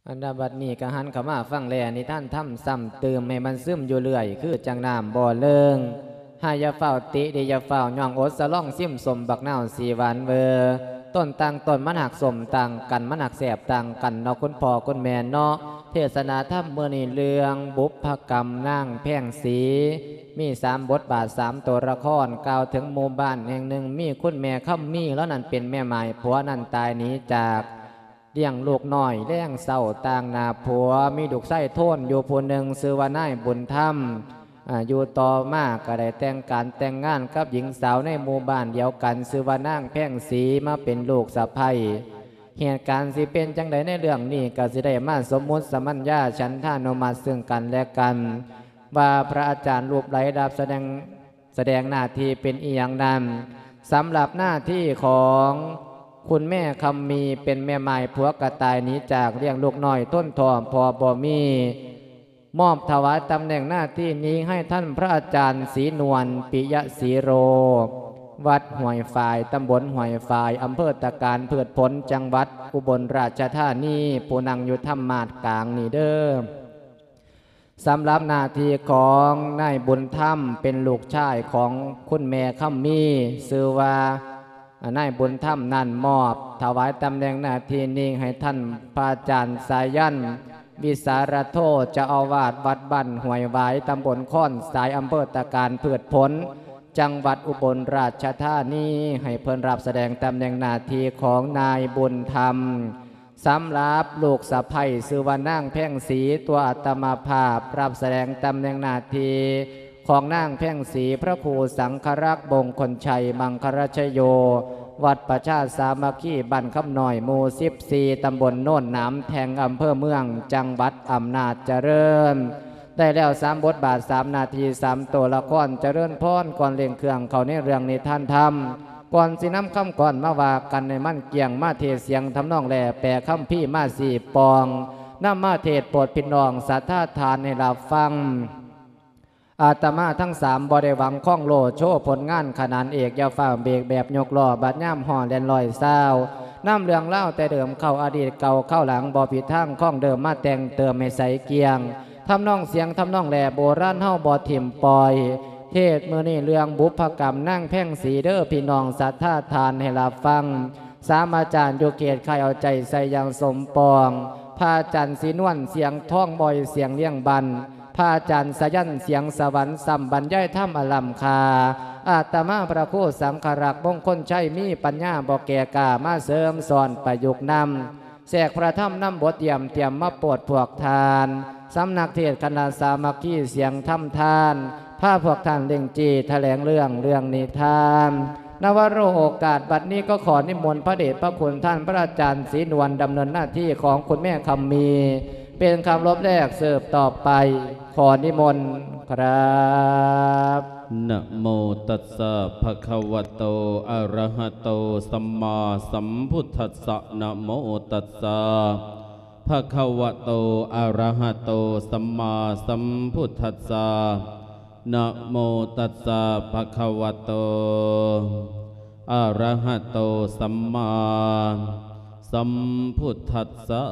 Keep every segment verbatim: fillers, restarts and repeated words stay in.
อันดาบัดนี้กะหันเขามาฟังแลนิท่านทำซ้ำเติมให้มันซึมอยู่เรื่อยคือจังน้ำบ่อเลิงหายาเฝ้าติเดียาเฝ้าย่องอดสะล่องซิมสมบักเน่าสีหวานเวอต้นต่างต้นมันหักสมต่างกันมันหักแสบต่างกันเนาะคุณพ่อคุณแม่เนาะเทศนาธรรมเมื่อนี้เรื่องบุพกรรมนั่งแพ่งสีมีสามบทบาทสามตัวละครกล่าวถึงหมู่บ้านแห่งหนึ่งมีคุณแม่ค่ำมีแล้วนั่นเป็นแม่ใหม่ผัวนั่นตายหนีจากเลี้ยงลูกน้อยเลี้ยงเศร้าต่างนาผัวมีดุกไส้โทนอยู่ผู้หนึ่งซื้อว่านายบุญธรรมอยู่ต่อมาก็ได้แต่งการแต่งงานกับหญิงสาวในหมู่บ้านเดียวกันซื้อว่านางแพ่งสีมาเป็นลูกสะใภ้เหตุการณ์สิเป็นจังใดในเรื่องนี้ก็สิได้มาสมมุติสมัญญาฉันทานุมัติซึ่งกันและกันว่าพระอาจารย์รูปไหลดับแสดงแสดงหน้าที่เป็นอีหยังนั้นสำหรับหน้าที่ของคุณแม่คำมีเป็นแม่ไม้ผัวกระต่ายหนีจากเลี้ยงลูกน้อยต้นทอมพอบ่มีมอบถวายตำแหน่งหน้าที่นี้ให้ท่านพระอาจารย์ศรีนวลปิยศรีโรวัดห้วยฝายตำบลห้วยฝายอำเภอตะการเพือดผลจังหวัดอุบลราชธานีผู้นั่งอยู่ธรรมาศกลางนี่เด้อสำหรับหน้าที่ของนายบุญธรรมเป็นลูกชายของคุณแม่คำมีชื่อว่านายบุญธรรมนั่นมอบถวายตำแหน่งหน้าที่นี้ให้ท่านพระอาจารย์สายันวิสารโทเจ้าอาวาสวัดบ้านห้วยหวายตำบลค้อนสายอำเภอตะการเพือดผลจังหวัดอุบลราชธานีให้เพิ่นรับแสดงตำแหน่งหน้าที่ของนายบุญธรรมสำหรับลูกสะใภ้ชื่อว่านางแพ่งศรีตัวอาตมาภาพรับแสดงตำแหน่งหน้าที่ของนางแพ่งศรีพระครูสังฆรักษ์บงคลชัยมังครชโยวัดประชาสามัคคีบ้านคำหน่อยหมู่สิบสี่ตำบลโน่นน้ำแทงอำเภอเมืองจังหวัดอำนาจเจริญได้แล้วสามบทบาทสามนาทีสามตัวละครเจริญพรก่อนเล่งเครื่องเขาในเรื่องนิทานธรรมก่อนสิน้ำคำก่อนมาว่ากันในมั่นเกียงมาเทเสียงทำนองแหล่แปรคำพี่มาสี่ปองน้ำมาเทศโปรดพี่น้องสัทธาทานให้รับฟังอาตมาทั้งสามบริวังข้องโลโชว์ผลงานขนานเอกยาฝ่าเบกแบบยกล้อบัดย่ำห่อแดนลอยเศร้าน้ำเรืองเล่าแต่เดิมเข้าอดีตเก่าเข้าหลังบ่ผิดทางข้องเดิมมาแต่งเติมให้ใสเกียงทำน้องเสียงทำน้องแหล่โบราณเฮาบ่ถิ่มปล่อยเทศเมื่อนี่เรื่องบุพกรรมนั่งแพ่งสีเด้อพี่น้องสัทธาทานให้รับฟังสามอาจารย์โยเกตใครเอาใจใส่อย่างสมปองพระอาจารย์ศรีนวลเสียงท่องบ่อยเสียงเลี้ยงบันพระอาจารย์สยันเสียงสวรรค์สัมบรรยายธรรมอลัมคาอาตมาพระโคสังขรักษ์มงคลชัยมีปัญญาบอกแก่กามาเสริมสอนประยุกต์นำแสกพระธรรมนำบทเตรียมเตรียมมาโปรดพวกทานสำนักเทศคณะสามัคคีเสียงธรรมทานผ้าพวกท่านเล่งจีแถลงเรื่องเรื่องนิทานนวโรโอกาสบัดนี้ก็ขอนิมนต์พระเดชพระคุณท่านพระอาจารย์ศรีนวลดำเนินหน้าที่ของคุณแม่คำมีเป็นคำรบแรกเสิร์ฟต่อไปขอนิมนต์ครับนะโมตัสสะภะคะวะโตอะระหะโตสัมมาสัมพุทธัสสะนะโมตัสสะภะคะวะโตอะระหะโตสัมมาสัมพุทธัสสะนะโมตัสสะภะคะวะโตอะระหะโตสัมมาสัมพุทธัสสะ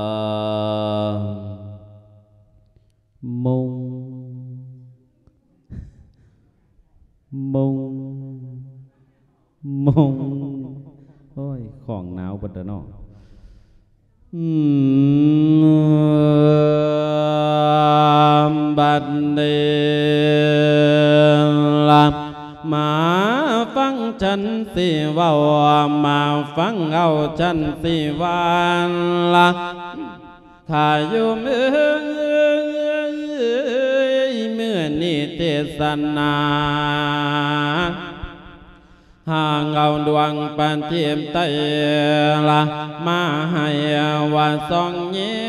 มงมงมงโอ้ยของหนาวบัดเนาะบัดเดลับมาฟังฉันสิว่ามาฟังเอาฉันสิว่าละถ้าอยู่เมื่อเมื่อนี้เทศนาห่างเอาดวงปันเทียมไตละมาให้ว่าสองเงี้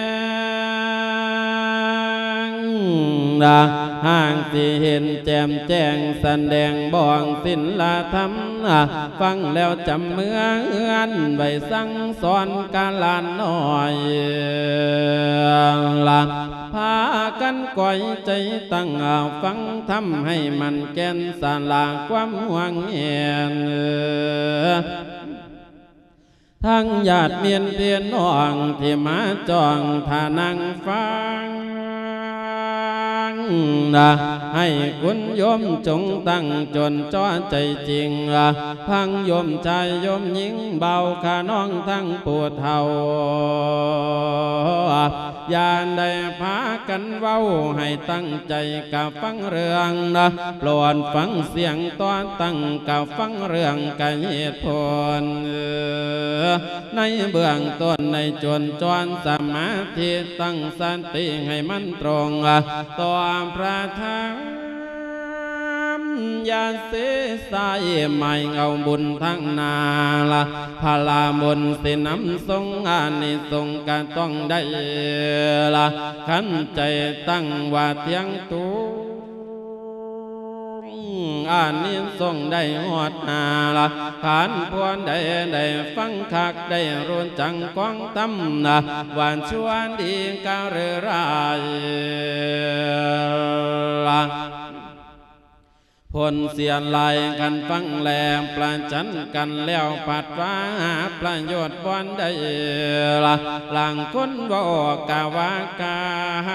ยห่างที่เห็นแจ่มแจ้งแสดงบองศิลธรรมฟังแล้วจำเมืองไว้สั่งสอนกาลานน้อยละพากันก่อยใจตั้งฟังทำให้มันแก่นสาลาความหวังเห็นทั้งญาติเมียนเพียนน้องที่มาจองท่านั่งฟังนะให้คุณโยมจงตั้งจนจ้อใจจริงพังโยมชายโยมหญิงเบาขาน้องทั้งปวดเท่าอย่าได้พากันเว้าให้ตั้งใจกับฟังเรื่องนะโปรดฟังเสียงตอนตั้งกับฟังเรื่องกับเหตุผลในเบื้องต้นในจวนจวนสมาธิตั้งสันติให้มันตรงต่อพระธรรมอย่าเสียสายไม่เอาบุญทั้งนาละพลาบุญสิน้ำทรงอานิสงส์ก็ต้องได้ละขันใจตั้งว่าเทียงตูอานิสงส์ได้หอดนาละขานพวนได้ได้ฟังคักได้รู้จังกองตำนะหวานชวนดีกะเรือไรละพลเสียนลายกันฟังแลมปลาจันกันแล้วปัดว่าประโยชน์บอนได้ละหลังคนบอกกาวากา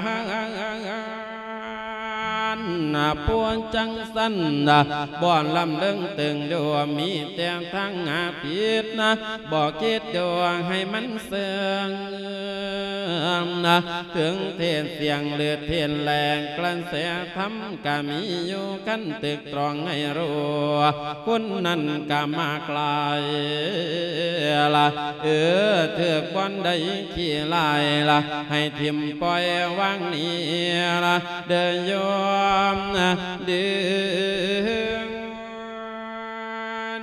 นาปวนจังสันนะบ่อนลำเลิงตึงดัวมีแต่ทั้งหาผิดนะบ่คิดดัวให้มันเสื่อมนะถึงเทศเสียงเลือดเทียนแรงกลั่นเสียทำกะมีอยู่กันตึกตรองให้รู้คนนั้นกะมากลายละเออเถือกบอนได้ขี้ลายละให้ทิมปล่อยวางนี้ละเดินโยมเดือน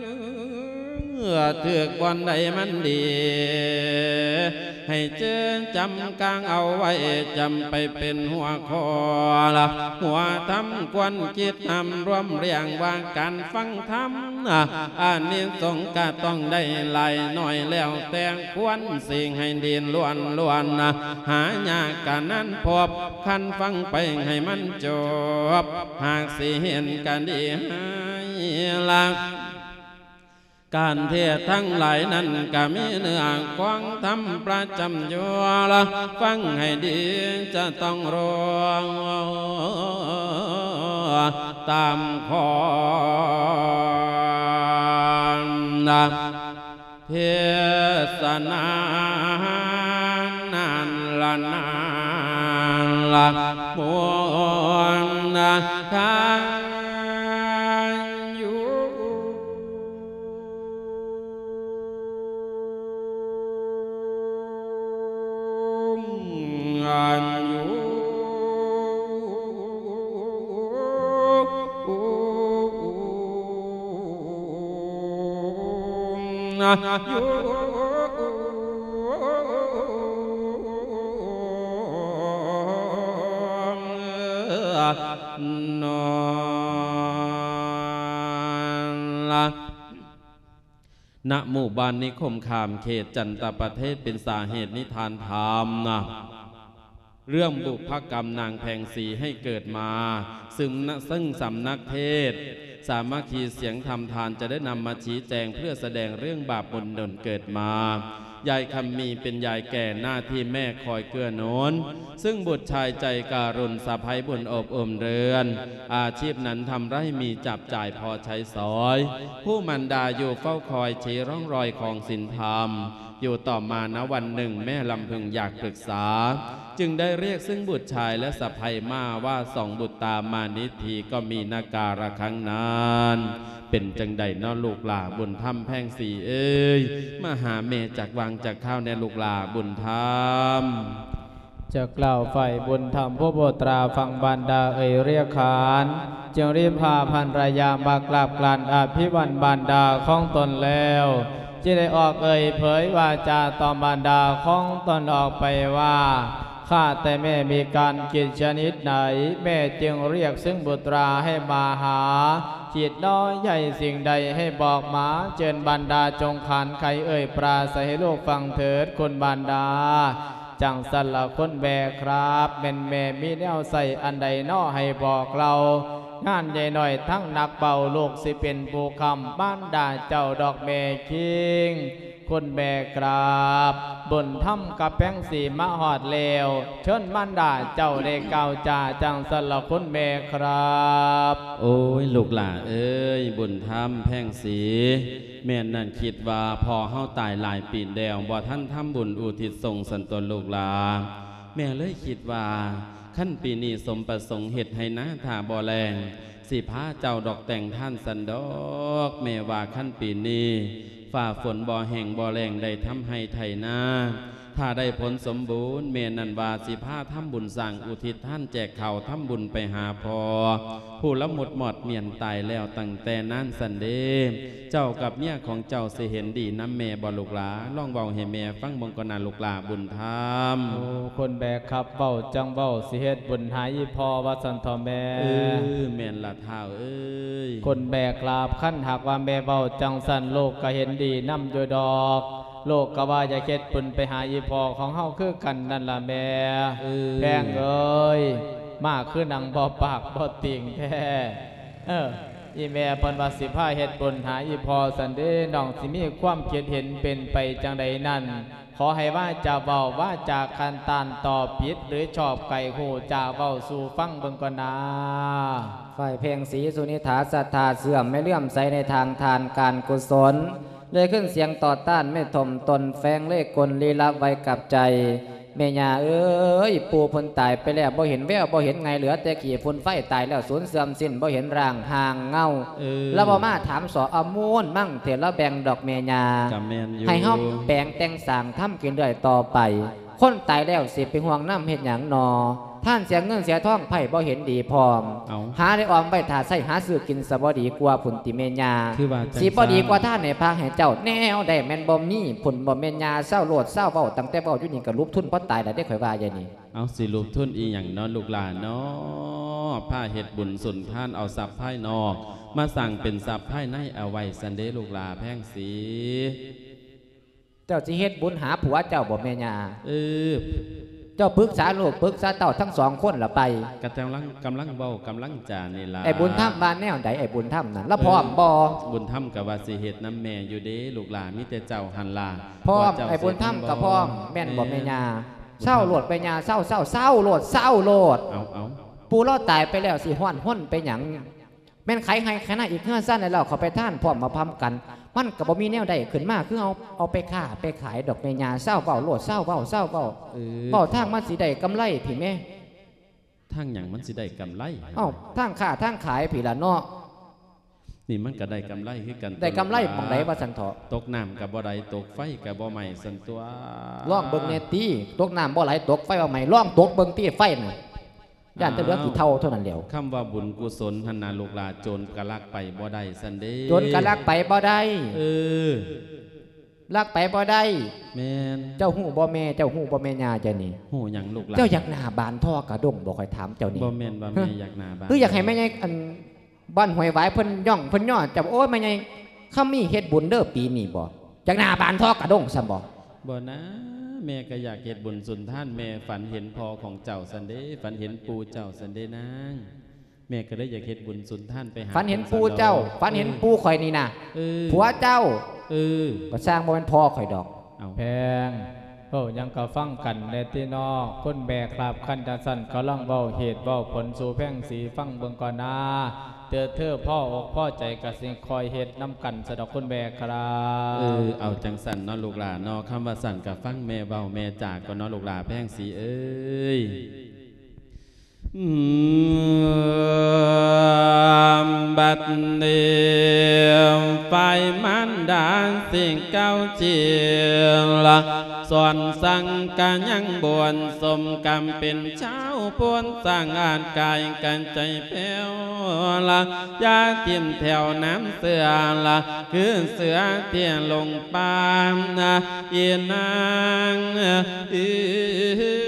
เถือกบอนใดมันดีให้เจอจำกลางเอาไว้จำไปเป็นหัวคอละหัวทำควันคิดทำรวมเรียงวางการฟังธรรมอันนี้สงกะต้องได้ไหลหน่อยแล้วแต่งควรสิ่งให้ดีนล้วนล้วนหายากกันนั้นพบคันฟังไปให้มันจบหากสิเห็นกันดีให้ละการเทศทั้งหลายนั้นก็มีเนื้อความธรรมประจำอยู่ละฟังให้ดีจะต้องรู้ตามขอนะเทศนานันละนานละมวลนะข้าอยู่นอนละณหมู่บ้านนิคมขามเขตจันตประเทศเป็นสาเหตุนิทานธรรมนะเรื่องบุพกรรมนางแพงศรีให้เกิดมาซึ่งซึ่งสำนักเทศสามัคคีเสียงธรรมทานจะได้นำมาชี้แจงเพื่อแสดงเรื่องบาปบุญดลเกิดมายายคำมีเป็นยายแก่หน้าที่แม่คอยเกื้อหนุนซึ่งบุตรชายใจการุณสะใภ้บุญอบอุ่มเรือนอาชีพนั้นทำไร่มีจับจ่ายพอใช้สอยผู้มันดาอยู่เฝ้าคอยชี้ร่องรอยของศีลธรรมอยู่ต่อมาณวันหนึ่งแม่ลำพึงอยากปรึกษาจึงได้เรียกซึ่งบุตรชายและสะใภ้มาว่าสองบุตรตามมานิทีก็มีนาการะครั้งนานเป็นจังใดน้อลูกหลาบุญธรรมแพ่งสีเอ้ยมาหาเมจากวางจากข้าวในลูกหลาบุญธรรมจะกล่าวฝ่ายบุญธรรมผู้โบตราฟังบรรดาเอ่ยเรียกขานจึงรีบพาพันรยามากราบกลานอภิวันบรรดาของตนแล้วจะได้ออกเอ่ยเผยว่าจะต่อบรรดาของตนออกไปว่าข้าแต่แม่มีการกิจชนิดไหนแม่จึงเรียกซึ่งบุตราให้มาหาจิตน้อยใหญ่สิ่งใดให้บอกมาเจิญบรรดาจงขันใครเอ่ยปราศัยให้ลูกฟังเถิดคนบรรดาจังสันละคนแบกครับเป็นแม่มีแนวใส่อันใดน้อให้บอกเรางานใหญ่หน่อยทั้งนักเป่าลูกสิเป็นผู้คำบ้านด่าเจ้าดอกแม่คิงคคนแบกกราบบนถ้ำกับแป้งสีมะหอดเลวเชิญมันดาเจ้าได้เก่าจ่าจังสละคนแบกครับโอ้ยลูกหลานเอ้ยบุญธรรมแพ่งสีแม่นั่นคิดว่าพอเฮาตายหลายปีแดวบ่ท่านทำบุญอุทิศส่งสันตนลูกหลานแม่เลยคิดว่าขั้นปีนี้สมประสงค์เหตุให้นะถ้าบ่แรงสิพาเจ้าดอกแต่งท่านสันดอกแม่ว่าขั้นปีนี้ฝ่าฝนบ่แห่งบ่แรงได้ทำให้ไถนาถ้าได้ผลสมบูรณ์เมนันวาสิพาทำบุญสั่งอุทิศท่านแจกข่าวทำบุญไปหาพอผู้ละหมดหมดเมียนตายแล้วตั้งแต่นั้นสันเดเจ้ากับเนี่ยของเจ้าสิเห็นดีน้ำแม่บ่ลูกหลาล่องเบาให้แม่ฟังบงกนาลูกหลาบุญธรรมโอ้คนแบกครับเบาจังเบาสิเฮ็ดบุญหายพอว่าสันทอแม่เออแม่นละเท้าเอ้ยคนแบกลาบขั้นหากว่าแม่เบาจังสันโลกก็เห็นดีน้ำอยู่ดอกโลกก็ว่าจะเฮ็ดบุญไปหาอีพอของเฮาคือกันนั่นล่ะแม่แพงเอ้ยมากคือหนังบ่ปากบ่ติ่งแท้เอออีแม่เพิ่นว่าสิพาเฮ็ดบุญหาอีพอสันเด้น้องสิมีความคิดเห็นเป็นไปจังใดนั่นขอให้ว่าจะเว้าว่าจากคันตานต่อผิดหรือชอบไก่หูจะเว้าสู่ฟังเบิ่งก่อนนะฝ่ายเพลงสีสุนิธาศรัทธาเสื่อมไม่เลื่อมใสในทางทานการกุศลเลยขึ้นเสียงต่อต้านไม่ถ่มตนแฝงเลขกลลีลับไว้กับใจแม่ย่าเอ้ยปูพ้นตายไปแล้วบ่เห็นแววบ่เห็นไงเหลือแต่ขี่พุ่นไฟตายแล้วสูญเสื่อมสิ้นบ่เห็นร่างห่างเงาแล้วบ่มาถามสออมูลมั่งเถระแบ่งดอกแม่ย่าให้เฮาแบ่งแต่งสร้างทำกินเรื่อยต่อไปคนตายแล้วสิไปห่วงน้ำเฮ็ดหยังนอท่านเสียเงินเสียทองไผ่บ่เห็นดีพร้อมหาได้ออมไว้ถ้าใส่หาซื้อกินสบ่ดีกว่าผุนติเมญาสิบ่ดีกว่าท่านในพาให้เจ้าแนวได้แม่นบ่มีผุนบ่เมญาเศร้าโลดเศร้าเว้าตั้งแต่เว้าอยู่นี่ก็ลุบทุนเพราะตายแล้วได้ข่อยว่าอย่างนี้เอาสิลุบทุนอีหยังเนาะลูกหลานเนาะผ้าเฮ็ดบุญสุนท่านเอาทรัพย์ภายนอกมาสั่งเป็นทรัพย์ภายในเอาไว้สันเดลูกหลาแพงสีเจ้าสิเฮ็ดบุญหาผัวเจ้าบ่แม่ญาเออเจ้าปรึกษาลูกปรึกษาเต่าทั้งสองคนละไปกำลังกำลังเบากำลังจานี่ล่ะไอ้บุญธรรมบ้านแนวใดไอ้บุญธรรมนั่นแล้วพร้อมบ่บุญธรรมกับว่าสิเฮ็ดน้ำแม่อยู่เด้ลูกหลานมีแต่เจ้าหันลาพร้อมไอ้บุญธรรมกับพร้อมแม่นบ่แม่ญาเศร้าโลดไปญาเศร้าเศร้าเศร้าโลดเศร้าโลดเอาเอาปูรอดตายไปแล้วสิห้อนห้นไปหยังแม่นไขให้ขนาดอีกเงื่อนสั้นในเราเขาไปท่านพร้อมมาพัมกันมันกับบ่มีแนวใดขึ้นมาคือเอาเอาไปค้าไปขายดอกเมญาเศร้าเบาโลดเศร้าเบาเศร้าเบาเบาทางมันสิได้กำไรผีแม่ทางอย่างมันสิได้กำไรเอ้าทางค้าทางขายผีละเนาะนี่มันก็ได้กำไรคือกันได้กำไรปองไหนว่าสันเถาะตกน้ำกับบ่ไหลตกไฟกับบ่ไหม้สันตัวล่องเบิ้งเนตีตกน้ำบ่ไหลตกไฟบ่ไหม้ล่องตกเบิ้งตีไฟน่ะย่านจะเหลือกี่เท่าเท่านั้นเดียวคำว่าบุญกุศลหันนาลูกหลาโจรกะลักไปบ่ได้สันเดโจรกะลักไปบ่ได้เออลักไปบ่ได้แม่นเจ้าหูบ่แม่เจ้าหูบ่แม่ญาเจ้านี่หูหยังลูกหลานเจ้าอยากหน้าบานท่อกระด้งบ่ค่อยถามเจ้านี่บ่แม่นบ่แม่อยากหน้าบานคืออยากให้แม่ใหญ่อันบ้านห้วยหวายเพิ่นย่องเพิ่นย่อจับโอ้ยแม่ใหญ่ข้ามีเฮ็ดบุญเด้อปีนี้บ่อยากหน้าบานท่อกระด้งซั่นบ่บ่นะแม่ก็อยากเฮ็ดบุญสุนท่านแม่ฝันเห็นพ่อของเจ้าสันเดฝันเห็นปู่เจ้าสันเดนางแม่ก็เลยอยากเฮ็ดบุญสุนท่านไปหาฝันเห็นปู่เจ้าฝันเห็นปู่ข่อยนี่นะผัวเจ้าเออก็สร้างบ่เป็นพ่อข่อยดอกแพงเอ้ายังก็ฟังกันในที่นอกคนแบกครับคันจังสั่นก็ลังเว้าเหตุเว้าผลสู่แพงสีฟังเบิ่งก่อนนะเตือเธอพ่ออกพ่อใจกะสิคอยเฮ็ดน้ำกันสะดอกคนแบกครับเออเอาจังสั่นเนาะลูกหลานเนาะคำว่าสั่นกับฟังแม่เว้าแม่จากก็เนาะลูกหลานแพงสีเอ้ยบัดเดียวไฟมันดานสิ่งเก้าเจียงละส่วนสั่งกันยังบวนสมกรรมเป็นเช้าปวนสั่งอ่านกายกันใจแผ้วละยาเทียมแถวน้ำเสือละคือเสือเทียนลงปามนะอีนางอือ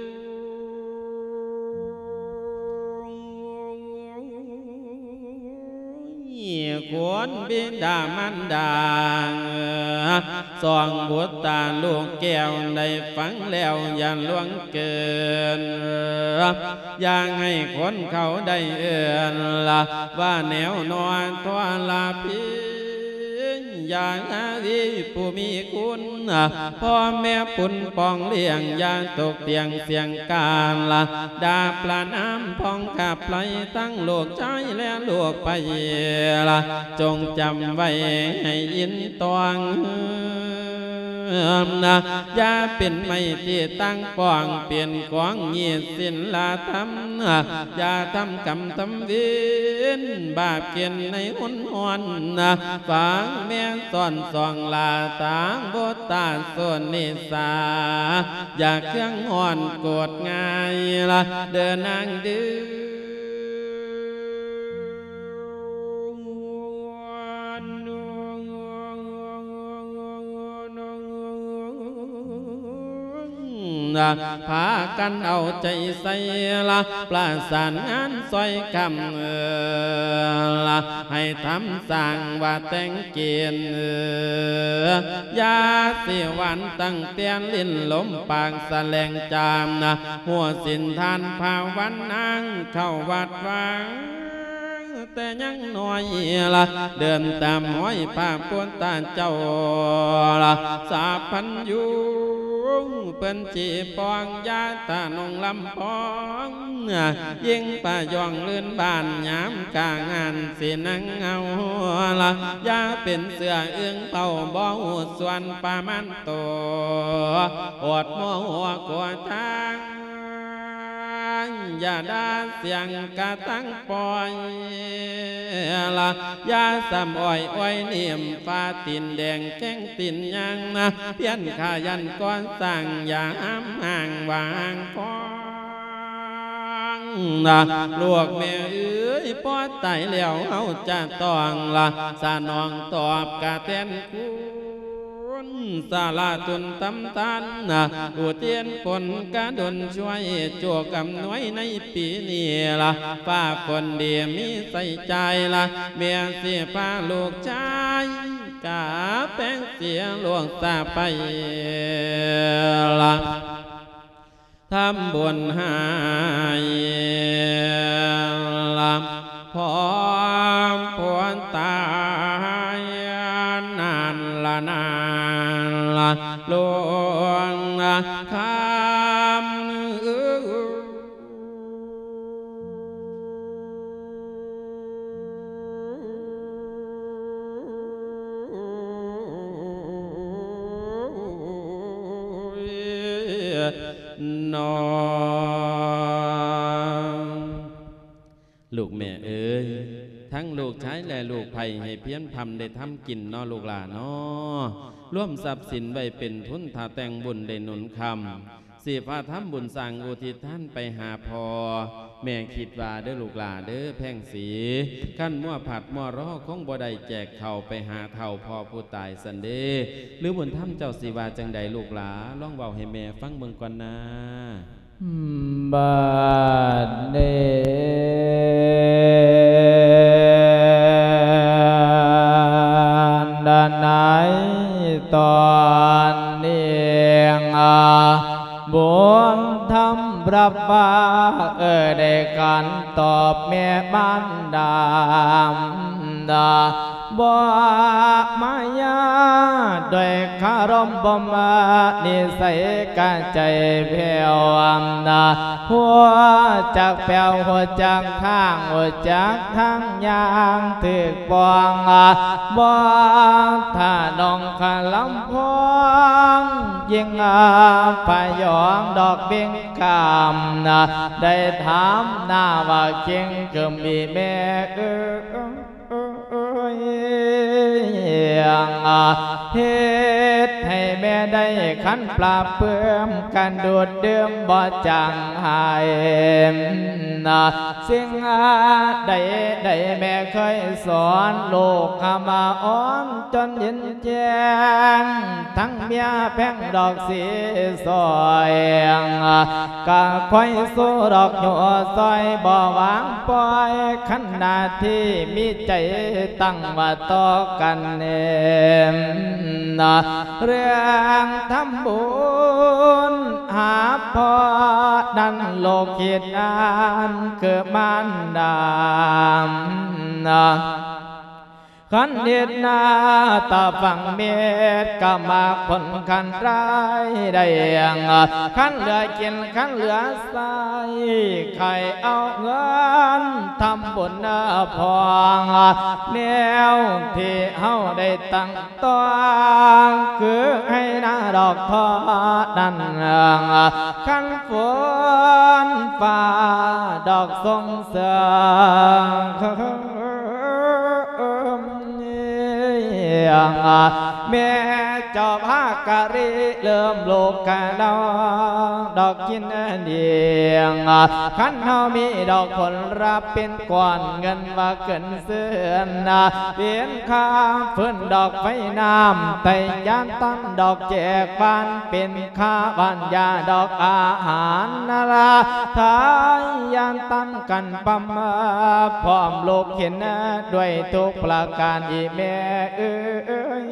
ควรบิดามันดาส่องบุตรตาลูกแก้วได้ฟังแล้วอย่าล่วงเกินอย่างให้คนเขาได้เอื่นละว่าแนวนอนตัวลาพียาวิผู้มีคุณพ่อแม่ปุ่นปองเลี้ยงยาตกเตียงเสียงการละดาปลาน้ำพองขับไหลตั้งโลกใจและโลกไปละจงจำไว้ให้ยินตวงนะอย่าเป็นไม่ที่ตั้งกว้างเปลี่ยนกว้างเงียสินลาทำอย่าทำกรรมทำวินบาปเกียนในหุ่นหวนนะฝังแม่สอนสองลาตางโบตาส่วนนิสาอย่าเครื่องห่อนโกรธง่ายละเดินนางดื้อพากันเอาใจใส่ละประสานงานซอยคำเออละให้ทำสั่งว่าแต่งเกียนเออยาสิวันตั้งเตียนลิ้นลมปากแสลงจามนะหัวสินทานภาวันนั่งเข้าวัดวังแต่ยังน้อยละเดินตามห้อยผ้าปวนตาเจ้าละสาพันอยู่เป็นจีปองยาตานงลำพองยิ่งป่ายองลื่นบานยามกางานสินังเอาละยาเป็นเสือเอื้องเป่าบ่อส่วนปามันโตอดมัวหัวกลัวทางอย่าด่าเสียงกะตั้งปล่อยละยาสำอ้อยอ้อยเนียมฟ้าตินแดงแข้งตินยังนะเพี้ยนขายันก้อนสั่งอย่าห้ามห่างวางคองนะลูกแม่เอ้ยปอดไตแล้วเอาจะต้องละสานองตอบกะแทนกูสาลาตุนตำตันนะอุเทียนฝนกระดนช่วยจวกกำน้อยในปีนี้ละป้าคนเดียมีใส่ใจละเมียเสียป้าลูกชายกาแป้งเสียหลวงตาไปละทำบุญหายละพร้อมพวนตายนานละนานละหลวงคำนอนลูกแม่เอ้ยทั้งลูกชายและลูกไผ่ให้เพี้ยนพำได้ทำกินนอลูกหลานนอร่วมทรัพย์สินไว้เป็นทุนถ้าแต่งบุญได้หนุนคำสีพาทำบุญสั่งอุทิศท่านไปหาพอแม่คิดว่าเด้อลูกหลานเด้อแพ่งสีขั้นมั่วผัดมั่วรอคงบ่ได้แจกเข่าไปหาเท่าพอผู้ตายสันเดหรือบุญถ้ำเจ้าสีวาจังใดลูกหลาล่องเบาให้แม่ฟังเบิ่งก่อนนะบาดเดดานไหนตอนเนียงอาบุญทำรับว่าเออได้การตอบแม่บ้านดามดาบ่มายาด้วยคารมบ่มานิสัยกะใจแผ่วอันดาหัวจักแผ่วหัวจักข้างหัวจักทางยางถึกปองบ่ถ้าน้องขะลำพองยิ่งพยองดอกเบี้ยงคำนะได้ถามหน้าว่าเก่งก็มีแม่เออเฮ็ดให้แม่ได้ขันปราบเพื่อมกันดูดเดิมบ่จางหายสิ่งใดใดแม่เคยสอนลูกมาอ้อนจนยินแจ้งทั้งเมียแพงดอกสีซอยกะค่อยสู้ดอกหยัวซอยบ่วางปล่อยขันนาที่มีใจตั้งว่าต่อกันเองเรื่องทำบุญหาพอดันโลกคิดอ่านเกิดมันดามขขันเด็ดนาตาฟังเม็ดกะมากผลขันไรได้ยังขันเหลือกินขันเหลือใส่ใครเอาเงินทำบุญเนื้อพองแนวที่เฮาได้ตั้งตัวคือให้หน้าดอกทอดันขันฝนฟ้าดอกทรงเสือแม่เจ้าภาคกะรีเริ่มโลกกะดอกดอกกินเดียงขันเฮามีดอกผลรับเป็นก้อนเงินว่าเกินเสื่อนเปลี่ยนค่าฟื้นดอกไฟน้ำไต่ยานตั้งดอกแจกบ้านเป็นค่าบ้านยาดอกอาหารนาลาทายยานตั้งกันปั๊มพร้อมโลกเห็นด้วยทุกประการอีแม่เอ้ย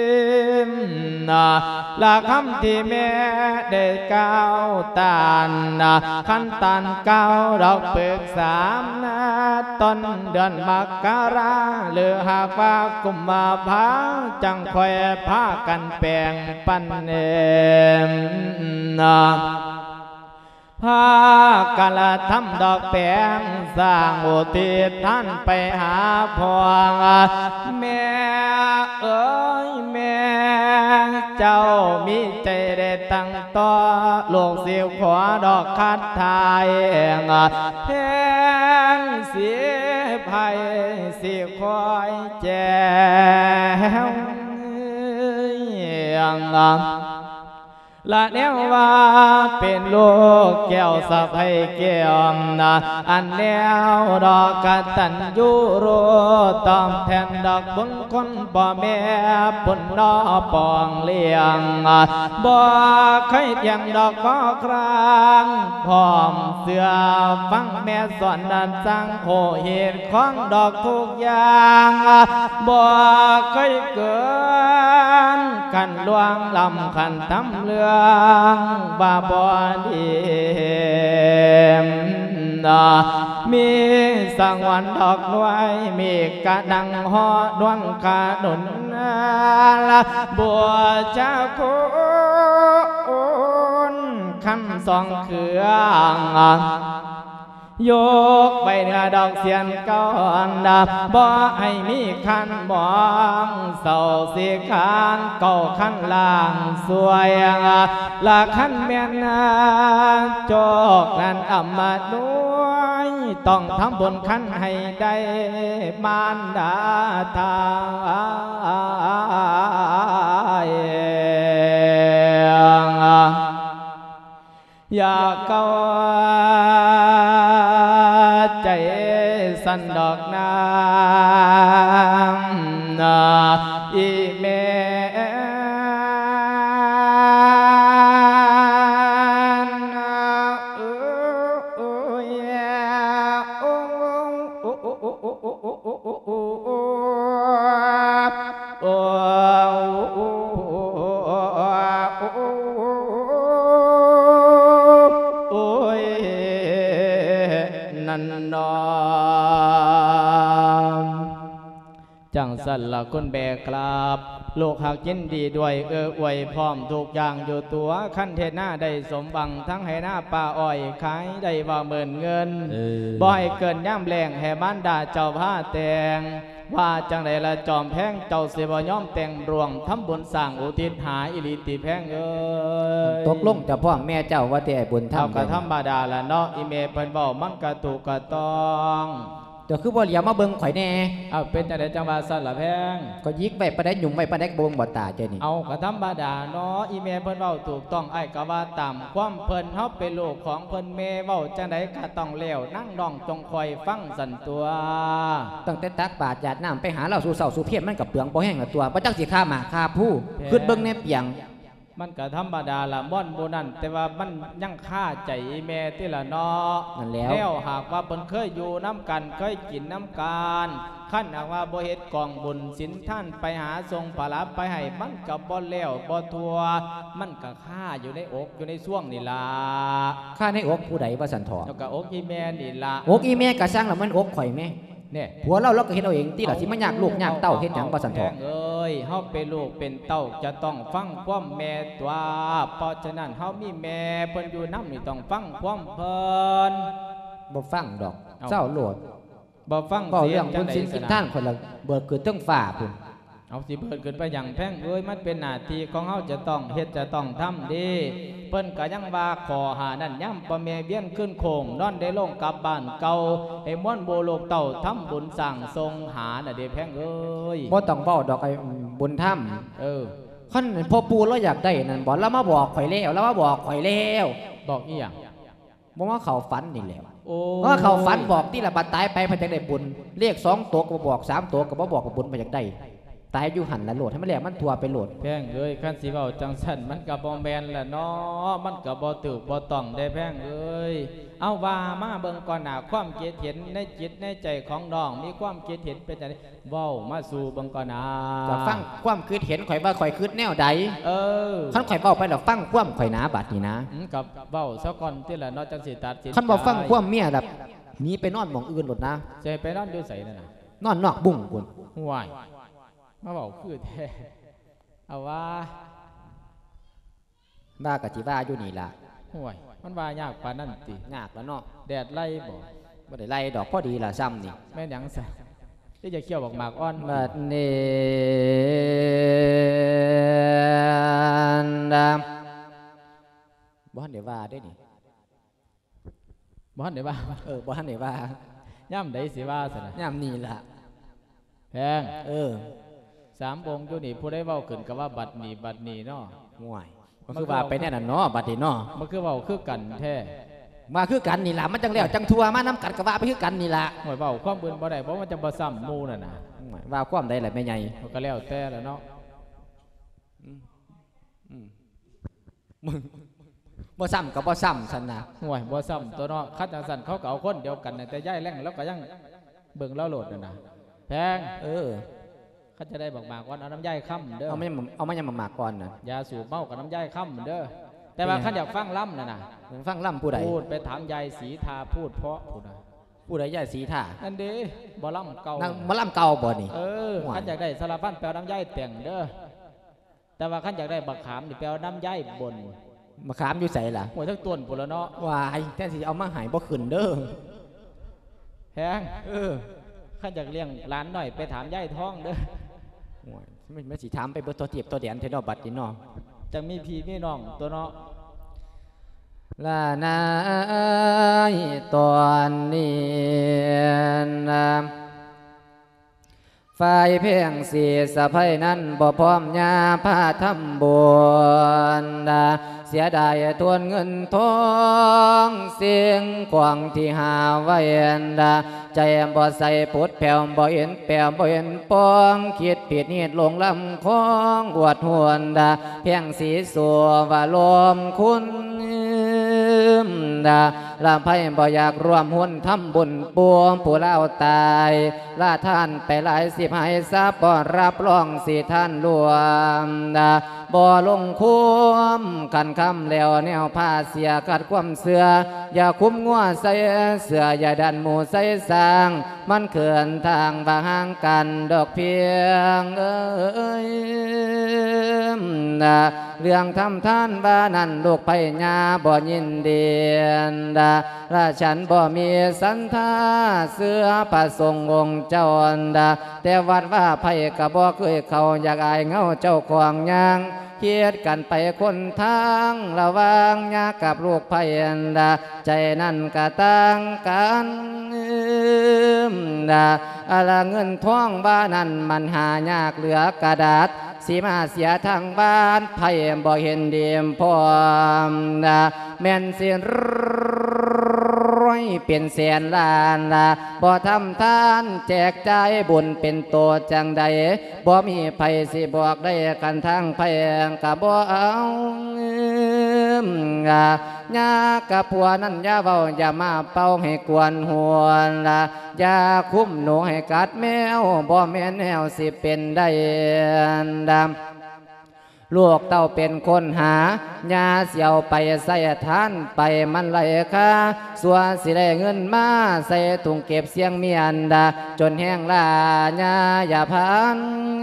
ลาคำที่แม่ได้ก้าวตานขั้นตันเก้าดอกเปลือกสามนาต้นเดือนมกราหรือหากว่ากุมภาจังคอยพากันแปลงปันเอ็มพากันละทำดอกแปงสร้างอุทิศท่านไปหาพวงแม่เอ้ยแม่เจ้ามีใจได้ตั้งต่อลูกเสียวขวาดอกคัดทายแห้งเสียภัยเสียคอยแจ้วละแนวว่าเป็นลูกแก้วสะใภ้แก้วนะอันแนวดอกกตัญญูรู้ตอบแทนดอกบุญคนพ่อแม่บุญนอปองเลี้ยงบ่เคยเที่ยงดอกขอครางพร้อมเสือฟังแม่สอนดันสร้างโหเหตุของดอกทุกอย่างบ่เคยเกินขันลวงลำขันทำเรือบาบอดีมีสังวันดอกน้อยมีกระดังหอดวงกาดนละบัวเจ้าคุณขันสองเครื่องยกใบเนื้อดอกเสียนก้อนดาบ่ให้มีขันบองเศร้าสีขันเก่าขันล่างสวยละขันเมียนโจกนั้นอำมาด้วยต้องทำบุญขันให้ได้มารดาทายอยากเก่าใจสันดอกน้ำอีเมจังสันละคุณแบกครับลูกหักยินดีด้วยเอออวยพร้อมทุกอย่างอยู่ตัวขั้นเทหน้าได้สมบังทั้งให้หน้าป่าอ้อยขายได้ว่าหมื่นเงินบ่อยเกินย่ำแรงแห่บ้านดาเจ้าผ้าแตงว่าจังไดละจอมแพงเจ้าเสบย่อมแต่งรวงทำบุญสร้างอุทิศหาอิริติแพงเอ้ยตกลงจะพ่อแม่เจ้าว่าแต่บุญทำเท่ากับธรรมดาละเนาะอีเมเพิ่นบอกมันกระตุกกระตองเดี๋ยวคือบ่เหลียวมาเบิ่งข่อยแน่เอาเป็นจังได๋จังว่าสั่นล่ะแพงก็ยิกไว้ปะได้หยุ่มไว้ปะได้บ่งบ่ตาเจ้านี่เอากระธรรมดาเนาะอีเมเพิ่นเว้าถูกต้องอ้ายก็ว่าตามความเพิ่นเฮาเป็นลูกของเพิ่นแม่เว้าจังได๋ก็ต้องแล้วนั่งน้องจงคอยฟังสั่นตัวตั้งแต่ตักบาตรหยาดน้ำไปหาเราสู่เสาสู่เพียรมันก็เปลืองบ่แห้งละตัวบ่จักสิค่าหมาค่าผู้คิดเบิ่งแน่เปียงมันก็ธรรมดาละม่อนโบนั่นแต่ว่ามันยังฆ่าใจแม่ที่ละเนาะนั่นแล้วแล้วหากว่าเพิ่นเคยอยู่น้ำกันเคยกินน้ำกันขั้นหากว่าบ่เฮ็ดกองบุญศีลท่านไปหาทรงผลาไปให้มันก็บ่แล้วบ่ทัวมันก็ฆ่าอยู่ในอกอยู่ในช่วงนี่ล่ะฆ่าในอกผู้ใดว่าสันทอแล้วก็อกอีแม่นี่ล่ะอกอีแม่ก็สร้างแล้วมันอกข่อยแม่เนี่ยผัวเราเราก็เห็นเอาเองที่ละสิมายากลูกยากเต้าเห็นหยังบ่สันทองเอ้ยเฮาเป็นลูกเป็นเต้าจะต้องฟังความแม่ตัวเพราะฉะนั้นเฮามีแม่เพิ่นอยู่นำนี่ต้องฟังความเพิ่นบ่ฟังดอกเจ้าโลดบ่ฟังเว้าเสียเรื่อง งจัคุงณได๋สินกินท่านคนละเบิดเกิดเรื่องฝ่าพุ่นเอาสิเพิ่นขึ้นไปอย่างแพงเอ้ยมันเป็นหน้าที่ของเฮาจะต้องเฮ็ดจะต้องทำดีเพิ่นก็ยังว่าขอหานั่นย่ำประเมเวียนขึ้นโคงนอนได้ลงกลับบ้านเก่าให้ม่วนโบโลกเต่าทำบุญสั่งทรงหาน่ะเด้แพงเอ้ยบ่ต้องเว้าดอกไอ้บุญธรรมเออคันพ่อปู่เราอยากได้นั่นบ่แล้วมาบอกข่อยแล้วแล้วมาบอกข่อยแล้วบอกอีหยังบ่ว่าเขาฝันนี่แหละโอ้เพราะว่าเขาฝันบอกที่ละบัดตายไปเพิ่นจังได้บุญเลขสองตัวก็บ่บอกสามตัวก็บ่บอกว่าบุญมาจากใดตายอยู่หันละโหลดให้มันแหลกมันทั่วไปโหลดแพงเอ้ยคันสิเว้าจังซั่นมันก็บ่แม่นแหละเนาะมันก็บ่ถูกบ่ต้องได้แพงเอ้ยเอาว่ามาเบิ่งก่อนหน้าความคิดเห็นในจิตในใจของน้องมีความคิดเห็นเป็นจังได๋เว้ามาสู่เบิ่งก่อนหน้าจะฟังความคิดเห็นข่อยว่าข่อยคิดแนวใดเออคันข่อยเว้าไปแล้วฟังความข่อยหนาบัดนี้นะอืมกับเว้าซะก่อนที่ละเนาะจังสิตัดสินคันบ่ฟังความเมียแบบหนีไปนอนหม่องอื่นโลดนะสิไปนอนอยู่ไสนั่นน่ะนอนนอกบุ้งพุ่นห่วยมาเว้าคือแท้เอาว่าบ้าก็สิว่าอยู่นี่ล่ะห่วยมันว่ายากปานนั้นติยากแล้วเนาะแดดไล่บ่บ่ได้ไล่ดอกพอดีล่ะซ้ำนี่แม่นหยังซะที่จะเคี่ยวบักหมากอ่อนบัดนี้ดาบ่ทันได้ว่าเด้นี่บ่ทันได้ว่าเออบ่ทันได้ว่าย่ำใดสิว่าซะนะยามนี้ล่ะแพงเออสามองค์อยู่นี่ผู้ใดเว้าขึ้นก็ว่าบัดนี้บัดนี้เนาะห่วยมันคือว่าไปแน่น่ะเนาะบัดนี้เนาะมันคือเว้าคือกันแท้มาคือกันนี่ล่ะมันจังแล้วจังทัวมานํกันก็ว่าไปคือกันนี่ล่ะห่วยเว้าความอื่นบ่ได้เพราะมันจะบ่ซ้ำหมู่นั่นน่ะห่วยว่าความใดล่ะแม่ใหญ่มันก็แล้วแต่แล้วเนาะมึงบ่ซ้ำก็บ่ซ้ำซั่นน่ะห่วยบ่ซ้ำตัวเนาะคัดจังซั่นเขาก็เอาคนเดียวกันน่ะแต่ย้ายแรงแล้วก็ยังเบิ่งแล้วโหลดนั่นน่ะแพงเออเขาจะได้บอกมาก่อนเอาน้ำย่ายค่ำเด้อเอาไม่เอาไม่ยังมาหมากก่อนน่ะยาสูบเมากับน้ำย่ายค่ำเด้อแต่ว่าขันอยากฟังล่ำน่ะนะฟังล่ำผู้ใดพูดไปถามยายสีทาพูดเพราะพูดนะผู้ใดย่าสีท่านั่นเด้บ่ล่ำเก่านั่งมาล่ำเก่าบ่นี่เออขันอยากได้สารพันแปลน้ำย่ายแต่งเด้อแต่ว่าขันอยากได้บักขามนี่แปลน้ำย่ายบนมาขามอยู่ใส่ล่ะหัวทั้งต้นปุ่นแล้วเนาะวายแทนสิเอามาใหายบ่ขึ้นเด้อแพงเออขันอยากเลี้ยงร้านหน่อยไปถามย่ายท้องเด้อโอ้ยไม่ไม่สิถามไปเบิดตัวเทียบตัวเดียนเทนอบัดนี่เนาะจังมีพี่มีน้องตัวเนาะลานายตอนนี้นะฝ่ายเพียงสีสะพายนั้นบ่พร้อมยาผ้าทำบุญนะเสียดายทวนเงินทองเสียงกวางที่หาไว้นะใจบ่ใส่ปุดแผ่วบ่เห็นแผ่วบ่เห็นปองคิดผิดนิดลงลำคองอวดหวนดาเพียงสีสัวว่าลมคุณดาลาไพ่บ่อยากรวมหุ้นทำบุญปวงผู้เล่าตายลาท่านไปหลายสิบให้ทราบบ่รับรองสิท่านรวมดาบ่ลงคุ้มกันคำแล้วแนวผ้าเสียกัดความเสืออย่าคุ้มงัวใส่เสืออย่าดันหมูใส่สร้างมันเขื่อนทางบางห่างกันดอกเพียงเอ้ยนะเรื่องทำท่านบ้านั่นลูกไผ่ญาบ่ยินเดียนดาราฉันบ่มีสันทาเสือประสงค์องค์เจ้าอันดาแต่วัดว่าไผ่กะบ่เคยเขาอยากอายเงาเจ้าควางยางเคียดกันไปคนทางระวางยากับลูกไผ่อันดาใจนั่นกะต่างกันดาอะไรเงินท่องบ้านั่นมันหายากเหลือกระดาษสีมาเสียทางบ้านไผ่บ่เห็นเดียมพร้อมนะแม่นสิร้อยเป็นแสนล้านละบ่ทำทานแจกใจายบุญเป็นตัวจังใดบ่มีไผสิบอกได้กันทางไผ่กะบ่เอายากับผัวนั่นอย่าเว้าอย่ามาเป่าให้กวนหัวละอย่าคุ้มหนูให้กัดแมวบ่แม่นแนวสิเป็นได้ดำลูกเต้าเป็นคนหายาเสียวไปใส่ทานไปมันไหลค่าสัวสิได้เงินมาใส่ถุงเก็บเสียงเมียนดาจนแห้งลายาอย่าพัน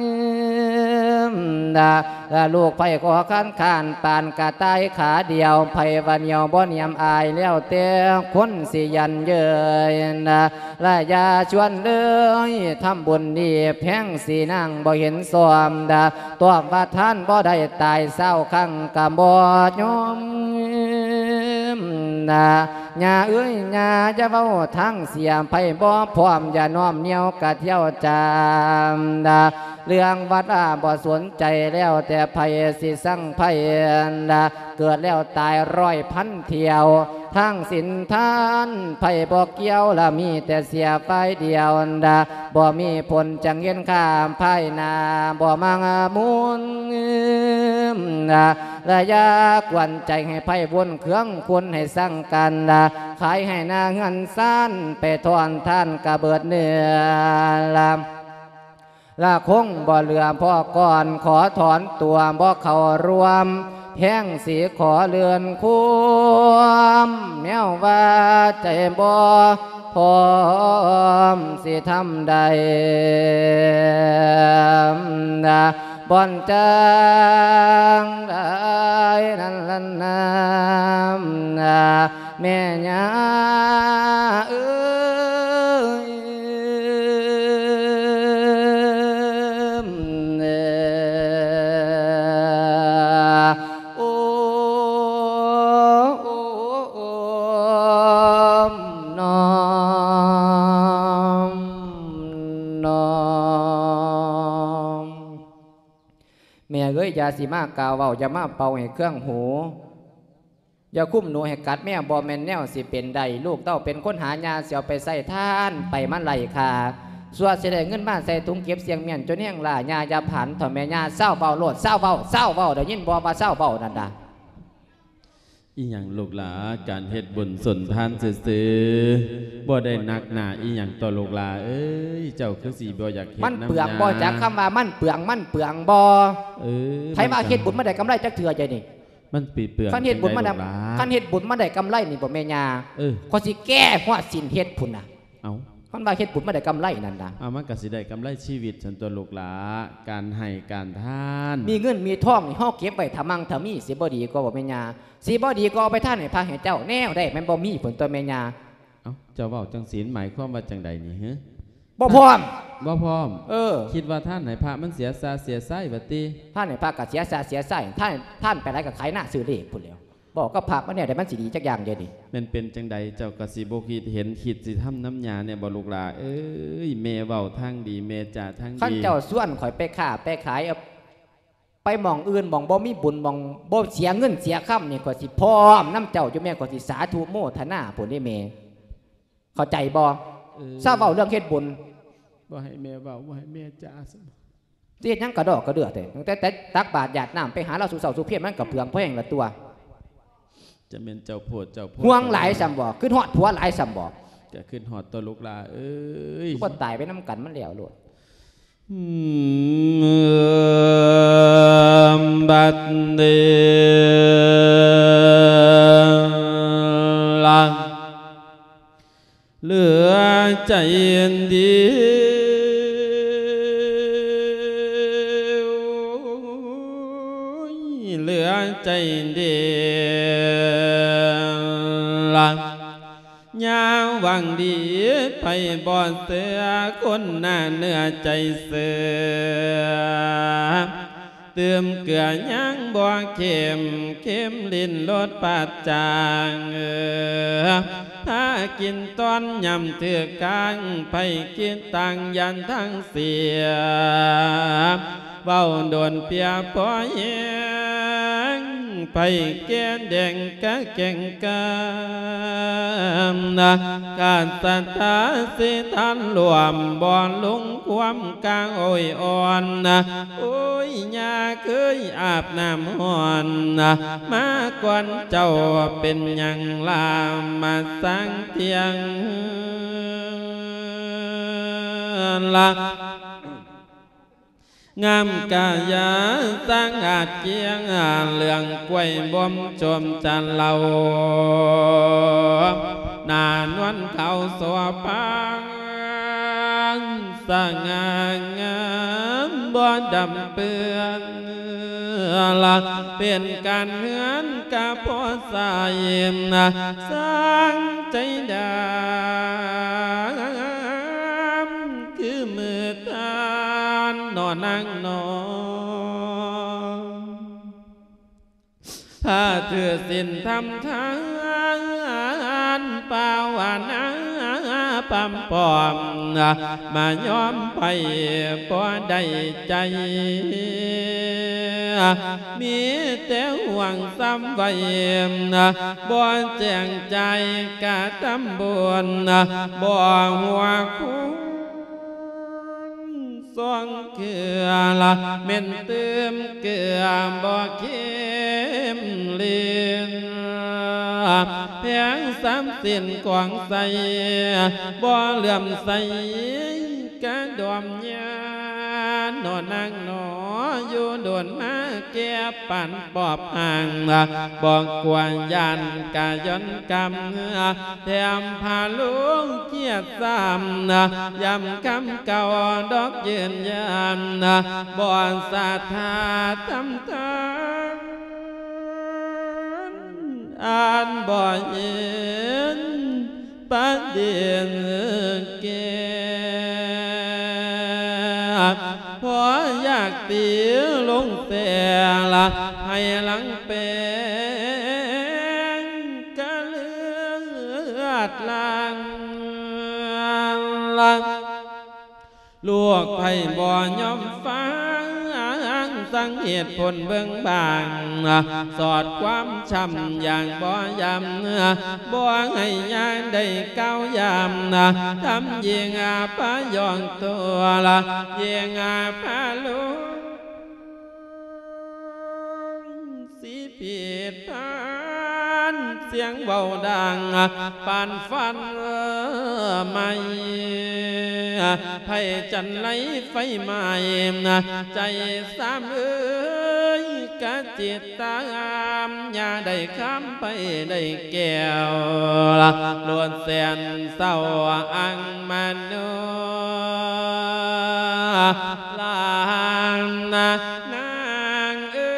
ดาและลูกไผ่ขอขันขานปานกะตายขาเดียวไผ่วันเหี่ยวบ่เนียมอายแล้วเต้คนสิยันเยยนะและยาชวนเลยทำบุญดีแพงสีนั่งบ่เห็นสวมดาตัวว่าท่านบ่ได้ตายเศร้าขังกะบ่ยอมนะญาเอ้ยญาจะเว้าทั้งเสียไผ่บ่พร้อมอย่าน้อมเหนียวกะเที่ยวจามดาเรื่องวัดอาบ่สนใจแล้วแต่ไผ่สิสั่งไผ่ดาเกิดแล้วตายร้อยพันเที่ยวทั้งสินทานไผ่บ่เกี่ยวละมีแต่เสียไฟเดียวดาบ่มีผลจังเย็นข้ามไผ่นาบ่มังมุนนะระยะกวนใจให้ไพ่บนเครื่องคุณให้สั่งกันละขายให้นาเงินสั้นไปทอนท่านกระเบิดเนื้อลำละคงบ่เหลือพ่อก่อนขอถอนตัวบ่เข้ารวมแพงสีขอเลือนคุ้มแนวว่าใจบ่พร้อมสิทำใดนะบ่อนจางได้นั่นลันน้ำนะแม่ยาเอ้ยโอ้โอ้โอ้น้อมน้อมแม่เอ้ยอย่าสิมากล่าวเว้าอย่ามาเป่าให้เครื่องหูอย่าคุ้มหนูให้กัดแม่บอแมนแนวสิเป็นใดลูกเต้าเป็นคนหายาเสียวไปใส่ท่านไปมันไหลคาส่วนเสียได้เงินบ้านใส่ถุงเก็บเสียงเมียนจนแห้งล่ายายาผันถ่อแม่ยาเศร้าเบาโลดเศร้าเบาเศร้าเบาเดี๋ยวยินบอมาเศร้าเบานั่นดาอีหยังลูกหลาการเฮ็ดบุญสนทานซื่อๆบ่ได้นักหนาอีหยังต่อลูกหลาเอ้ยเจ้าคือสิบ่อยากเฮ็ดมันเปลืองบ่จากคำว่ามันเปลืองมันเปลืองบ่เออไผมาเฮ็ดบุญมาได้กำไรจักเถื่อใจนี่มันปีเปลืองขันเฮ็ดบุญมาได้ขันเฮ็ดบุญมาได้กำไรนี่บ่แม่ยาเออก็สิแก้หัวสินเฮ็ดพุ่นน่ะเอ้าขันว่าเฮ็ดบุญมาได้กำไรนั่นน่ะเอามันก็สิได้กำไรชีวิตฉันตัวลูกหลาการให้การทานมีเงินมีทองนี่เฮาเก็บไว้ถ้ามั่งถ้ามีสิบ่ดีก็บ่แม่ยาสิบ่ดีก็เอาไปท่านให้พระให้เจ้าแนวได้มันบ่มีผลตัวแม่ยาเอ้าเจ้าเว้าจังศีลหมายความว่าจังใดนี่ฮะบ่พร้อมบ่พร้อมเออคิดว่าท่านไหนพระมันเสียซาเสียไส้บัดติท่านไหนพระก็เสียซาเสียไส้ท่านท่านไปไหนก็ขายหน้าซื้อเลขพุ่นแล้วบอกก็พระมันเนี่ยได้มันสิดีจักอย่างเดียวนี่มันเป็นจังใดเจ้าก็สิบ่คิดเห็นคิดสิทำน้ำยาเนี่ยบ่ลูกหลาเอ้ยแม่เว้าทางดีแม่จ่าทางดีคันเจ้าส่วนข่อยไปค้าไปขายไปหม่องอื่นหม่องบ่มีบุญหม่องบ่เสียเงินเสียค่ำนี่ข่อยสิพร้อมน้ำเจ้าอยู่แม่ข่อยสิสาธุโมทนาพุ่นนี่แม่เข้าใจบ่ทราบเว้าเรื่องเฮ็ดบุญบ่ให้แม่เว้าบ่ให้แม่จ่าซะเฮ็ดหยังกระดอกกระเดือแต่แต่แต่ตักบาตรหยาดน้ำไปหาเราสู่เสาสู่เพียรมันก็เปลืองเพราะแห่งละตัวจะเป็นเจ้าโพดเจ้าโพดห่วงหลายซ้ำบ่ขึ้นฮอดผัวหลายซ้ำบ่จะขึ้นฮอดตัวลูกหลาเอ้ยบ่ตายไปน้ำกันมันแล้วโลดบัดเดลังเหลือใจดีเหลือใจเดีลังยาววังดีไปบ่อนเสือคนหน้าเนื้อใจเสือเติมเกลือยังบ่เค็มเค็มลิ้นรสปาดจางเออถ้ากินตอนยำเถือกกลางไปกินตังยันทั้งเสียเบ้าโดนเปียพอเย็นไปแก่แดงกะแก่งกามนะการสัทธาสิทันรวมบ่อนลุงความกลางโอยอ่อนนะโอ้ยยาเคยอาบน้ำห่อนนะมากวนเจ้าเป็นยังลามาสังเทียงละงามกายาสร้างอาจเกียงเหลืองกล้วยบ่มชมจันเหล่านานวันเขาสวปังสง่างามบ่ดำเปื้อนละเป็นการเฮือนกะพอสายนะสร้างใจดามคือมือตานนอนนั่งนอนถ้าเธอสิ้นทำทานป่าวานาปั๊มปอมมายอมไปพอได้ใจมีแต่ห่วงซ้ำไว้บ่แจ้งใจกะตำบวนบ่หัวคุ้งสองเกลือละเม่นเติมเกลือบ่เค็มเลียนเพียงสามสิ้นกวางใสบ่เหลื่อมใสกระดอมยานอนนั่งหนออยู่โดนมาแก่ปั่นปอบห่างบอกกวนยันกะย้อนกำแถมพาลุงเกียรติซ้ำยำคำเก่าดอกยืนยันบ่อนศรัทธาทำทานอ่านบ่เห็นประเด็นแก่พออยากตีลงแต่ละให้หลังเป็นกะเลือดลังลังลวกไผ่บ่ยอมฟังสังเหตุผลเบื้องบางสอดความช้ำอย่างบ่ยำบ่ให้ยางได้เก้ายำทำยิงอาพายองตัวละยิงอาพาลุสีผิดพานเสียงเบาดังปานฟันไม่ไผ่จันไหลไฟไหม้ใจสามเอ้ยกะจิตตามอย่าได้ข้ามไปได้แก้วล้วนแสนเศร้าอังมันโนลางนางเอ้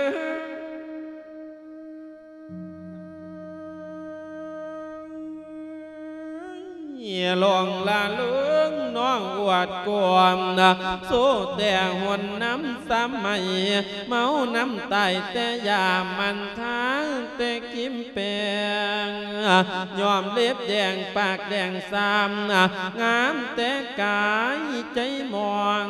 ยลองลาลุงน้องอวดกวมโซ่แต่หวนน้ำซ้ำไม่เมาน้ำตายแต่ยามันทางแต่กิมแปงยอมเล็บแดงปากแดงซ้ำงามแต่กายใจมอง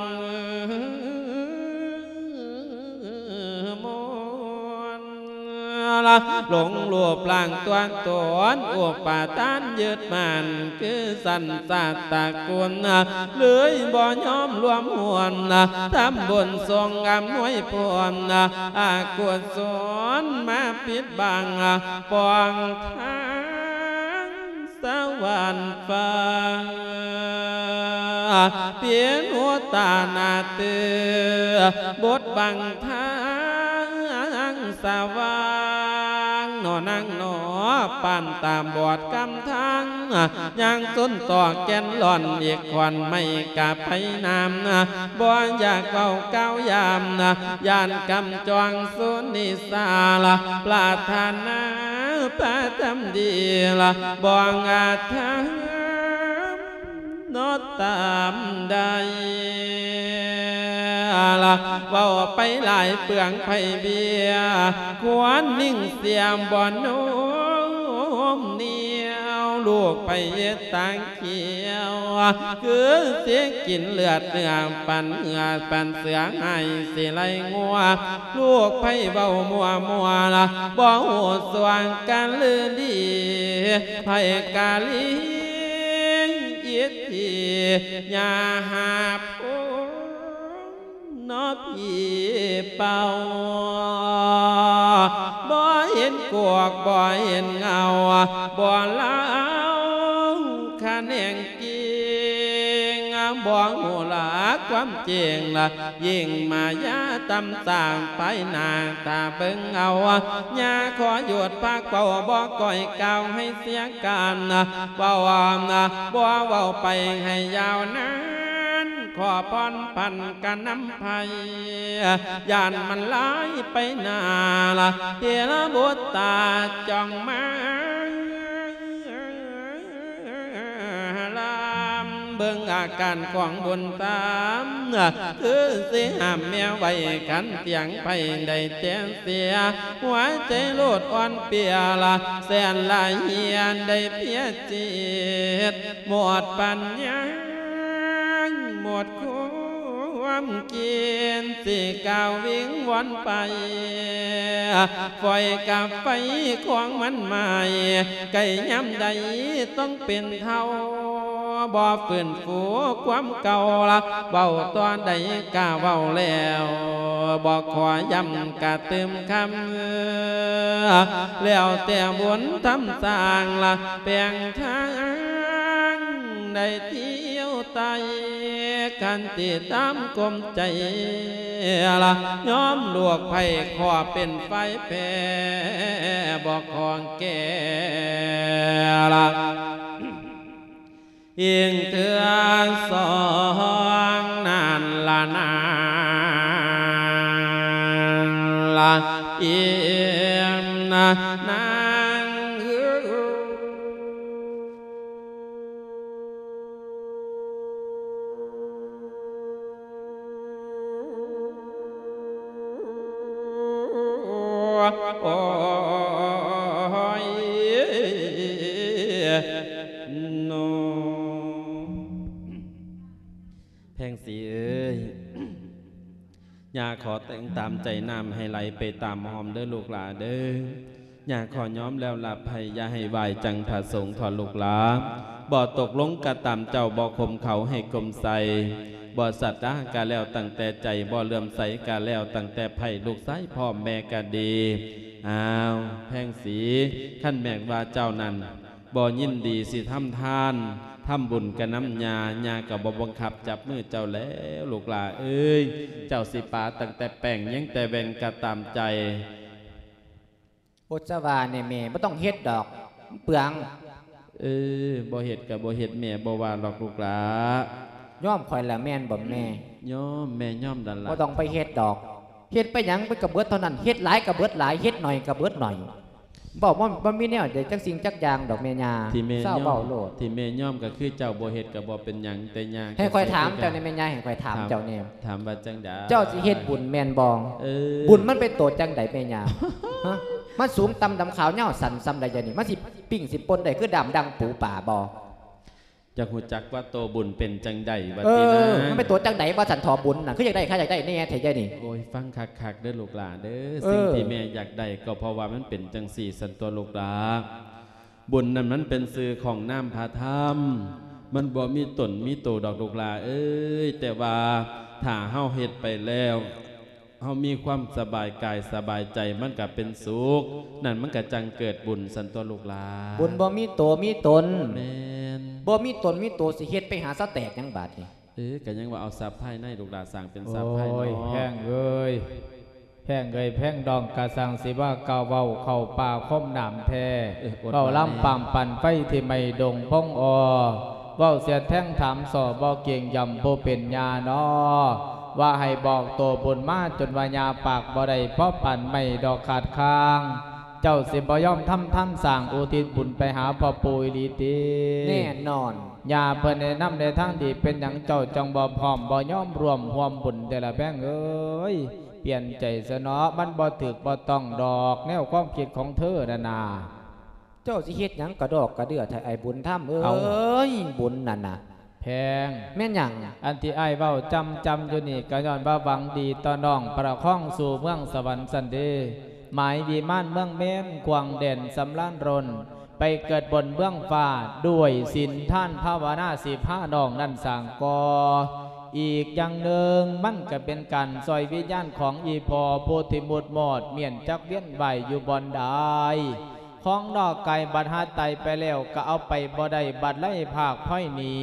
หลงลวบล่างตัวตัวอวบป่าต้านยืดมันคือสันสาตะกุลเลยบ่ยอมรวมหวนทำบุญทรงอำนวยพรอากวดสอนมาปิดบังปองทางสวรรค์ฟ้าเปลี่ยนหัวตาหน้าเตือบทบังทางสว่างนอนั่งหนอปั่นตามบอดกำทางยังต้นต่อแกนหล่อนเอกควันไม่กะไปน้ำบ่อยากเบาเก้ายามยานกำจองสุนิสาละปราถนาพระทำดีละบ่งอาจทำนอตามได้ละเบาไปหลายเปลืองไผ่เบียควรนิ่งเสียมบ่อนโน้มเนียวลูกไปเย็ดตังเขียวคือเสียกินเลือดเนื้อปันเหือปันเสือให้สิไลงัวลูกไผ่เบามัวมัวละบ่หัวสว่างกันลือดีไผ่กาลีเย็ดทียาหาพูนอพี่เป่าบ่เห็นกวกบ่เห็นเงาบ่เล่าคะแนงกิงบ่หูหลักความเจียงละยิ่งมายาตำต่างไปหนาตาเบิ่งเอาญาขอหยุดพักเป่าบ่ก่อยเก่าให้เสียการเบาบ่เว้าไปให้ยาวนานขอพรพันกันน้ำภัยยานมันไหลไปนาละเทระบุตรตาจ้องมาเบิ่งอาการของบุญตามคือสิห้ามแมวไว้กันเตียงไปได้เตียงเสียหัวใจโลดอ่อนเปียละแสนลายเฮียนได้เพียจิตหมดปัญญาหมดความเกียนสิก้าววิ่งวนไปไฟกับไฟของมันใหม่ไก่ย้ำใดต้องเป็นเท่าบ่ฝืนฟูความเก่าละเบาตอนใดกะเบาแล้วบ่ขอย้ำกะเติมคำแล้วแต่บุญทำสร้างละแปลงทางได้เที่ยวไตกันติดตามกลมใจละย้อมลวกไผ่ขอเป็นไฟแผ่บอกของแก่ละยิงเถื่อสองนานละนานละเอียมนะนางโอ้ยโนแพงสีเอ้ยอยากขอแต่งตามใจน้ำให้ไหลไปตามหอมเด้อลูกหลาเด้ออยากขอย้อมแล้วหลับให้อย่าให้ไหวจังผาสงถอดลูกหลาบ่ตกลงกะตามเจ้าบ่คมเขาให้กลมใสบ่สัตว์ละกะแล้วตั้งแต่ใจบ่เลื่อมใสกะแล้วตั้งแต่ไผ่ลูกไส้พ่อแม่กะดีอ้าวแพงสีขั้นแมกว่าเจ้านั้นบ่ยินดีสิทำทานทำบุญกับน้ำยาญากับบ่บังคับจับมือเจ้าแล้วลูกหลาเอ้ยเจ้าสิปาตั้งแต่แป้งยังแต่แบนกะตามใจอุจวาเนี่ยแม่ไม่ต้องเฮ็ดดอกเปลืองเออบ่เฮ็ดกับบ่เฮ็ดแม่บ่ว่าหรอกลูกหลาย่อมคอยละแม่นบ่แม่ย่อมแม่ย่อมดันละบ่ต้องไปเฮ็ดดอกเฮ็ดไปหยังไปกับเบิดเท่านั้นเฮ็ดหลายกับเบิดหลายเฮ็ดหน่อยกับเบิดหน่อยบอกว่าบ่มีแนวเดี๋ยวจักสิ่งจักอย่างดอกแม่ย่าเศร้าเบาโลดที่แม่ย่อมก็คือเจ้าบ่เฮ็ดก็บ่เป็นหยังแต่ย่าให้คอยถามเจ้าในแม่ย่าให้คอยถามเจ้าแนวถามว่าจังได๋เจ้าสิเฮ็ดบุญแม่นบ่บุญมันเป็นโตจังได๋แม่ย่าฮะมันสูงต่ำดำขาวเหย้าสันซ้ำใดอย่างนี้มันสิปิ้งสิปนได้คือดำดังปูป่าบ่จะหูจักว่าโตบุญเป็นจังใดวัดนี้นะมันเป็นตัวจังใดว่าสันทอบุญน่ะคืออยากได้ข้าอยากได้นี่ไงเถอะนี่โอ้ยฟังคักๆเด้อลูกหลานเด้อสิ่งที่แม่อยากได้ก็เพราะว่ามันเป็นจังสี่สันตัวลูกหลานบุญนั้นมันเป็นสื่อของน้ำพาธรรมมันบ่มีตนมีโตดอกลูกหลานเอ้ยแต่ว่าถ้าเฮาเฮ็ดไปแล้วเฮามีความสบายกายสบายใจมันก็เป็นสุขนั่นมันก็จังเกิดบุญสันตัวลูกหลานบุญบ่มีโตมีตนแม่นบ่มีตนมีโตสิเฮ็ดไปหาซะแตกยังบาดนี่เออก็ยังว่าเอาทรัพย์ภายในลูกหลานสร้างเป็นทรัพย์ภายนอกโอ้ยแพงเอ้ยแพงเอ้ยแพงดองกะสังสิว่าเก่าเว้าเข้าป่าคมน้ำแท้เว้าล่ำปามปั่นไฟที่ไม่ดงพงอเว้าเสียแท่งถามสอบ่เกียงยำบ่เป็นญาเนาะว่าให้บอกโตบุญมาจนวายาปากบ่ได้เพราะปั่นไม่ดอกขาดค้างเจ้าสิบ่ย่อมทำท่านสั่งอุทิศบุญไปหาพ่อปู่อีหลีติแน่นอนยาเพิ่นแนะนำในทางดีเป็นหยังเจ้าจังบ่พร้อมบ่ย่อมรวมร่วมบุญแต่ละแบงเอ้ยเปลี่ยนใจซะเนาะมันบ่ถึกบ่ต้องดอกแนวความคิดของเธอน่ะนาเจ้าสิเฮ็ดหยังกระดอกกระเดือไทยไอ้บุญทำเอ้ยบุญนั่นน่ะแพงแม่นหยังอันที่ไอ้เว้าจำจำอยู่นี่ก็ย้อนว่าหวังดีต่อน้องประคองสู่เมืองสวรรค์สันเดหมายวิมานเมืองเม้นกวางเด่นสำล้านรนไปเกิดบนเบื้องฟ้าด้วยศีลท่านภาวนาสิผ้าน้องนั่นสั่งกออีกอย่างหนึ่งมันก็เป็นการซอยวิญญาณของอีพอโพธิมุตหมดเมียนจักเวียนใบอยู่บนใดของนอกไก่บัดหาไตไปแล้วก็เอาไปบ่ได้บัดไล่ภาคพ่อยหนี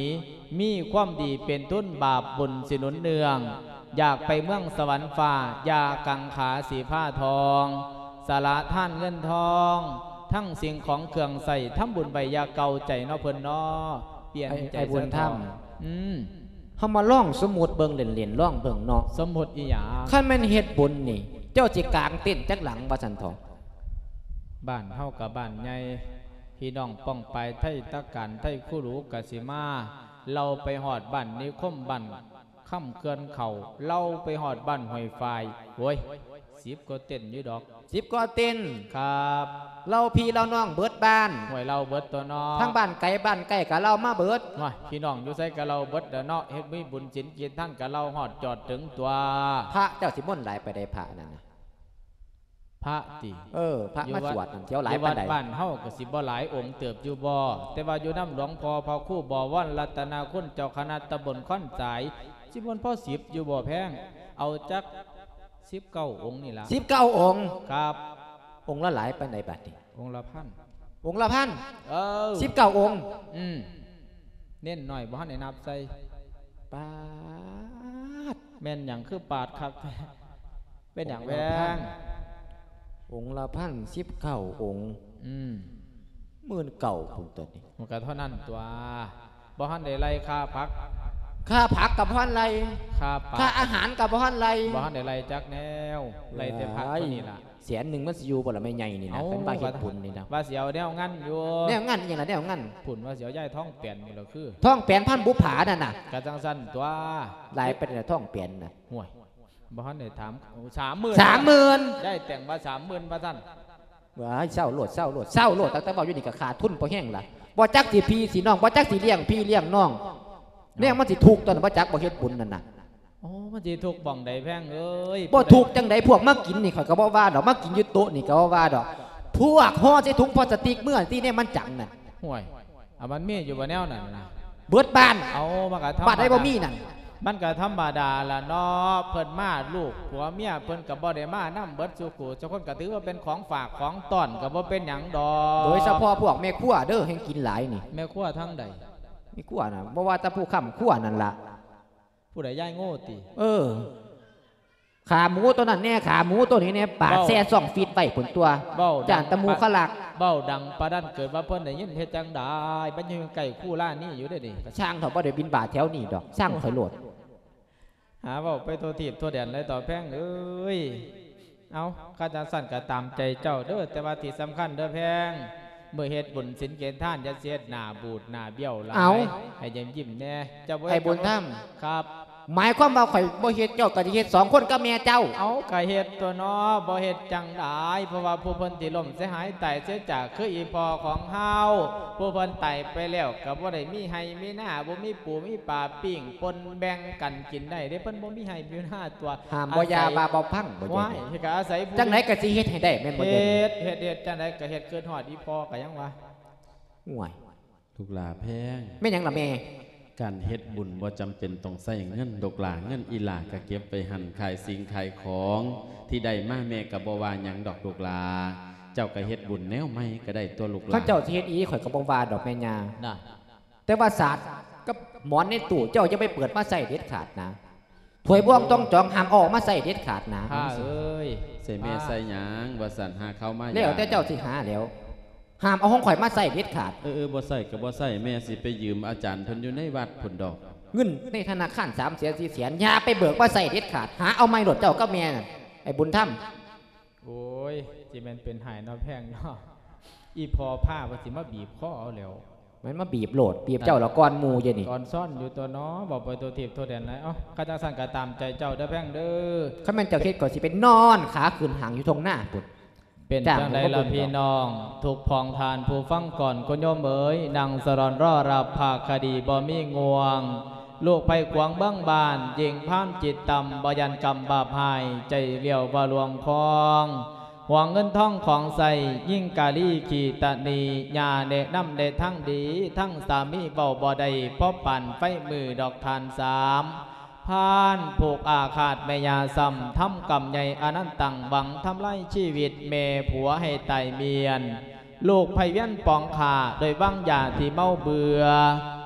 มีความดีเป็นทุนบาปบุญสิหนุนเนืองอยากไปเมืองสวรรค์ฟ้ายากังขาสีผ้าทองสาระท่านเงินทองทั้งสิ่งของเครื่องใส่ทำบุญใบยาเก่าใจเนาะเพิ่นเนาะเปลี่ยนใจไอ้บุญธรรมอืมเฮามาล่องสมุดเบิ่งเล่นๆล่องเบิ่งเนาะสมบทอีหยาคันแม่นเฮ็ดบุญนี่ เจ้าสิกางเต้นจักหลังว่าซั่นทองบ้านเฮากับบ้านใหญ่พี่น้องป้องไปไทยตะการไทยคู่รู้กสิมาเราไปหอดบ้านนิคมบ้านค่ำเกินเขาเราไปหอดบ้านห้วยไฟโว้ยสิบก็เต้นอยู่ดอกสิบก็เต้นครับเราพี่เราน้องเบิดบ้านห้วยเราเบิดตัวน้องทั้งบ้านไกลบ้านใกล้ก็เรามาเบิดว่าพี่น้องอยู่ใส่กับเราเบิดเด้อเนาะเฮ็ดมีบุญศีลกินท่านกับเราหอดจอดถึงตัวพระเจ้าสิม่นต์หลายไปได้พระนั่นน่ะพระติเออพระมาสวดนั่นเที่ยวหลายวัปานดใดบ้านเฮาก็สิบ่หลายองค์เติบอยู่บ่แต่ว่าอยู่น้ำหลวงพ่อพอคู่บ่ว่านรัตนาคุณเจ้าคณะตำบลค่อนสายสิบนพ่อสิบอยู่บ่แพงเอาจักสิบเก้าองค์นี่ล่ะสิบเก้าองค์ครับองค์ละหลายปานใดบัดนี้องค์ละพันองค์ละพันเออสิบเก้าองค์อืมเน้นหน่อยบ่ทันได้นับใส่ปาดแม่นหยังคือปาดครับ เป็นหยังแพงองค์ละพันสิบเก้าองค์อืมหมื่นเก่าพุ่นตัวนี้มันก็เท่านั้นตัวบ่ทันได้ไล่ค่าพักค่าผักกับพ่อนไรค่าปลาค่าอาหารกับพ่อนไรบ่ทันได้ไล่จักแนวไล่แต่พักตัวนี้ล่ะแสนหนึ่งมันสิอยู่บ่ละไม่ใหญ่นี่นะเป็นบ้าเฮ็ดบุญนี่นะว่าเสียวแนวงั้นอยู่แนวงั้นอย่างไรแนวงั้นผุ่นว่าเสียวย่ายท้องเปลี่ยนนี่เราคือท่องแปลนพันบุผานั่นน่ะกระจังสั้นตัวหลายเป็นท่องแปลนน่ะห่วยบ้านได้ถามสามหมื่นสามหมื่นได้แต่งว่าสามหมื่นพระท่านว้ายเศร้าโลดเศร้าโลดเศร้าโลดตั้งแต่เบาอยู่นี่ก็ขาดทุนพอแห้งละบ่จักสิพี่สิน้องบ่จักสิเลี้ยงพี่เลี้ยงน้องเลี้ยงมันสิถูกตอนบ่จักบ่เฮ็ดบุญนั่นน่ะโอ้มันจีถูกบ่องใดแพงเอ้ยบ่ถูกจังไดพวกมากินนี่ข่อยก็บ่ว่าดอกมากินอยู่โต๊ะนี่ก็บ่ว่าดอกพวกห่อใส่ถุงพลาสติกเมื่อที่เนี่ยมันจังน่ะห่วยอ่ะมันมีอยู่บนแนวนั่นนะเบิดบ้านเอามากระทำบ้านได้บ่มีนั่นมันก็ธรรมดาละเนาะเพิ่นมาลูกผัวเมียเพิ่นกับบ่ได้มานํเบิดสู่กูเจ้าคนก็ถือว่าเป็นของฝากของต้อนก็บ่เป็นหยังดอกโดยเฉพาะพวกแม่ครัวเด้อแห่งกินหลายนี่แม่ครัวทั้งใดแม่ครัวน่ะบ่ว่าแต่ผู้ค้ำครัวนั่นล่ะผู้ใดย่ายโง่ติเออขาหมูตัวนั้นแน่ขาหมูตัวนี้แน่ปาดแซ่สองฟีตไว้ผลตัวเบ้าจานตะมูขลักเบ้าดังปะดันเกิดว่าเพิ่นได้ยินเฮ็ดจังได๋มันอยู่ใกล้คู่ล่านี่อยู่ได้ดิช่างเถาบ่ได้บินบาทแถวนี้ดอกช่างถอยโหลดหาเว้าไปตัวทีบตัวแดนเลยต่อแพงเอ้ยเอาข้าจะสั่นก็ตามใจเจ้าเด้อแต่ว่าที่สำคัญเด้อแพงเมื่อเฮ็ดบุญศีลเกณฑ์ท่านอย่าเสียดหน้าบูดหน้าเบี้ยวหลายให้ยิ้มยิ้มแน่เจ้าบ่ไอ้บุญธรรมครับหมายความว่าข่อยบ่เฮ็ดเจ้าก็สิเฮ็ดสองคนกับแม่เจ้าเอากะเฮ็ดตัวน้อบ่เฮ็ดจังได๋เพราะว่าผู้เพิ่นที่ล่มเสียหายตายเสียจากคืออีพ่อของเฮาผู้เพิ่นตายไปแล้วก็บ่ได้มีให้มีหน้าบ่มีปูมีปลาปิ้งปนแบ่งกันกินได้เด้เพิ่นบ่มีให้มีหน้าตัวห้ามบ่ยาบาบ่พังบ่ว้าใช่ยก็อาศัยผู้จังไหนก็สิเฮ็ดให้ได้แม่นบ่เฮ็เด้ดเฮ็ดเฮ็ดจังไดก็เฮ็ดเกินฮอดอีพ่อก็ยังว่าห่วยลูกหลาแพงแม่นหยังล่ะแม่การเฮ็ดบุญบ่จำเป็นต้องใส่เงินดอกหลาเงินอีหลาก็เก็บไปหั่นขายสิ่งขายของที่ได้มาแม่ก็บ่ว่าหยังดอกลูกหลาเจ้าก็เฮ็ดบุญแนวใหม่ก็ได้ตัวลูกหลาข้าเจ้าสิเฮ็ดอีข่อยก็บ่ว่าดอกแม่ย่าน่ะแต่ว่าศาสตร์กับหมอนในตู้เจ้าจะไปเปิดมาใส่เด็ดขาดนะถ้วยบ่วงต้องจองห้ามออกมาใส่เด็ดขาดนะข้าเอ้ยใส่แม่ใส่หยังว่าสั่นหาเข้ามาแล้วแต่เจ้าสิหาแล้วห้ามเอาของข่อยมาใส่เด็ดขาดเออเออบ่ใส่ก็บ่ใส่แม่สิไปยืมอาจารย์เพิ่นอยู่ในวัดพุ่นดอกเงินในธนาคารสามแสนสี่แสนอย่าไปเบิกว่าใส่เด็ดขาดหาเอาไม้หลดเจ้าก็แม่น่ะไอ้บุญธรรมโอ้ยสิแม่นเป็นหายเนาะแพงเนาะอีพ่อผ้าว่าสิมาบีบคอเอาแล้วมันมาบีบโหลดบีบเจ้าละก้อนหมูเยนี่ก่อนซ่อนอยู่ตัวน้อบอกไปตัวทีบตัวแดนไรเอ้าข้าจังสั่นก็ตามใจเจ้าเด้อแพงเด้อข้าแม่นเจ้าเฮ็ดก่อนสิเป็นนอนขาขึ้นหางอยู่ตรงหน้าปุ่นเป็นจ้างจังไดผมก็ล่ะบุญพี่น้องถูกพองทานผู้ฟังก่อนคนโยมเอ๋ยนั่งสรอนรอรับภาคคดีบ่มีงวง ลูกไปขวางเบ้างบานยิงพานจิตต่ำบ่ยันกรรมบาปหายใจเลี้ยวบ่ลวงคลองหวังเงินท่องของใส่ยิ่งกาลีขีตะนียาเนน้ำเนทั้งดีทั้งสามีเบาบ่ได้เพราะปั่นไฟมือดอกทานสามพานผูกอาขาดแม่ยาซ้ำทำกรรมใหญ่อนันตังบังทำไล่ชีวิตเมผัวให้ไตเมียน ลูกไพเวียนปองขาโดยว่างยาที่เมาเบื่อ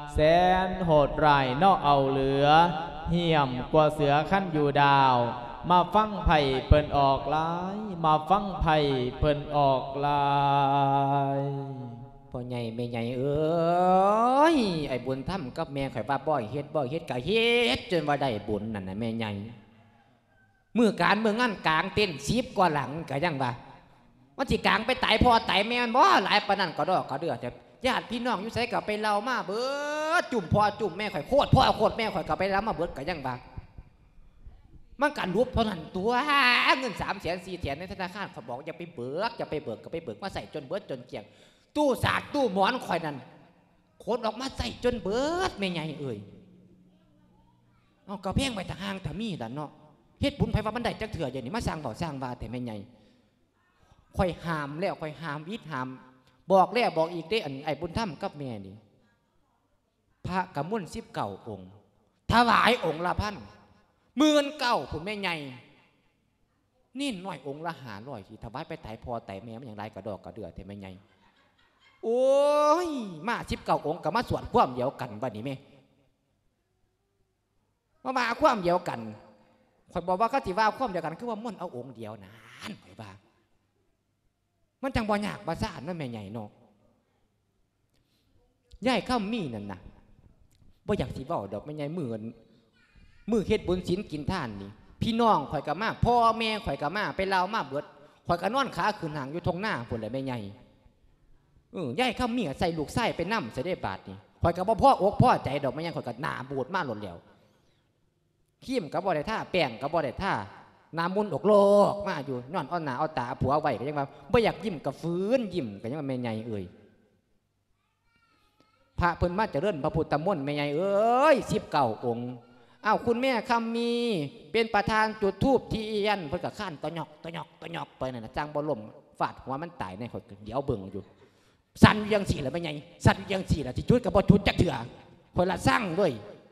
แสนโหดร้ายนอกเอาเหลือเหี่ยมกว่าเสือขั้นอยู่ดาวมาฟังไผ่เปิ้นออกลายมาฟังไผ่เปิ้นออกลายพ่อใหญ่แม่ใหญ่เอ้ยไอ้บุญทำกับแม่ข่อยว่าบ่อยเฮ็ดบ่อยเฮ็ดก็เฮ็ดจนว่าได้บุญนั่นน่ะแม่ใหญ่มือการเมืองงานกลางเต้นสิบกว่าหลังก็ยังว่าว่าสิกลางไปตายพ่อตายแม่มันบ่หลายปานนั้นก็ดอกก็เดือดแต่ญาติพี่น้องอยู่ไสก็ไปเล่ามาเบิดจุ่มพ่อจุ่มแม่ข่อยโคตรพ่อโคตรแม่ข่อยก็ไปเล่ามาเบิดก็ยังว่ามันการรูปเท่านั้นตัวเงินสามแสนสี่แสนในธนาคารเขาบอกอย่าไปเบิกอย่าไปเบิกก็ไปเบิกมาใส่จนเบิดจนเกลี้ยงตู้สากตู้หมอนข่อยนั่นคนออกมาใส่จนเบิดไม่ใหญ่เอ่ยเอากระเพ่งไปทางห้างทามีดันเนาะเฮ็ดบุญไผว่ามันได้จักเถื่ออย่างนี้มาสร้างบ่อสร้างว่าแต่ไม่ใหญ่ข่อยห้ามแล้วข่อยห้ามวิทย์ห้ามบอกแล้วบอกอีกได้อันไอ้บุญธรรมกับแม่นี่พระกำมุ่นสิบเก่าองค์ถวายองค์ละพันหมื่นเก้าผุนแม่ใหญ่นี่หน่อยองค์ละหาร้อยที่ถวายไปไต่พอไต่แม่มันอย่างไรกระดอกกระเดือแต่แม่ใหญ่โอ้ยมาสิบเก้าองค์กับมาสวดความเดียวกันวันนี้แม่มามาความเดียวกันข่อยบอกว่าเขาสิว่าความเดียวกันคือว่าม่วนเอาองค์เดียวนานข่อยบ้ามันจังบ่ยากบ่ซ่านนั่นแม่ใหญ่เนาะย่ายข้ามมีนั่นนะบ่อยากสิเว้าดอกแม่ใหญ่มือมือเฮ็ดบุญศีลกินท่านนี่พี่น้องข่อยก็มาพ่อแม่ข่อยก็มาไปเล่ามาเบิดข่อยก็นอนขาขึ้นหางอยู่ทงหน้าพุ่นแหละแม่ใหญ่เออย่ายข้ามมีใส่ลูกไส้ไปนำใส่ได้บาทนี่ข่อยก็บ่พ่ออกพ่อใจดอกแม่ใหญ่ข่อยก็หน้าบูดมาหล่นแล้วขี้มก็บ่ได้ท่าแป้งก็บ่ได้ท่าน้ำมุนอกโลกมาอยู่ย้อนอ้อนหนาเอาตาผัวไว้ก็ยังว่าบ่อยากยิ้มกับฟื้นยิ้มก็ยังว่าแม่ใหญ่เอ่ยพระเพิ่นมาเจริญพระพุทธมนต์แม่ใหญ่เอ้ยสิบเก้าองค์อ้าวคุณแม่คำมีเป็นประธานจุดธูปที่ยันเพิ่นก็ข้านตะหยอกตะหยอกตะหยอกไปนั่นน่ะจ้างบ่ล่มฟาดหัวมันตายในข่อยเดี๋ยวเบิ่งอยู่สั่นยังสี่ล่ะแม่ใหญ่สั่นยังสี่ล่ะสิจุดก็บ่จุดจักเถื่อข่อยละสร้างด้วย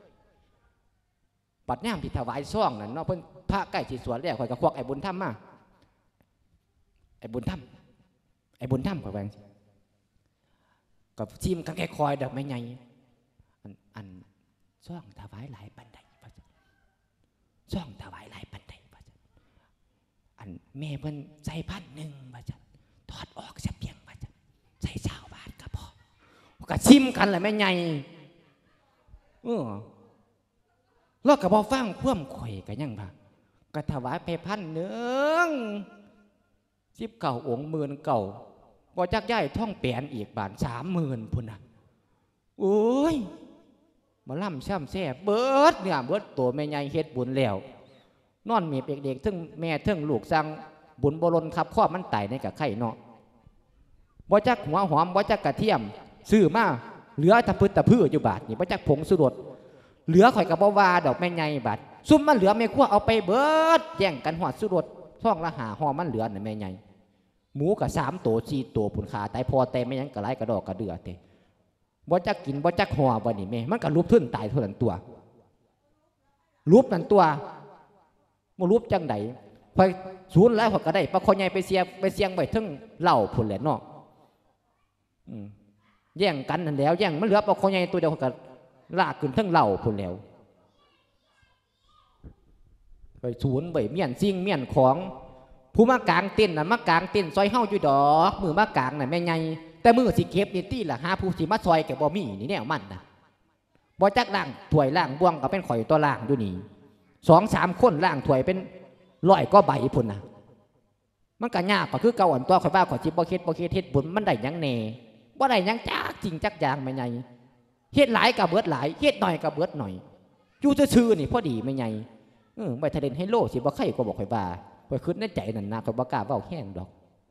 ปัดย่ามที่ถวายซ่องนั่นเนาะเพิ่นพระใกล้สิสวนแล้วข่อยก็ควักไอ้บุญธรรมมาไอ้บุญธรรมไอ้บุญธรรมข่อยว่าจังซี่กับชิมกันแค่คอยดอกไม้ใหญ่อันอันซ่องถวายหลายปันใดว่าจังซ่องถวายหลายปันใดว่าจังอันแม่เพิ่นใส่พันหนึ่งว่าจังถอดออกเสียเพียงว่าจังใส่ชาวบ้านก็พอก็ชิมกันแหละแม่ใหญ่เออแล้วก็บ่ฟังคว่ำข่อยก็ยังว่าก็ถวายไปพันหนึ่งสิบเก้าองค์หมื่นเก่าบ่จักย้ายท่องแปลนอีกบาทสามหมื่นพุ่นน่ะโอ้ยมาล่ำช่ำแซ่เบิดเนี่ยเบิดตัวแม่ใหญ่เฮ็ดบุญแล้วนอนเมียเด็กๆทั้งแม่ทั้งลูกสั่งบุญบรนครับข้อมันไต่ในกับไข่เนาะบ่จักหัวหอมบ่จักกระเทียมซื้อมาเหลือตะพื้นตะพื้นอยู่บาทนี่บ่จักผงสุรสเหลือข่อยกับบ่ว่าดอกแม่ใหญ่บาทซุ่มมันเหลือแม่ขั้วเอาไปเบิดแย่งกันหอดสุรสท่องละหาหอมันเหลือน่ะแม่ใหญ่หมูกับสามตัวสี่ตัวผุนขาตายพอแต่ไม่ยังกระไรกระดอกกระเดือเตะบ่จักกินบ่จักห่อบ่นี่แม่มันก็รูปทึ่นตายเท่านั้นตัวรูปนั้นตัวมารูปจังไดพอศูนย์แล้วพอก็ได้ปลาคอใหญ่ไปเสียไปเสียงไปทึ่งเหล่าผุนแหละเนาะแย่งกันนั่นแล้วแย่งมันเหลือปลาคอใหญ่ตัวเดียวก็ลากขึ้นทึ่งเหล่าผุนแล้วไปศูนย์ไปเมียนซิ่งเมียนของผู้มากลางเต้นน่ะมากลางเต้นซอยเฮาอยู่ดอกมือมากลางน่ะแม่ใหญ่แต่มือสิเก็บนี่ตี้ล่ะหาผู้สิมาซอยแกบ่มีนี่แนวมันน่ะบ่จักล่างถ้วยล่างบ่วงก็เป็นข่อยตัวล่างอยู่นี่สองสามคนล่างถ้วยเป็นร้อยก็ใบพุ่นน่ะมันก็ยากก็คือเก่าอันตัวข่อยว่าข่อยสิบ่เฮ็ดบ่เฮ็ดเฮ็ดบุญมันได้หยังแน่บ่ได้หยังจักจริงจักอย่างแม่ใหญ่เฮ็ดหลายก็เบิดหลายเฮ็ดน้อยก็เบิดน้อยอยู่ซื่อๆนี่พอดีแม่ใหญ่เออบ่ทะเล่นให้โลสิบ่ใครก็บ่ข่อยว่าข่อยคิดในใจนั่นนะข่อยบ่กล้าเว้าแห้งดอก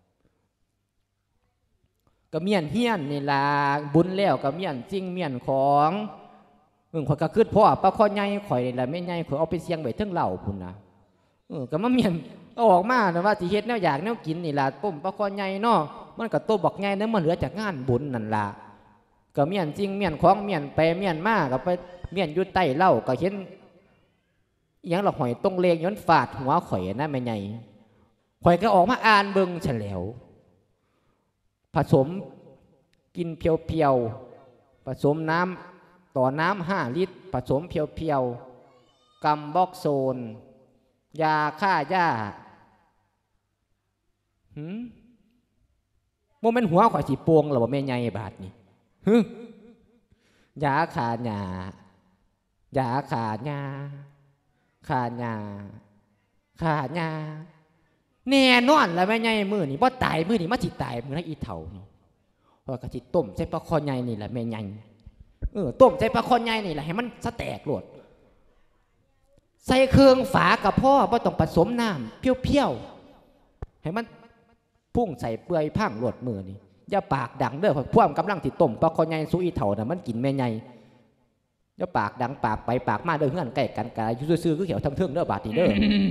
ก็เมียนเฮียนนี่ล่ะบุญแล้วก็เมียนจริงเมียนของเออข่อยก็คิดพ่อปลาคอใหญ่ข่อยนี่ล่ะแม่ใหญ่ข่อยเอาไปเสี่ยงไว้เทิงเหล้าพุ่นน่ะเออก็มาเมียนเอาออกมาน่ะว่าสิเฮ็ดแนวอยากแนวกินนี่ล่ะต้มปลาคอใหญ่เนาะมันก็โตบักใหญ่เด้อมันเหลือจากงานบุญนั่นล่ะก็เมียนจริงเมียนของเมียนไปเมียนมาก็ไปเมียนอยู่ใต้เหล้าก็เห็นอย่างเราหอยตรงเลงย้อนฝาดหัวข่อยนะแม่ใหญ่ข่อยก็ออกมาอ่านเบิ่งเฉลียวผสมกินเพียวๆผสมน้ต่อน้ำห้าลิตรผสมเพียวๆกัมบอกโซนยาฆ่าหญ้าหืมโมเมนหัวข่อยสีปวงหรือว่าแม่ใหญ่บาทนี่ฮึยาขาหญ้ายาขาหญ้าขาหญ้าขาหญ้าแน่นอนแล้วแม่ใหญ่มือนี่บ่ตายมือนี่มาสิตายมือให้อีเถ่านี่เพราะกะสิต้มใส่ปลาคอใหญ่นี่แหละแม่ใหญ่เออต้มใส่ปลาคอใหญ่นี่แหละให้มันสแตกโลดใส่เครื่องฝากับพ่อบ่ต้องผสมน้ำเพี้ยวๆให้มันพุ่งใส่เปื่อยพังโลดมือนี่อย่าปากดังเด้อพวกกำลังติดต้มปลาคอใหญ่สุอีเถ่าน่ะมันกินแม่ใหญ่อย่าปากดังปากไปปากมาเด้อเฮือนใกล้กันกายอยู่ซื่อๆคือเขียวทั้งเทิงเด้อบาดนี้เด้อ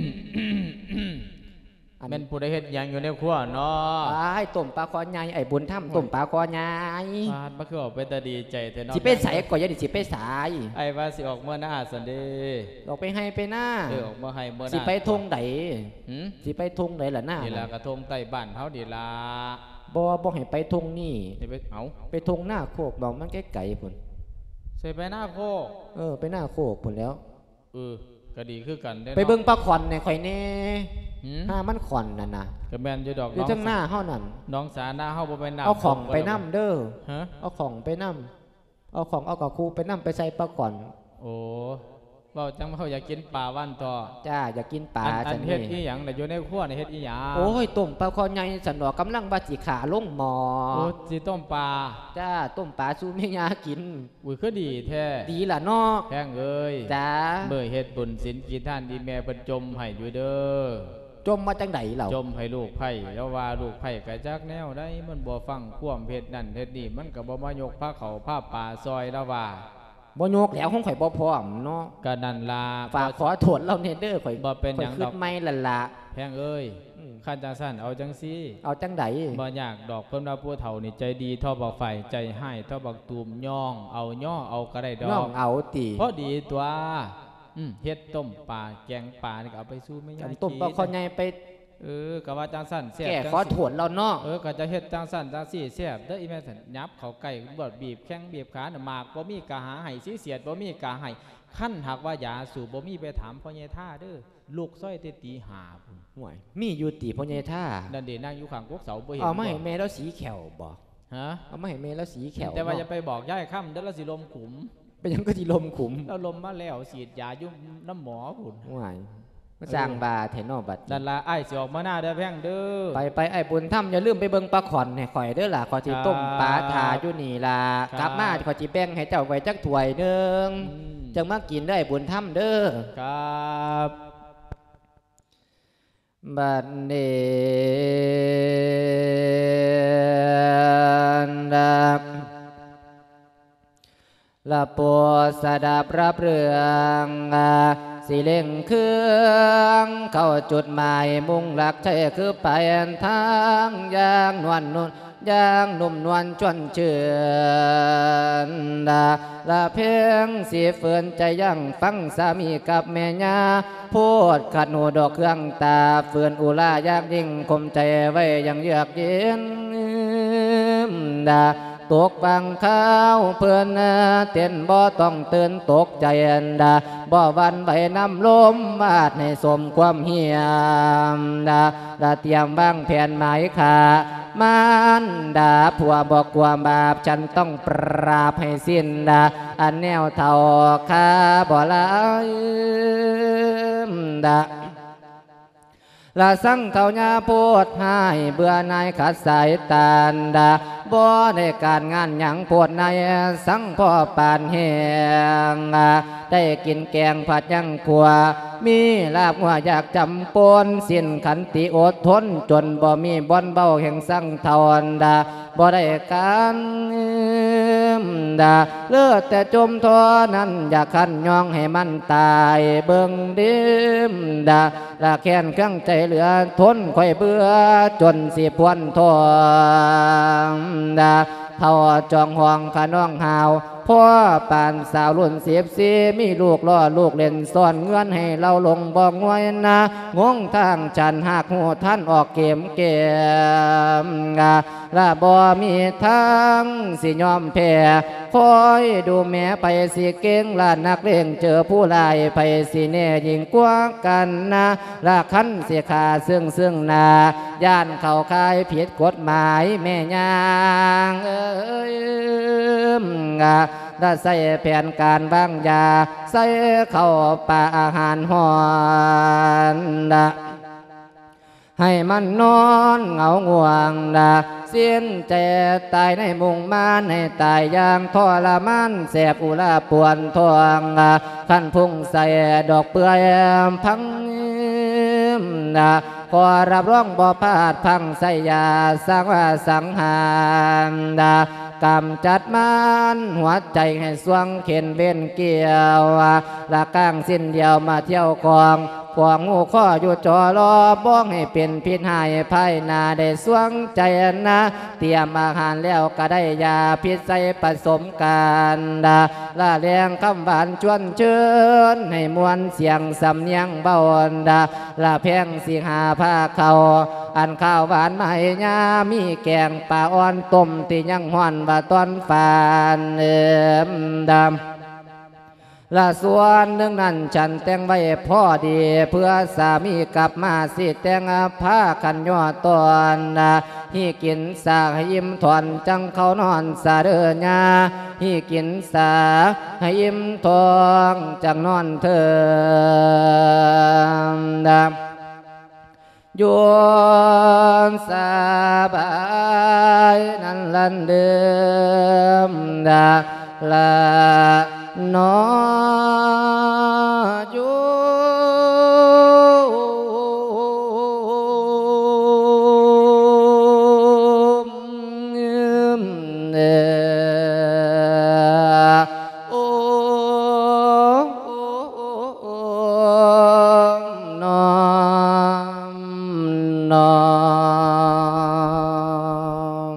เป็นผู้ใดเฮ็ดหยังอยู่ในครัวเนาะไอ้ต้มปลาคอใหญ่ไอ้บุญถ้ำต้มปลาคอใหญ่บาดบ่คือออกไปแต่ดีใจแต่เนาะสิไปใส่ก่อนอย่าดิสิไปสายไอ้ว่าสิออกเมื่อหน้าสันเดออกไปให้ไปหน้าเออออกมาให้เมื่อหน้าสิไปทงไดหืมสิไปทงไดล่ะหน้านี่ล่ะกระทงใต้บ้านเฮานี่ล่ะบ่บ่ให้ไปทงนี่ไปเอ้าไปทงหน้าโคกบอกมันไกลๆพุ่นใส่ไปหน้าโคกเออไปหน้าโคกพุ่นแล้วเออก็ดีคือกันไปเบิ่งปลาขอนเนี่ยข่อยแน่ห้ามันขอนนั่นน่ะก็แม่นอยู่ดอกอยู่ทั้งหน้าเฮานั่นน้องสาหน้าเฮาบ่ไปนำเอาของไปนำเด้อฮะเอาของไปนำเอาของเอากับครูไปนำไปใส่ปลาขอนโอ้เว้าจังเขาอยากกินปลาวันต่อจ้าอยากกินปลาจังเฮ็ดอีหยังน่ะอยู่ในครัวนี่เฮ็ดอีหยังโอ้ยต้มปลาคอใหญ่สันดอกกำลังบาสิขาลงหม้อโอ้สิต้มปลาจ้าต้มปลาสู่แม่ย่ากินอุ้ยคือดีแท้ดีล่ะเนาะแพงเอ้ยจ้าเมื่อเฮ็ดบุญศีลกินทานดีแม่เพิ่นจมให้อยู่เด้อจมมาจังได๋เหล่าจมให้ลูกไผ่แล้วว่าลูกไผ่กะจักแนวได้มันบ่ฟังความเฮ็ดนั่นเฮ็ดนี่มันก็บ่มายกผ้าเขาผ้าป่าซอยแล้วว่าบ่ยกแล้วของข่อยบ่พร้อมเนาะก็นั่นล่ะฝากขอโทษเราเนเด้อข่อยบ่เป็นหยังดอกไม่ละละแพงเอ้ยคันจังซั่นเอาจังซี่เอาจังได๋บ่ยากดอกเพิ่นว่าผู้เฒ่านี่ใจดีเท่าบักไฟใจให้เท่าบักตูมย่องเอาย่อเอาก็ได้ดอกย่องเอาติพอดีตัวอืมเฮ็ดต้มปลาแกงปลานี่ก็เอาไปสู้แม่ย่ากินต้มปลาคอใหญ่ไปเออก็ว่าจังซั่นแซ่บแก่ขอโทษเราเนาะเออก็จะเฮ็ดจังซั่นจังซี่แซ่บเด้ออีแม่ซั่นยับเข้าใกล้บ่บีบแข้งบีบขาน่ะมากบ่มีกะหาให้สิเสียดบ่มีกะให้คั่นหากว่ายาสูบบ่มีไปถามพ่อใหญ่ท่าเด้อลูกซอยเตตีหาพุ่นห่วยมีอยู่ติพ่อใหญ่ท่านั่นเด้นั่งอยู่ข้างกกเสาบ่เห็นเอามาให้แม่แล้วสีแขวบ่ฮะเอามาให้แม่แล้วสีแขวแต่ว่าจะไปบอกยายค่ำเด้อแล้วสิลมขุมไปยังก็สิลมขุมแล้วลมมาแล้วฉีดยาอยู่น้ำหมอพุ่นห่วยสร้างบาเทนอบัดนั่นล่ะไอ้สิออกมาหน้าเด้อแพงเด้อไปไปไอ้บุญถ้ำอย่าลืมไปเบิ่งปลาขอนให้ข่อยเด้อล่ะขอสิต้มปลาทาอยู่นี่ล่ะกลับมาขอสิแบ่งให้เจ้าไว้จักถ้วยนึงจังมากินได้บุญถ้ำเด้อครับบัดนี้ดับละปัวสดับรับเรื่องสิเล่งเครื่องเข้าจุดหมายมุ่งหลักใช่คือไปทางย่างนวลนุ่นย่างนุ่มนวลจวนเชื่อนดาละเพียงสีเฟื่อนใจยังฟังสามีกับแม่ย่าพูดขัดหูดอกเครื่องตาเฟื่อนอุลายากยิ่งคมใจไว้ยังเยือกเย็นดาตกบังข้าวเพื่อนเต้นบ่ต้องตื่นตกใจอันดาบ่วันใบน้ำลมบาดในสมความเหี่ยมดาดาเตรียมวางแผนหมายขามันดาผัวบอกความบาปฉันต้องปราบให้สิ้นดาอันแนวเท่าข้าบ่ละดาละสังเท่าญาโพดให้เบื่อนายขัดสายตาดาบ่ได้การงานหยังโพดนายสังพ่อปานแหงได้กินแกงผัดยังขัวมีลาบหัวอยากจำปนสิ้นขันติอดทนจนบ่มีบ่อนเบาแห่งสังเท่าดาบ่ได้การดาเลือดแต่จมทอนั้นอยากขันยองให้มันตายเบิ่งดิมดาละแค้นเครื่องใจเหลือทนค่อยเบื่อจนสิพวนทองดาเท่าจองห่วงขน้องหาวพ่อปานสาวรุ่นเสียบสีมีลูกล่อลูกเล่นซ่อนเงื่อนให้เราลงบอกไว้นะงงทางจันหากหูท่านออกเกมเกมละบ่มีทางสิยอมแพ้คอยดูแม่ไปสิเก่งละนักเลงเจอผู้ลายไปสิแน่ยิ่งกว่ากันนะละคันเสียขาซึ่งซึ่งนาย่านเข้าคายผิดกฎหมายแม่ยางเอ้ยได้ใส่แผนการบางยาใส่เข้าป่าอาหารหอนละให้มันนอนเหงาง่วงดาเสียนใจตายในมุงมานให้ตายอย่างทรมานแสบอุลาปวนทวงขันพุ่งใส่ดอกเปื่อยพังดาขอรับรองบ่พลาดพังใส่ยาสังว่าสังหารดากำจัดมันหัวใจให้สวงเข็นเว้นเกี่ยวละก้างสิ้นเดียวมาเที่ยวกองขวางงูข้ออยู่จอรอบ้องให้เป็นพิษหายภายนาได้สวงใจนะเตรียมอาหารแล้วก็ได้ยาพิษใส่ผสมกันดาละแรงคำหวานชวนเชิญให้มวลเสียงสำเนียงเบาดาละแพงสิหาผ้าเขาอันข้าวหวานมาให้ยามีแกงปลาอ่อนต้มที่ยังห่อนว่าตอนฟานเอิมดำละส่วนหนึ่งนั้นฉันแต่งไว้พ่อดีเพื่อสามีกลับมาสิแต่งผ้ากันย่อตอนฮีกินสาให้ยิ้มถอนจังเขานอนสาเดินยาฮีกินสาให้ยิ้มทองจังนอนเถิดโยนสบายนั่นลันเดิมดาละนออยู่เอ่อโอ้นอมนอม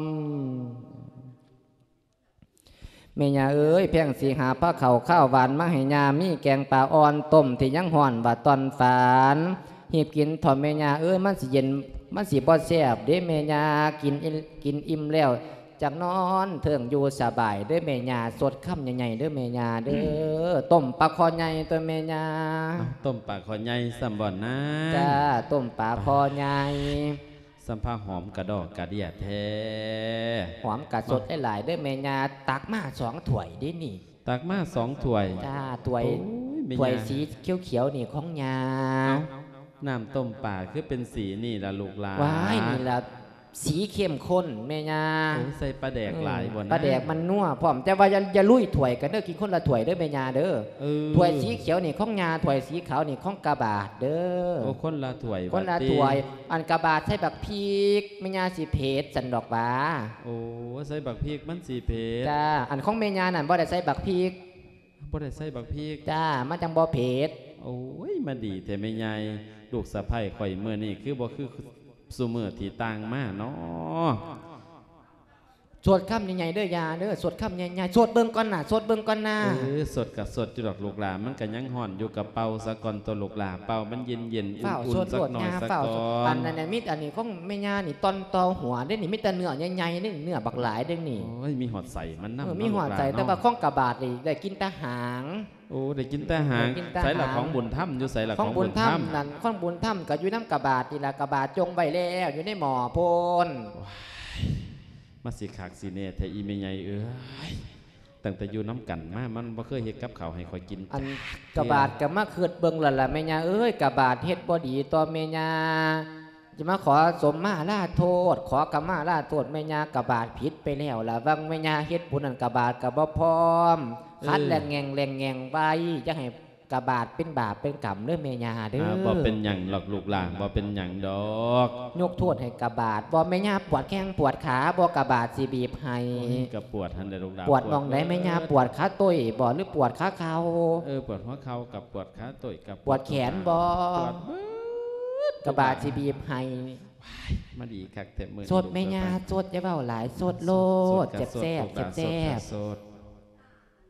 แม่ยาเอ้ยเพียงสีหาผ้าเขาข้าวหวานมาให้ยามีแกงปลาอ่อนต้มที่ยังห่อนว่าตอนฝานหีบกินถอดแม่ยาเอ้ยมันสิเย็นมันสิบ่แซ่บเด้แม่ยากินกินอิ่มแล้วจากนอนเถิงอยู่สบายเด้แม่ยาสดค่ำใหญ่ๆเด้แม่ยาเด้อต้มปลาคอใหญ่ตัวแม่ยาต้มปลาคอใหญ่สัมบ่อนนะจ้าต้มปลาคอใหญ่สัมภาหอมกระดอกกระเดียแท้หอมกระสดได้หลายเด้แม่ยาตักมาสองถ้วยดินี่ตักมาสองถ้วยจ้าถ้วยถ้วยสีเขียวๆนี่ของยาน้ำต้มปลาคือเป็นสีนี่ละลูกหลานว้ายนี่ละสีเข้มข้นแม่ยาใส่ปลาแดกหลายบนปลาแดกมันนัวพร้อมแต่ว่าอย่าลุยถ้วยกันเด้อกินคนละถ้วยเด้อแม่ยาเด้อถ้วยสีเขียวนี่ของยาถ้วยสีขาวนี่ของกระบาดเด้อโอ้คนละถ้วยคนละถ้วยอันกระบาดใส่บักพริกแม่ยาสีเผ็ดสันดอกหวาโอ้ใส่บักพริกมันสีเผ็ดจ้าอันของแม่ยานั่นบ่ได้ใส่บักพริกบ่ได้ใส่บักพริกจ้ามันจังบ่เผ็ดโอ้ยมาดีแต่แม่ใหญ่ลูกสะใภ้ข่อยมื้อนี้คือบ่คือสุมือที่ต่างมาเนาะสวดค่ำใหญ่ๆเด้อยาเด้อสวดค่ำใหญ่ๆสวดเบิ่งก่อนน่ะสวดเบิ่งก่อนน่ะเออสวดกับสวดจุดอกลูกหลานมันก็ยังห่อนอยู่กับเป่าสะก่อนตัวลูกหลานเป่ามันเย็นเย็นอุ่นๆสักหน่อยสักก่อนอันนั้นมิตรอันนี้ของแม่ย่านี่ตอนตอหัวได้นี่มิตรเนื้อใหญ่ๆนี่เนื้อบักหลายเด้งนี่โอ้ยมีหอดใส่มันน้ำมีหอดใส่แต่ว่าข้องกระบาดนี่ได้กินแต่หางโอ้ได้กินแต่หางใส่หลักของบุญถ้ำอยู่ใส่หลักของบุญถ้ำนั่นข้องบุญถ้ำกับอยู่น้ำกระบาดนี่ละกระบาดจงใบแล้วอยู่ในหมอพนมาสิขากสีเนเธออีเมย์ใหญ่เอ้ยตั้งแต่อยู่น้ำกันมามันบ่เคยเฮ็ดกับข้าวให้คอยกินอันกระบาดกับมาเกิดเบิ่งละละแม่ยาเอ้ยกระบาดเฮ็ดบ่ดีต่อแม่ยาจะมาขอสมมาลาโทษขอกรรมาลาโทษแม่ยากระบาดผิดไปแล้วละวังแม่ยาเฮ็ดบุญนั่นกระบาดกับบ่พร้อมคัดแรงแงงแรงแงงไว้จะให้กระบาดเป็นบาปเป็นกรรมเด้อแม่ยาเด้อบ่เป็นหยังหลอกลูกหลานบ่เป็นหยังดอกยกโทษให้กระบาดบ่แม่ยาปวดแข้งปวดขาบ่กระบาดสิบีบให้ก็ปวดทันได้ลูกหลานปวดมองไหนแม่ยาปวดขาต้ยบ่หรือปวดขาเข่าเออปวดหัวเข่ากับปวดขาต้ยกับปวดแขนบ่กระบาดสิบีบให้มาดีคักแต่มื้อสดแม่ยาสดอย่าเว้าหลายสดโลดเจ็บแซ่บเจ็บแซ่บ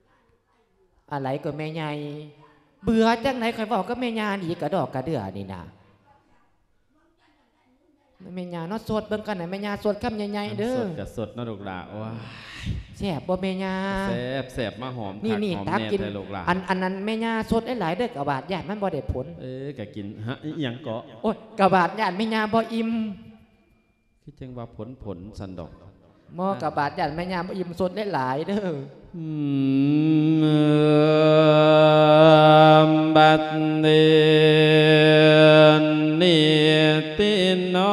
อะไรก็แม่ใหญ่เบื่อจังไหนคอยบอกก็แม่ยาดีกระดอกกระเดื่อนี่นะแม่ยาเนาะสดเบิ่งกันไหนแม่ยาสดคำใหญ่ๆเด้อสดกับสดนะลูกหลานว้าแซ่บบ่แม่ยาแซ่บแซ่บมาหอมนี่นี่ตักกินอันอันนั้นแม่ยาสดหลายๆเด้อกระบาดญาติมันบ่ได้ผลเออกะกินฮะอีหยังเกาะโอ้ยกระบาดญาติแม่ยาบ่อิ่มคิดจังว่าผลผลสันดอกหม้อกระบาดญาติแม่ยาบ่อิ่มสดหลายๆเด้อบัดนี้นิติน้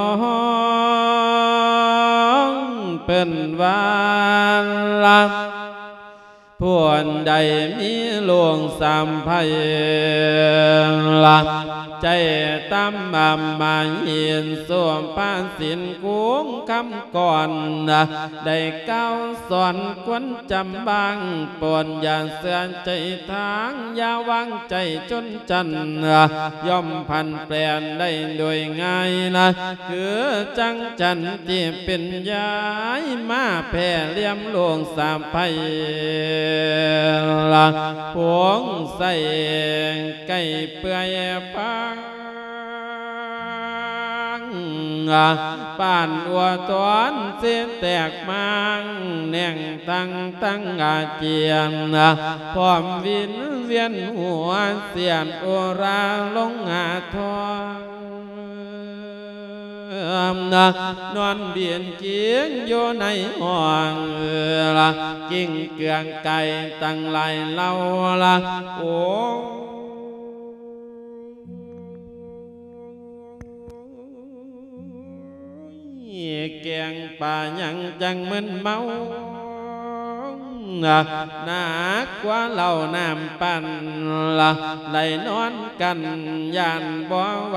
องเป็นวานลับพวนใดมีหลวงสามภัยลับใจตั้มบำมาเหียนสวมป้านสินกุ้งคำก่อนได้เก้าสอนควนจำบางปนยานเสื่อใจทางยาวางใจจนจันย่อมพันแปลนได้โดยง่ายนะคือจังจันที่เป็นย้ายมาแผ่เลี่ยมหลวงสามภัยละพวงใส่ไก่เปื่อยพังป่านอัวตอนเส้นแตกมังแน่งตั้งตั้งอาเจียนพร้อมวินเวียนหัวเสียนอุราลงอาทองนอนเบียนเกียงโยในห้องละกิ่งเกลืองไก่ตั้งไหลเล่าละโอ้แกงป่ายังจังมึนเมาหนักกว่าเหล่าน้ำปั่นละได้นอนกันยานบ่ไหว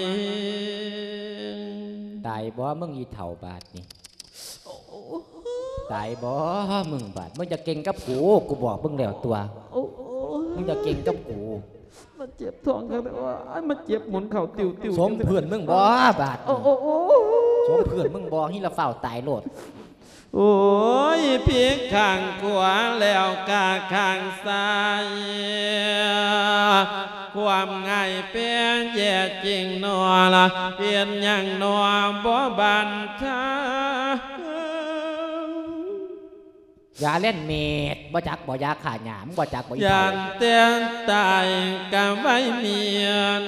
ตายบ่มึงอีเถ่าบาทนี่ตายบ่มึงบาทมึงจะเก่งกับกูกูบอกมึงแล้วตัวมึงจะเก่งกับกูมันเจ็บท้องกันแต่ว่ามันเจ็บหมุนเข่าติวติวสมเพื่อนมึงบ่บาทโอ้โอ้สมเพื่อนมึงบ่ที่เราเฝ้าตายโลดโอ้ยเพียงข้างขวาแล้วกาข้างซ้ายความง่ายเป็นแย่จริงนัวละเปลี่ยนอย่างนัวบ่บันท้าอย่าเล่นเมดบ่จักบ่ยาขาหยามบ่จักบ่ยานเตียนตายกับไว้เมียน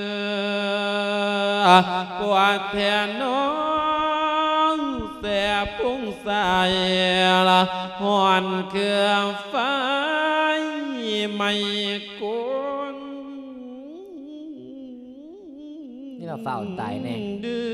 ปวดแทนน้องแสบพุ่งใส่ละหอนเครื่องไฟไม่กุนนี่เราเฝ้าตายแน่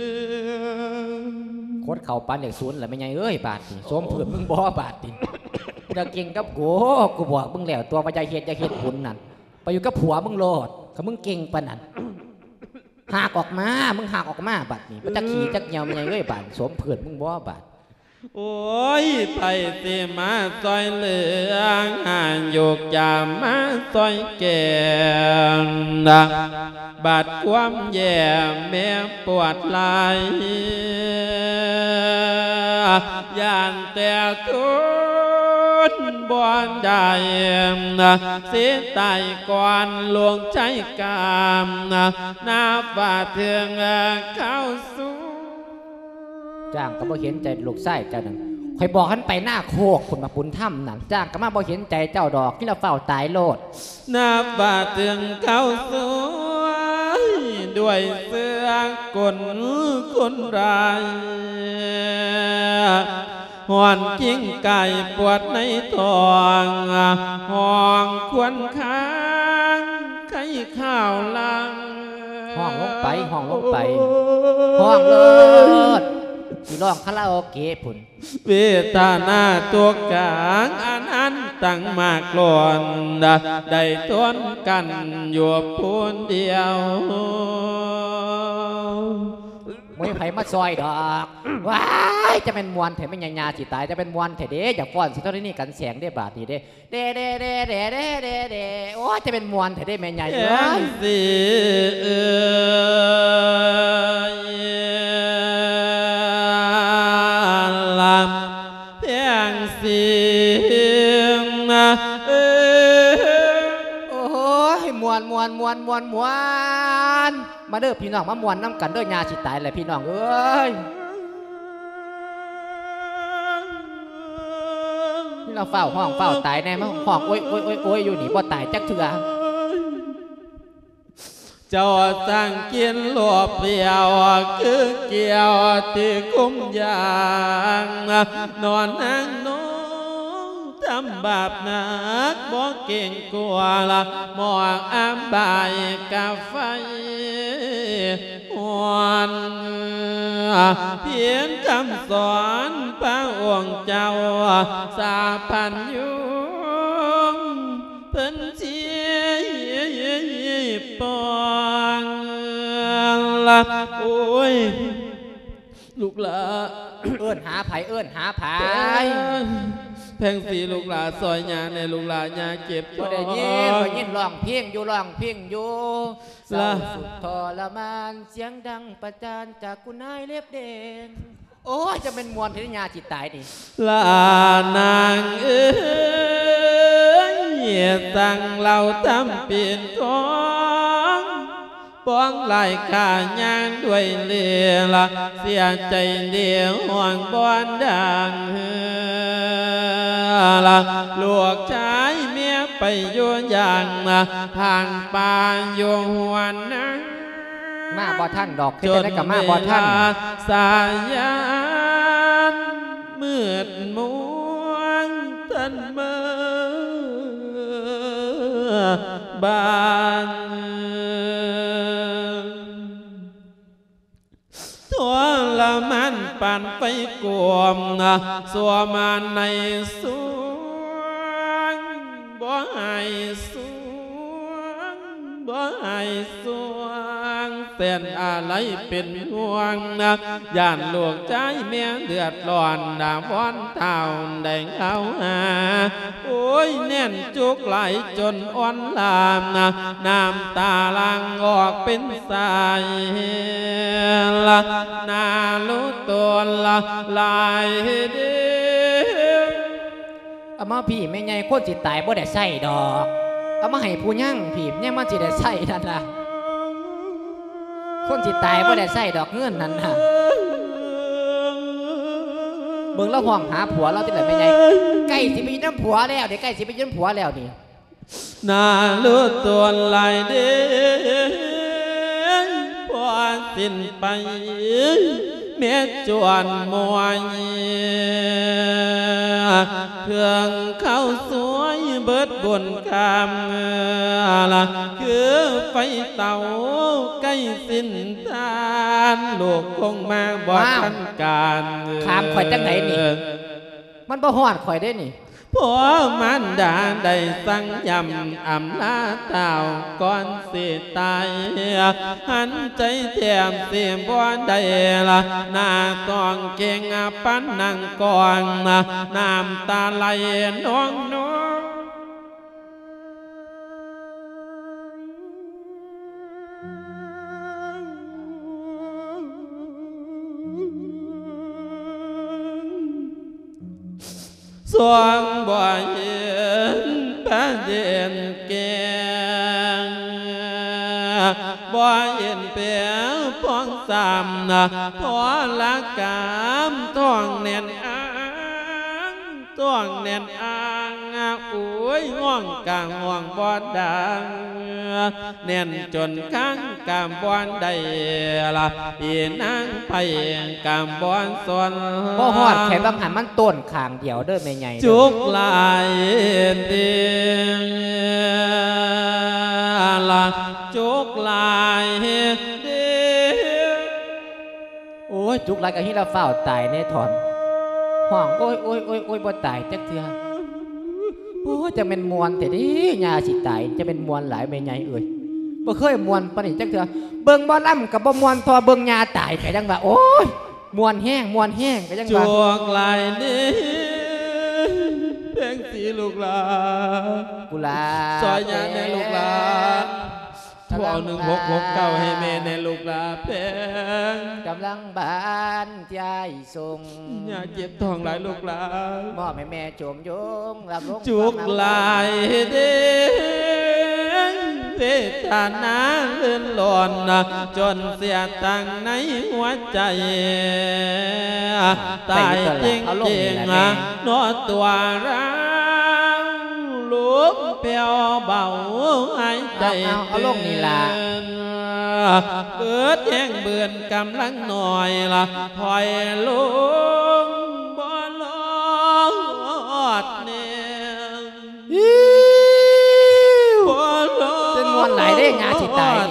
โคตรเข่าปันเด็กศูนย์แหละไม่ไงเอ้ยบาทนี่สมเพื่อนมึงบ่บาทนี่จะเก่งกับกูกูบอกมึงแล้วตัวมาใจเฮ็ดจะเฮ็ดบุญนั่นไปอยู่กับผัวมึงโลดเขามึงเก่งปะนั่นหากออกมามึงหากออกมาบาทนี่มันจะขี่จักเหี่ยวไม่ไงเอ้ยบาทสมเพื่อนมึงบ่บาทโอ้ยไปเตมาซอยเหลืองห่างโยกยามาซอยแก่ดังบาดความแย่แม่ปวดไหลยานแต่ทุนบอนได้เสียตายก่อนหลวงใจกามนาบาดเทืองเข้าสู่จ้างก็บ่เห็นใจลูกไส้เจ้านั่นคอยบอกขันไปหน้าโคกคนมาปุนถ้ำนั่นจ้างก็มาบ่เห็นใจเจ้าดอกที่เราเฝ้าตายโลดหน้าบาดเตืองเข้าสวยด้วยเสื้อกลคนรายหอนกิ้งไก่ปวดในท้องห้องควรค้างไข่ข้าวลังห้องลงไปห้องลงไปห้องเลิศที่ร้องคาราโอเกะพุ่นเวทนาตัวกลางอันอันตั้งมากหลอนได้ต้นกันอยู่พูนเดียวไม่ไผมาซอยดอกว้ายจะเป็นมวนเถอะไม่ยาสิตายจะเป็นมวนเถอะเด้อย่าฟ้อนสิเท่านี้กันแสงได้บาดดีเด้เด้เด้เด้เด้เด้เด้เด้โอ้จะเป็นมวนเถอะเด้แม่ใหญ่เอ้ยสิเอ้ยลำเพียงเสียงเอ้ยวนมวนมวนมวนมวนมาเด้อพี่น้องมามวนน้ำกันเด้อยาสิตายแหละพี่น้องเอ้ยนี่เราเฝ้าห้องเฝ้าตายแน่มั้งห้องโอ้ยโอ้ยโอ้ยโอ้ยอยู่นี่บ่ตายจักเถื่อเจ้าสั่งกินหลวบเปรียวคือเกี่ยวที่คุ้มยางนอนนั่งนอนทำบาปหนักบ่เก่งกลัวละมองอ้ามบายกาไฟหวนเพียงคำสอนพระองค์เจ้าสาพันยุงเพิ่นเชียปองละโอ้ยลูกหลาเอิ้นหาไผเอิ้นหาไผแพงสีลูกหลาซอยยาในลูกหลาญาเจ็บบ่ได้ยินบ่ยินร้องเพลงอยู่ร้องเพลงอยู่เศร้าสุดทรมานเสียงดังประจานจากกุนายเล็บเด่นโอ้ยจะเป็นมวลพิญญาจิตตายดิลานางเอ้ยสั่งเราทำเปลี่ยนของป้องไหลกายานด้วยเลียละเสียใจเดียวห่วงบอนดังละลูกชายเมียไปอยู่อย่างทางป่าอยู่หัวนังมาบ่ท่านดอกจนได้กับมาบ่ท่านสายยานมืดมัวท่านเมื่อบานตัวละมันปั่นไปกวมสัวมาในสวงบ่ให้สวงบ่ให้สวงเป็นอะไรเป็นห่วงนะย่านหลวงใจเมียเดือดร้อนดาว้อนเท่าแดงเอาหาโอ้ยแน่นจุกไหลจนอ่อนลามนะน้ำตาลังออกเป็นสายละนาลุตัวละลายเดียวเอามาพี่ไม่ไงคนจิตตายบ่ได้ใส่ดอกเอามาให้ผู้ยั่งพี่เนี่ยมันจิได้ใส่นั่นล่ะคนจิตตายบ่ได้ใส่ดอกเงินนั่นน่ะเบิ่งแล้วห่วงหาผัวเราที่ไหนไม่ไงใกล้สิไปยืนน้ำผัวแล้วเดี๋ยวใกล้สิไปยืนผัวแล้วนี่นาลุตัวลายเดียวพอสิ้นไปเมียจวนมวยเครื่องเข้าสวยเบิดบนคำละคือไฟเตาใกล้สิ้นทานลูกคงมาบ่ทันการขามข่อยจังไหนนี่มันบ่ฮอดข่อยได้นี่พ่อมันดาได้สั่งยำอำลาเต่าก่อนสิตายหันใจแถมเสียมบ่ได้ละหน้าต้องเก่งปันนั่งกองน้ำตาไหลน้องน้องสวงบ่เห็นพระเด่นแก่บ่เห็นเปียวพองสามนะพอละกามท้องแน่นอ่างท้องแน่นอ่างโอ้ยง่วงกลางง่วงบ่ดังแน่นจนข้างกามบ่ได้ละอีนางไปกามบ่ส่วนบ่ฮอดแค่บางหันมันต้นข้างเดียวเด้อแม่ใหญ่จุกลายเดีละจุกลายเดีโอ้ยจุกลายกับที่เราเฝ้าตายในถอนห้องโอ้ยโอ้ยโอ้ยโอ้ยบ่ตายจักเทื่อโอ้จะเป็นมวลแต่ดิยาสิตายจะเป็นมวลหลายแม่ใหญ่เอ้ยบ่เคยมวลปานนี้จักเทื่อเบิ่งบ่ล่ำกับบ่มวลทอเบิ่งยาตายก็จังว่าโอ้ยมวลแห้งมวลแห้งก็จังว่าจวกลายนี้เพียงสีลูกหลากุลาซอยยาในลูกหลาทั่วหนึ่งหกหกเก้าให้แม่ในลูกหลาเพียงกำลังบานใจทรงอย่าเจ็บท้องหลายลูกหลามอบให้แม่โจมโยงรับลงจุกลายเด้งเวตนาลื่นหล่นจนเสียตังในหัวใจตายจริงจริงนอตัวร้าวลุกเปียวเบาหายใจเอาลงนี่ล่ะเกิดแห้งเบื่อนกำลังหน่อยละถอยลุงบ่ลอดเนี่ยบ่ลอดจนวนไหลได้งาสิตาย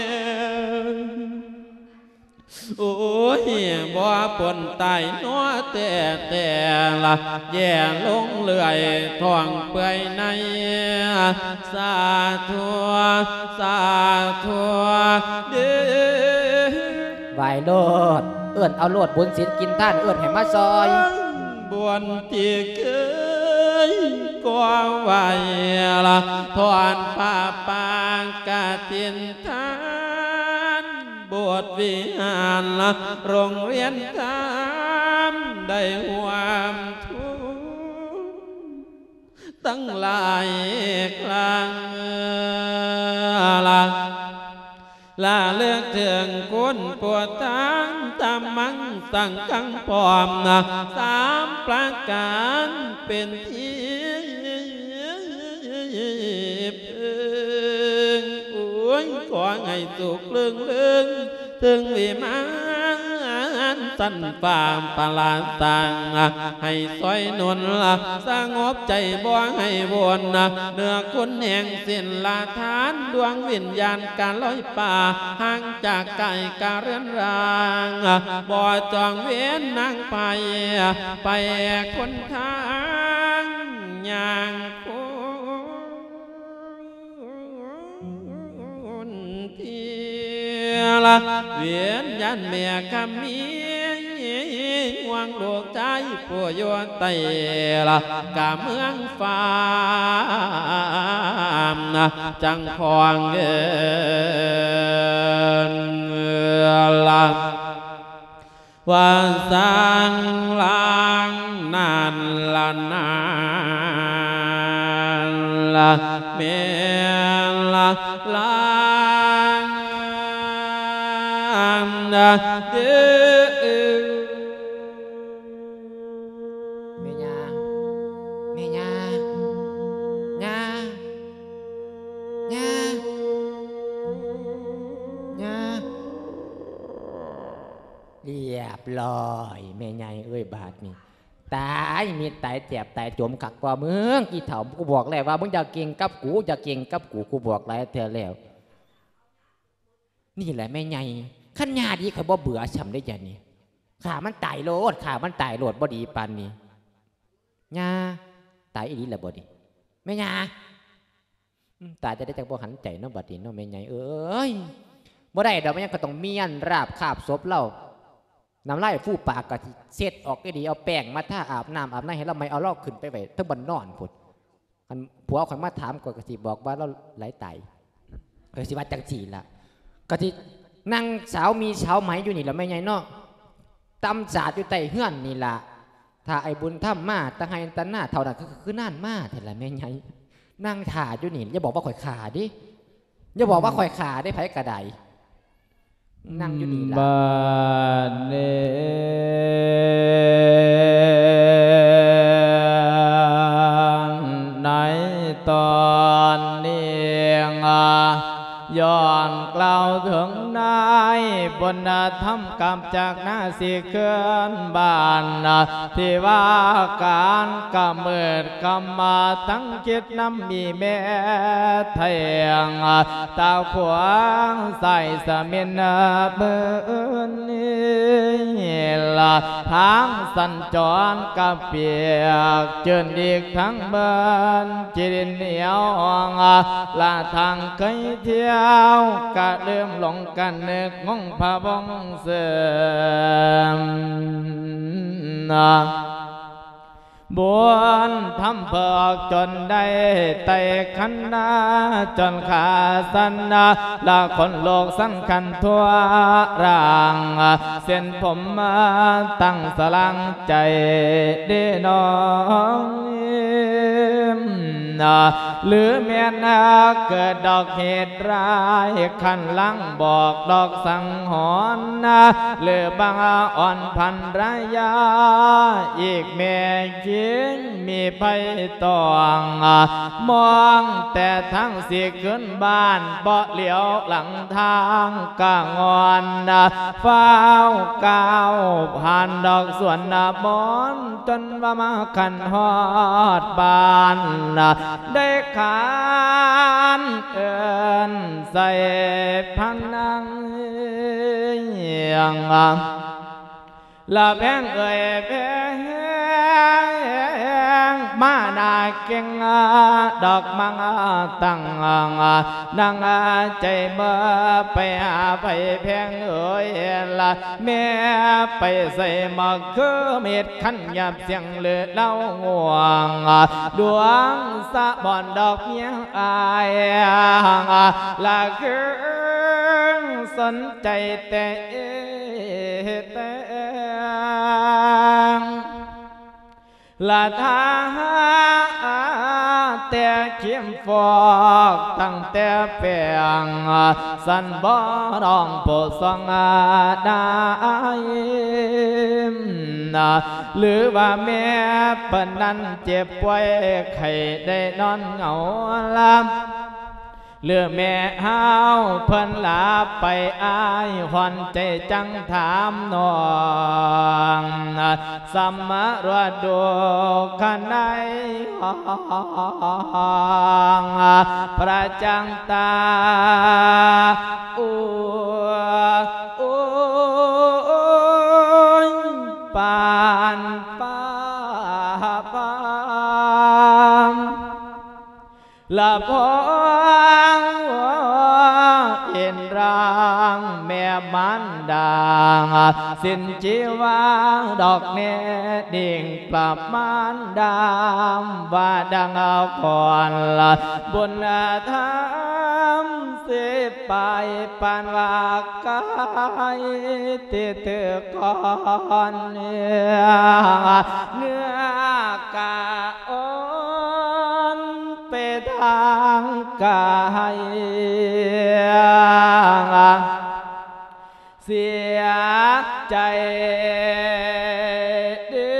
โอ้ยบ่ปนตายนัวแต่แต่ละแย่ลงเลื่อยท่องเปื่อยในสาธุสาธุเด้อไหวโลดเอื้อนเอาโลดบุญศีลกินท่านเอื้อนให้มาซอยบวนที่เคยก่อไว้ละถอนผ้าปางกฐินทานบวชวิหารละโรงเรียนธรรมได้ความทุกข์ตั้งหลายครั้งละลาเลือกเถื่องคนปวดทั้งตามมังสั่งกังปอมนะสามประการเป็นที่พึงโอ้ยขอให้สุขเลื่องเลื่องถึงวิมานสันป่าปลาตังให้ซอยนวลละสงบใจบ่ให้วนเนื้อคนแห่งสิ้นลาทานดวงวิญญาณการลอยป่าห่างจากไก่การเรือนรางบ่จองเวียนนางไปไปคนทางย่างละเวียนยันเมียคำมีหวังดวงใจผู้โยนไตละกะเมืองฟ้าจังพองเงินละว่าสังลางนานละนานละเมียละลาเด้อแม่ย่าแม่ย่าย่าย่าย่าเรียบร้อยแม่ใหญ่เอ้ยบาดนี่ตายมีตายเจ็บตายจมขักกว่ามึงอีเถ่ากูบอกแล้วว่ามึงอย่าเก่งกับกูอย่าเก่งกับกูกูบอกหลายเท่าแล้วนี่แหละแม่ใหญ่ขันญาดีเขาบ่เบื่อช้ำได้ยังนี่ขามันตายโลดขามันตายโลดบ่ดีปานนี้ญาตายอีหลีแหละบ่ดีแม่ญาตายจะได้จักบ่หันใจเนาะบัดนี้เนาะแม่ใหญ่เอ้ยบ่ได้ดอกแม่ยังก็ต้องเมียนราบคาบศพเล่าน้ำลายฟู่ปากก็เช็ดออกก็ดีเอาแป้งมาท่าอาบน้ำอาบน้ำให้เราไม่เอาลอกขึ้นไปไว้ทั้งบนนอนพุ่นอันผัวข่อยมาถามก็สิบอกว่าเราไหลตายก็สิว่าจังสี่ล่ะก็สินั่งสาวมีสาวไหมอยู่นี่แหละแม่ใหญ่เนาะตำศาสตร์อยู่ใต้เฮือนนี่ล่ะถ้าไอ้บุญถ้ำมาตะไห้ตะหน้าเท่านั้นคือคือน่านมาแต่ละแม่ใหญ่นั่งถ่าอยู่นี่อย่าบอกว่าข่อยขาดิอย่าบอกว่าข่อยขาได้ไผกระไดนั่งอยู่นี่ล่ะบ้านเนในตอนนี้ย้อนกล่าวถึงนายบนธรรมกรรมจากหน้าสิเกินบ้านที่ว่าการกำเมิดกำมาตั้งคิดน้ำมีแม่เทียงตาขวางใส่สมินเบือนนี่ละทางสัญจรกับเปียกเจินอีกทั้งเบินจิรินเหนียวละทางเคยเที่ยวกะเริ่มหลงกันนึกงงพะบงเสื่อมบวนทำเพิกจนได้ไต่ขันนาจนขาสันนาละคนโลกสั้นกันทั่วร่างเส้นผมมาตั้งสลังใจได้น้องหรือแม่นาเกิดดอกเหตุร้ายขันลังบอกดอกสังหรณ์นะหรือบางอ่อนพันรายาอีกแม่ยิงมีไผตองมองแต่ทั้งสิขึ้นบ้านบ่เหลียวหลังทางกะงอนนะฟ้าวก้าวผ่านดอกสวนนาบอนจนว่ามาขันฮอดบ้านนะได้ขานเอินใส่พังนังยังละแพงเอ่ยแพงมานาเก่งดอกมังตั้งนังใจเมื่อไปหาไปแพงเอ่ยละแม่ไปใส่มาคือเม็ดขันหยับเสียงเลือดเล่าง่วงดวงสะบอนดอกเมียอายละคือสนใจแต่แต่ละทาแต่เขียมฟอกตั้งแต่เปียงสันบ่ดองโปสองได้หรือว่าแม่ปนันเจ็บป่วยไข้ได้นอนเหงาลำเลือแม่ห้าวเพิ่นลาไปอายหอนใจจังถามน้องสัมมารวดดูขันในห้องประจังตาอู้อู้ปานป้าปามละพองเอ็นร่างแม่มันดางสินจีวาดอกเนดิ่งปรับมันดามว่าดังเอาก่อนละบุญธรรมสิไปปานว่ากายติดเถือก่อนเนื้อกาอ่อนไปทางกายเสียใจเด้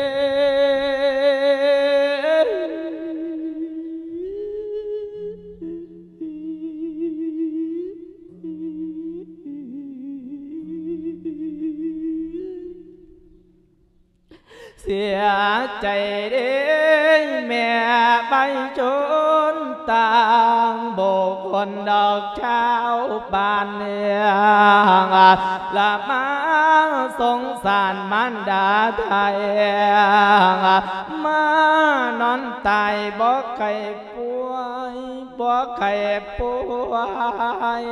เสียใจเด้แม่ใบชนต่างโบกคนดอกเช้าบานเนียงละมาสงสารมันดาไทยมานอนตายบ่ไข่ป่วยบ่ไข่ป่วย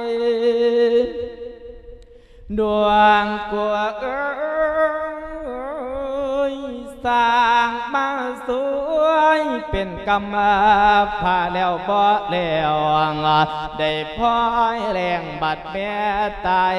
ดวงกัวเอ้ยสร้างมาสวยเป็นกรรมผ่าแล้วบ่แล้วได้พ้อยแรงบัดแม่ตาย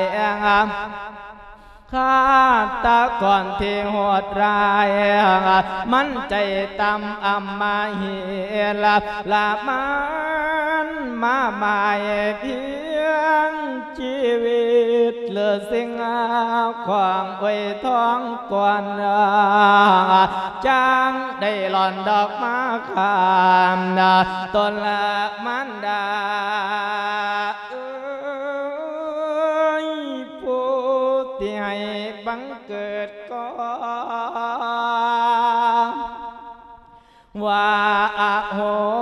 ข้าตาก่อนที่โหดร้ายมันใจตำอำมาเหียละละมันมาหมายเพียงชีวิตเหลือสิ่งความไว้ท้องก่อนจางได้หล่อนดอกมาขามต้นละมันดาที่ให้บังเกิดก่อนว่าโห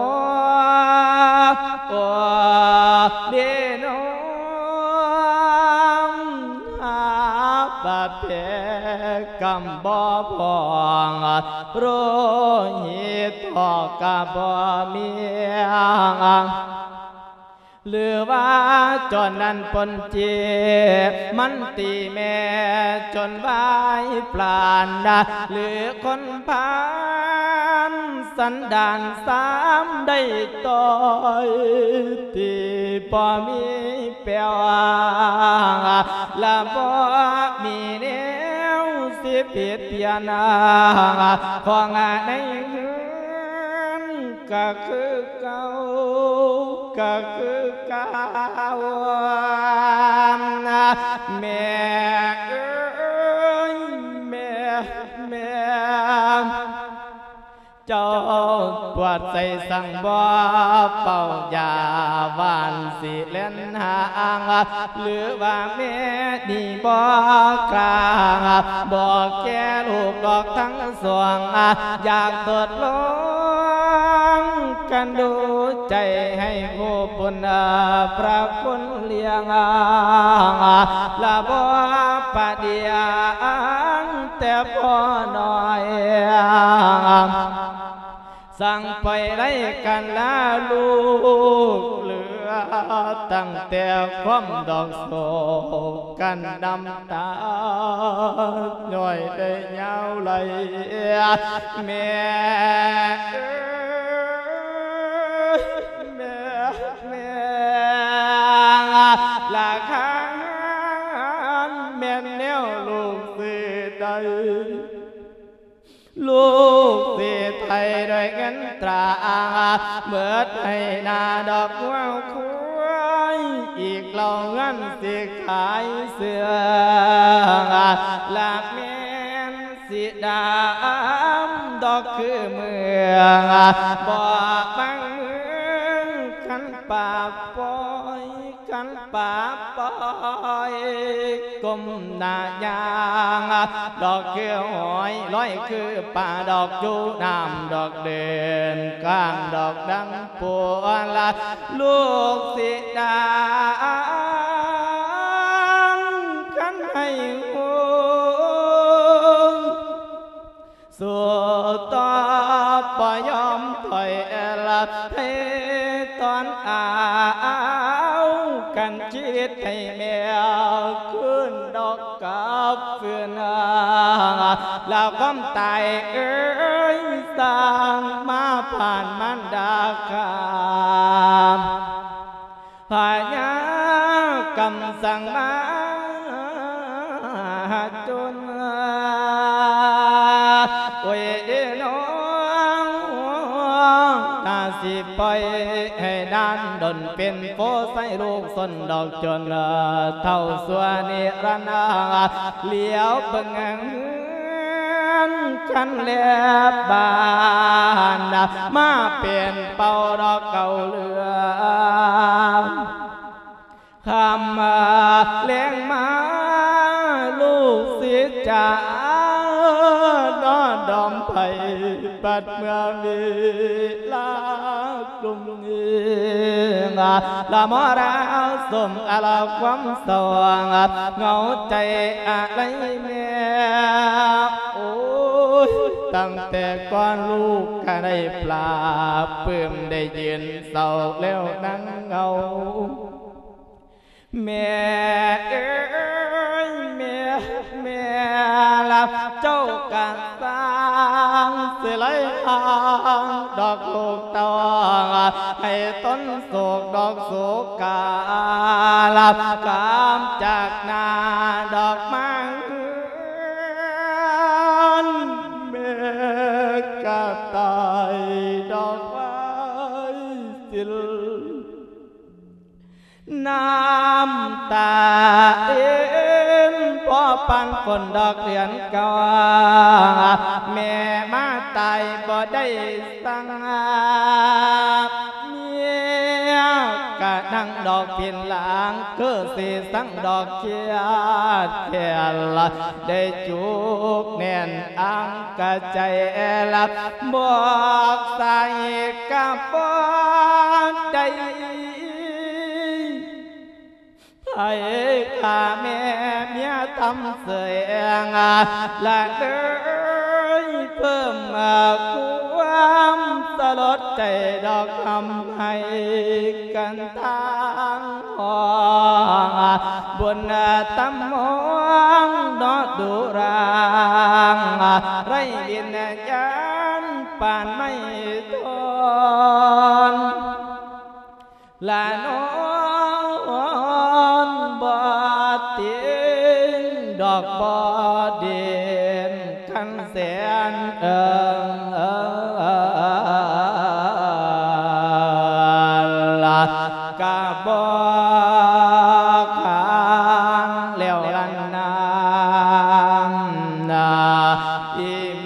โอเดโนหาบาดแผลกำบ่พองโรหิตทอกะบ่มีหรือว่าจนนั้นปนเจ็บมันตีแม่จนวายปราณดาหรือคนพานสันดานสามได้ต่อยตีบ่มีแปลว่าละบ่มีแนวสิผิดเพียนาของในก็คือเก่าก็คือเก่าแม่เอ้ยแม่แม่เจ้าปวดใจสั่งบ่เป่ายาวานสิเล่นหางหรือว่าแม่ดีบ่กลางบอกแก่ลูกดอกทั้งสวงอยากตดลงกันดูใจให้ผู้บุญพระคุณเลี้ยงละบ่ปะเดียงแต่พอหน่อยสั่งไปไล่กันละลูกเหลือตั้งแต่ความดอกโศกกันดำตาย่อยได้ยาวไหลแม่แม่แม่ละข้างแม่แนวลูกสิได้ลูกสิไทยด้วยเงินตราเมื่อให้นาดอกว้าวคุยอีกเราเงินสิขายเสื้อหลักแม่นสิดำดอกคือเมืองบอกบังมือกันป่าปอยกันป่าปอยกลมหน้ายางดอกเกลือหอยร้อยคือป่าดอกจูน้ำดอกเดินก้านดอกดังปวนละลูกสิดากันให้หูสู่ต่อปยอมถอยละเทตอนอากันชีวิตให้แมวขึ้นดอกกับเฟื่อนแล้วความตายเอ้ยสร้างมาผ่านมันดาคามพญากำสั่งมาจนโอ้ยเดน้องตาสิปล่อยให้นานดนเป็นโฟใส่ลูกสนดอกจนเท่าสัวนิรันดร์เลี้ยวเบิ่งกันเลียบานมาเป็นเป่าดอกเก่าเลือคำเลี้ยงมาลูกสิจ๋าดอดอมไผ่ปัดเมื่อมีลากลุ่มนี้ละมอราสมอลาความสว่างเงาใจอะไรแม่โอ้ยตั้งแต่ก่อนลูกก็ได้ปลาเพิ่มได้ยืนเศร้าแล้วนั่งเงาแม่เอ้ยแม่แม่ลับเจ้ากันสร้างเสียไหลทางดอกลูกตองให้ต้นโศกดอกโศกาลับกามจากนาดอกมังแม่กะตายดอกไม้สิลน้ำตาเอ็นพ่อปันคนดอกเหรียญเก่าแม่มาตายบ่ได้สั่งเมียกะนั่งดอกพินหลังคือสิสั่งดอกเขียดแค่ละได้จุกแน่นอังกะใจลับบอกใส่กับบ่ได้ไอ้ข้าแม่เมียทำเสียงละเลยเพิ่มความสลดใจดอกคำให้กันทางห้องบนตำมองดอดูรางไรบินยันป่านไม่ทนละน้องบอดเตียงดอกบอดเด่นขันแสนเอิงกาบอกขางแล้วลันนามนาอีเม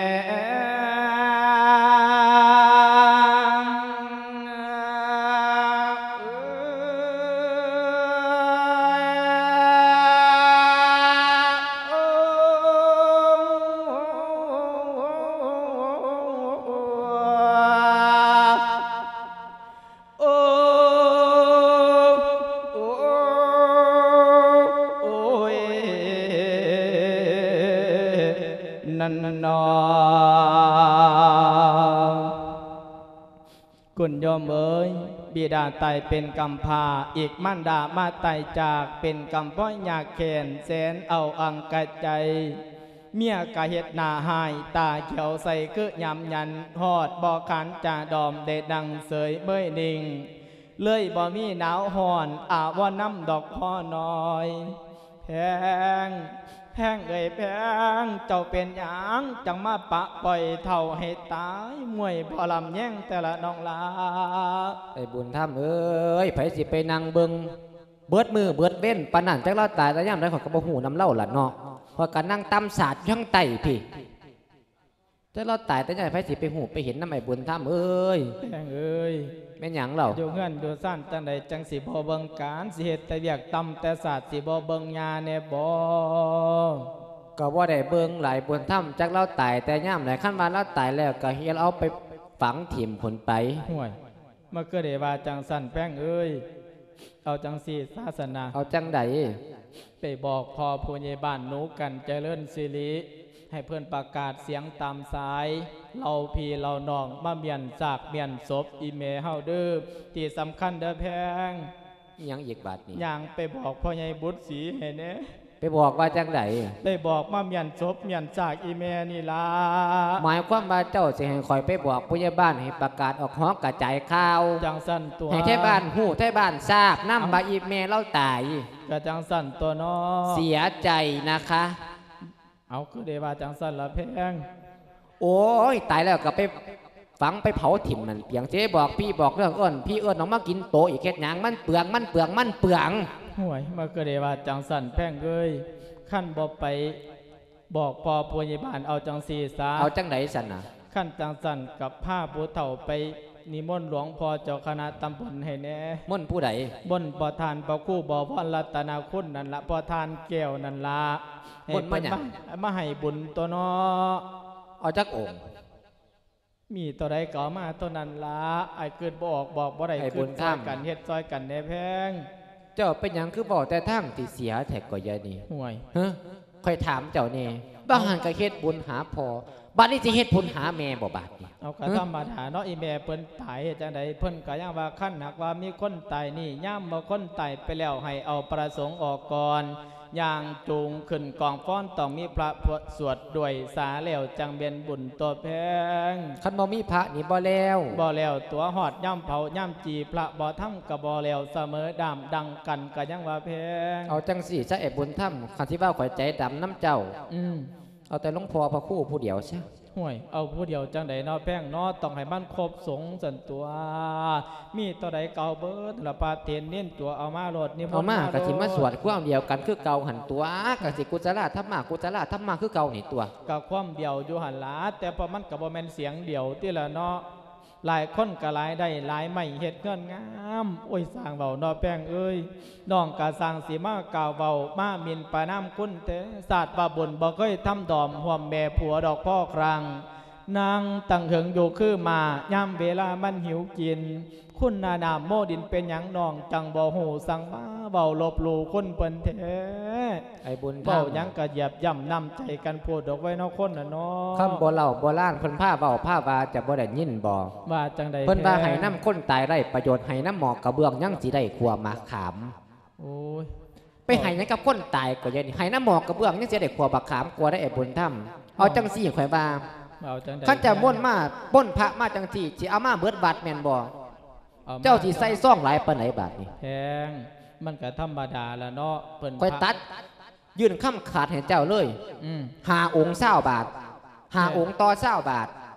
คุณโยมเอ๋ยบิดาตายเป็นกำพร้าอีกมั่นดามาตายจากเป็นกำพ้อยยากแขนแสนเอาอังกะใจเมียกะเฮ็ดหน้าหายตาเขียวใสคือยำยันหอดบ่ขันจ่าดอมเดดังเสยเมื่อยนิ่งเลยบ่มีหนาวหอนอาว่าน้ำดอกพ่อน้อยแพงแพงเอ่ยแพงเจ้าเป็นหยังจังมาปะปล่อยเท่าให้ตายมวยบ่ลำแย่งแต่ละน้องลาไอ้บุญธรรมเอ้ยไผสิไปนั่งเบิ่งเบิดมือเบิดเว้นปานนั้นจักเราตายแต่ย่ำได้ขอยก็บ่ฮู้นำเล่าล่ะเนาะพอกันนั่งตำศาสตร์ข้างไตพี่จักเราตายแต่ย่ำไผสิไปฮู้ไปเห็นนำไอ้บุญธรรมเอ้ยแพงเอ้ยแม่นหยังเล่าอยู่เฮือนอยู่ซ่านจังใดจังสิบ่เบิ่งการสิเฮ็ดแต่เวียกตำแต่ศาสตร์สิบ่เบิ่งญาแน่บ่ก็บ่ได้เบิ่งหลายบุญธรรมจักเราตายแต่ย่ำไหนคันว่าเราตายแล้วก็เฮ็ดเอาไปฝังถิ่มผลไปห่วยมาเกิดได้ว่าจังสั่นแป้งเอ้ยเอาจังสิศาสนาเอาจังใดไปบอกพ่อผู้ใหญ่บ้านหนูกันเจริญสิริให้เพื่อนประกาศเสียงตามสายเราพี่เราน้องมาเมียนจากเมียนศพอีเมเฮาเด้อที่สำคัญเด้อแพงยังอีกบาทนี้ยังไปบอกพ่อใหญ่บุตรศรีให้แน่ไปบอกว่าจังไดไปบอกมาเมียนศพเมียนจากอีเมนี่ล่ะหมายความว่าเจ้าสิให้คอยไปบอกผู้ใหญ่บ้านให้ประกาศออกห้องกระจายข่าวจังสั่นตัวให้ไทบ้านฮู้ไทบ้านทราบนำว่าอีเมเราตายกะจังสั่นตัวน้อเสียใจนะคะเอาคือเดว่าจังสั่นละแพงโอ้ยตายแล้วก็ไปฝังไปเผาถิ่มนั่นเปียงเจ๊บอกพี่บอกเรื่องเอิ้นพี่เอิ้นน้องมากินโตอีกแค่หยังมันเปลืองมันเปลืองมันเปลืองห่วยมาคือเดว่าจังสั่นแพงเอ้ยขั้นบ่ไปบอกพอผู้ใหญ่บ้านเอาจังสีซาเอาจังไดสั่นน่ะขั้นจังสั่นกับผ้าผู้เฒ่าไปนิมนต์หลวงพ่อเจ้าคณะตำบลให้แน่ม่นผู้ใดม่นประธานประคู่บ่อพรรัตนาคุณนั่นละประธานแก้วนั่นละม่นมาหยังมาให้บุญตัวน้อเอาจักองค์มีตัวใดก็มาตัวนั้นละไอ้เกิดบอกบอกบ่ได้เกิดซอยกันเฮ็ดซอยกันแน่แพงเจ้าเป็นหยังคือบอกแต่ทั้งที่เสียแท็กก็ยานี่ห่วยฮะค่อยถามเจ้านี่บ้างหันก็เฮ็ดบุญหาพอบัดนี้สิเฮ็ดบุญหาแม่บ่บาดนี่เอากระธรรมดาเนาะอีแม่เพิ่นตายจังไดเพิ่นก็ยังว่าคั่นหากว่ามีคนตายนี่ย่ำบ่คนตายไปแล้วให้เอาประสงค์ออกก่อนอย่างจูงขึ้นกองฟ้อนต้องมีพระสวดด้วยสาแล้วจังเบียนบุญตัวแพงคันบ่มีพระนี่บ่แล้วบ่แล้วตัวหอดย่ำเผาย่ำจีพระบ่ทำกับบ่แล้วเสมอดำดังกันก็ยังว่าแพงเอาจังสี่ซะไอ้บุญธรรมคันที่ว่าข่อยใจดำน้ำเจ้าอืมเอาแต่หลวงพ่อพระครูผู้เดียวซะห่วยเอาผู้เดียวจังใดเนาะแป้งเนาะต้องให้มันครบสงสันตัวมีตัวใดเก่าเบิดละปาเทนเน้นตัวเอามาโหลดนี่เอามากะสิมาสวดความเดียวกันคือเก่าหันตัวกะสิกุศลธรรมะกุศลธรรมะคือเก่านี่ตัวกะความเดียวอยู่หันหลาแต่พอมันกับบ่แม่นเสียงเดียวที่ละเนาะหลายคนก็หลายได้หลายไม่เฮ็ดเงินงามโอ้ยสร้างเบาเนาะแป้งเอ้ยน้องกะสร้างสีมากล่าวเบามามินปาน้ำคุณเตศาสตร์บาบุญบ่เคยทำดอมห่วมแม่ผัวดอกพ่อครังนางตั้งเหิงอยู่คือมาย่ำเวลามันหิวกินคุณนานาโมดินเป็นหยังนองจังบ่หูสั่งมาเบาลบลูคนเปิ้นแท้ไอ้บุญเบายังกระเหยียบย่ำนำใจกันพูดดอกไว้นอกคนน่ะเนาะคำบ่เล่าบ่ล้านคนผ้าเบาผ้าบาจะบ่ได้ยินบ่ว่าจังใดเพิ่นว่าให้น้ำคนตายได้ประโยชน์ให้น้ำหมอกกระเบื้องยังสิได้ขัวมาขามโอ้ยไปให้ยังกับคนตายก็ยังให้น้ำหมอกกระเบื้องยังสิได้ขัวบักขามกลัวได้ไอ้บุญธรรมเอาจังสี่ข่อยว่าขันจะม่นมาป้นพระมาจังที่ที่เอามาเบิดบาทแมนบ่เจ้าที่ใส่ซ่องหลายปานไหนบาทนี่แพงมันก็ธรรมดาละเนาะเปิ้นค่อยตัดยื่นคำขาดให้เจ้าเลยหาองค์เศร้าบาทหาองค์ต่อเศร้าบาท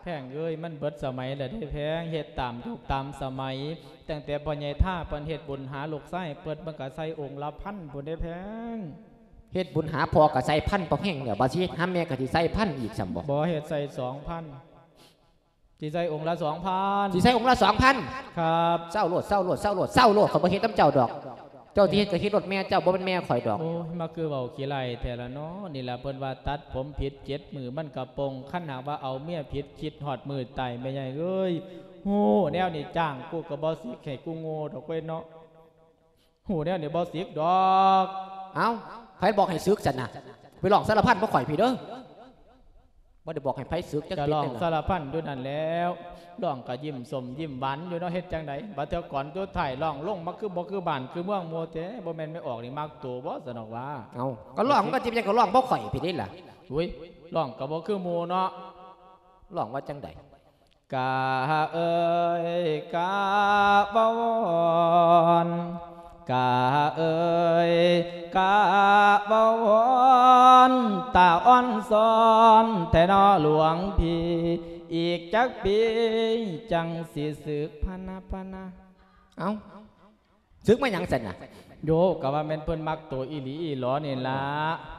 พงเอ้ยมันเบิดสมัยแล้วได้แพงเฮ็ดตามยุคตามสมัยตั้งแต่พ่อใหญ่ท่าเปิ้นเฮ็ดบุญหาลูกไส้เปิดมันก็ใส่องค์ละพันพุ่นได้แพงเฮ็ดบุญหาพอกับใส่พันพอแห้งเนี่ยบาชีห้ามแม่กับที่ใส่พันอีกสมบ่บ่เฮ็ดใส่สองพันที่ใส่องค์ละสองพันที่ใส่องค์ละสองพันครับเศร้าโลดเศร้าโลดเศร้าโลดเศร้าโลดเขาบ่เฮ็ดน้ำเจ้าดอกเจ้าที่เฮ็ดก็เฮ็ดรถแม่เจ้าบ่เป็นแม่ข่อยดอกโอ้ยมาคือเว้าขี้ไรแต่ละเนาะนี่ล่ะเพิ่นว่าตัดผมผิดเจ็ดมือมันกระปงคันหากว่าเอาเมียผิดคิดฮอดมือไตแม่ใหญ่เอ้ยโหแนวนี่จ้างกูก็บ่สิให้กูโง่ดอกเว้ยเนาะโหแนวนี่บ่สิดอกเอ้าไผบอกให้ซึกซั่นน่ะไปลองสารพันบ่ข่อยพี่เด้อบ่ได้บอกให้ไผซึกจักติดลองสารพันอยู่นั่นแล้วลองก็ยิ้มสมยิ้มหวานอยู่เนาะเฮ็ดจังได๋บัดเทื่อก่อนตัวไทยลองลงมาคือบ่คือบ้านคือเมืองโมเตบ่แม่นไม่ออกนี่มักตัวบ่สนอกว่าเอ้าก็ลองก็จิบจังก็ลองบ่ข่อยพี่นี่ล่ะอุ้ยลองก็บ่คือหมู่เนาะลองว่าจังได๋กาเอ้ยกาบ่วอนกาเอ้ยกาบ่วอนตาอ่อนซ้อนแต่นอหลวงพี่อีกจักปีจังสิสึกพนาพนาเอ้าซึกมาหยังซั่นน่ะโยก็ว่าแม่นเพิ่นมักตัวอีหลีอีหลอนี่ล่ะ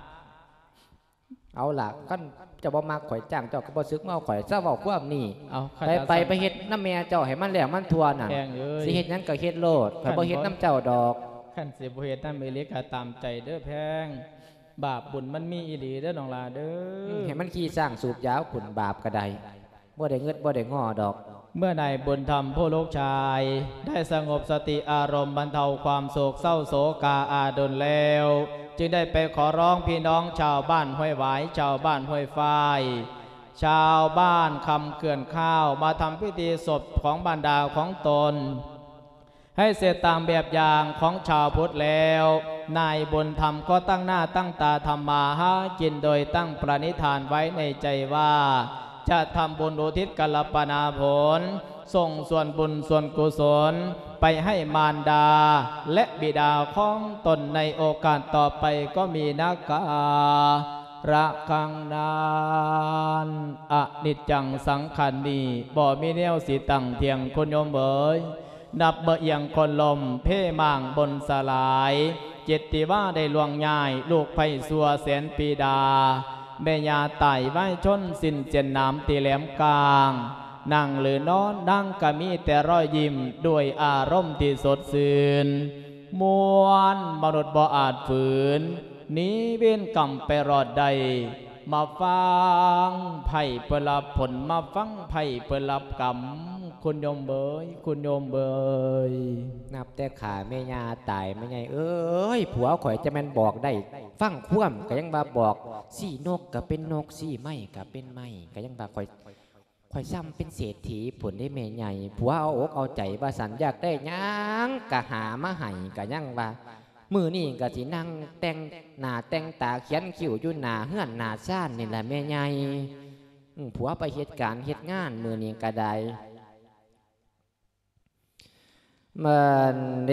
เอาล่ะคั่นเจ้าบ่มักข่อยจ้างเจ้าก็บ่ซึกมาเอาข่อยซะเว้าความนี้เอาไปไปไปเฮ็ดน้ำแม่เจ้าให้มันแล้วมันทั่วน่ะสิเฮ็ดหยังก็เฮ็ดโลดข่อยบ่เฮ็ดน้ำเจ้าดอกคันสิบ่เฮ็ดนำอีหลีก็ตามใจเด้อแพงบาปบุญมันมีอีหลีเด้อน้องลาเด้อให้มันขี้สร้างสูบยาวขุนบาปก็ได้บ่ได้เงิดบ่ได้ง้อดอกเมื่อใดบุญธรรมผู้ลูกชายได้สงบสติอารมณ์บรรเทาความโศกเศร้าโศกาอาดลแล้วจึงได้ไปขอร้องพี่น้องชาวบ้านห้วยหวายชาวบ้านห้วยฝ้ายชาวบ้านคำเขื่อนข้าวมาทำพิธีศพของบรรดาของตนให้เสร็จตามแบบอย่างของชาวพุทธแล้วนายบุญธรรมก็ตั้งหน้าตั้งตาทำมาหากินโดยตั้งปณิธานไว้ในใจว่าจะทำบุญอุทิศกัลปนาผลส่งส่วนบุญส่วนกุศลไปให้มารดาและบิดาของตนในโอกาสต่อไปก็มีนักการะคังนานอนิจจังสังขารนีบ่มีแนวสีตั้งเทียงคุณโยมเอ๋ยนับเบเอียงคนลมเพ่มางบนสลายเจตติว่าได้ลวงง่ายลูกไผ่สัวแสนปีดาแม่ยาไต่ไว้ชนสิ้นเจนน้ำตีแหลมกลางนั่งหรือนอนดังกะมีแต่รอยยิ้มด้วยอารมณ์ที่สดชื่นมวลมนุษย์บ่อาจฝืนนี้เว้นกรรมไปรอดใดมาฟังไผ่เปรับผลมาฟังไผ่เปรับกรรมคุณโยมเบยคุณโยมเบยนับแต่ขาแม่ยาตายไม่ไงเอ้ยผัวข่อยจะแม่นบอกได้ฟังคว่ำก็ยังบาบอกสี่นกก็เป็นนกสี่ไม้ก็เป็นไม้ก็ยังบาข่อยข่อยซ้ำเป็นเศรษฐีผลได้แม่ใหญ่ผัวเอาอกเอาใจว่าสันอยากได้ยังกะหามาให้ก็ยังบามือนี่ก็สินั่งแต่งหน้าแต่งตาเขียนคิ้วอยู่หน้าเฮือนหน้าซ่านนี่แหละแม่ใหญ่ผัวไปเหตุการณ์เหตุงานมือนี่ก็ได้มันเด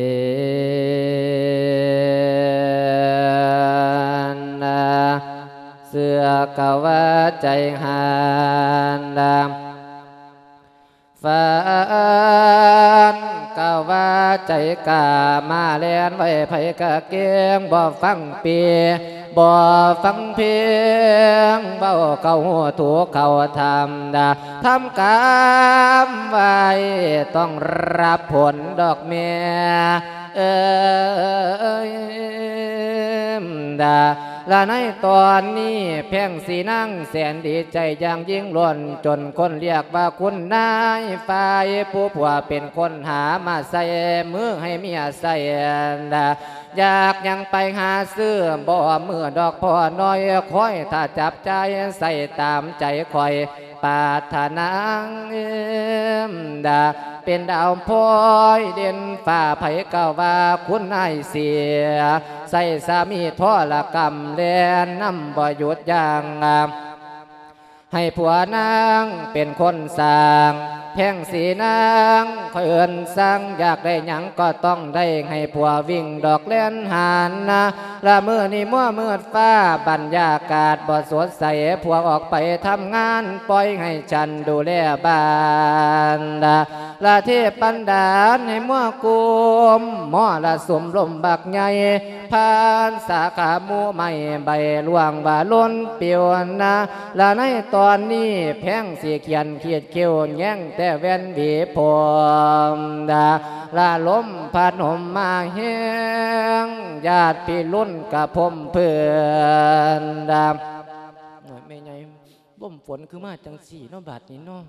นาเสือกว่าใจหันดำฝันกว่าใจกามาเลียนไว้ไผกะเกียงบ่ฟังเปียบ่ฟังเพียงเบาเก่าหัวถูกเขาทำดาทำกรรมไว้ต้องรับผลดอกเมียเออดาและในตอนนี้เพียงสีนั่งแสนดีใจอย่างยิ่งล้วนจนคนเรียกว่าคุณนายฝ่ายผู้ผัวเป็นคนหามาใส่มือให้เมียใส่ดาอยากยังไปหาซื้อบ่มือดอกพ่อน้อยคอยถ้าจับใจใส่ตามใจคอยปาถนาดาเป็นดาวพลอยเด่นฝ่าไผ่เก่าว่าคุณนายเสียใส่สามีทอละกรรมเลียนน้ำบ่หยุดอย่างให้ผัวนางเป็นคนสร้างแพ่งสีนางคอยเอินสั่งอยากได้หยังก็ต้องได้ให้ผัววิ่งดอกเล่นหานนะละมือนี่มั่วมืดฟ้าบรรยากาศบ่สดใสผัวออกไปทำงานปล่อยให้ฉันดูแลบ้านละเทพปันดาลให้มั่วกุมหม้อละสมลมบักใหญ่พานสาขาหมูใหม่ใบล่วงว่าล้นเปียวนะละในตอนนี้แพงสีเขียนเขียดเขียวแย่งแต่แว่นบีผมดาละลมพัดหมมาแห้งญาติพี่รุ่นกับผมเพื่อนดาหน่อยไม่ไงลมฝนคือมาจังสี่เนาะบาดนี้เนาะ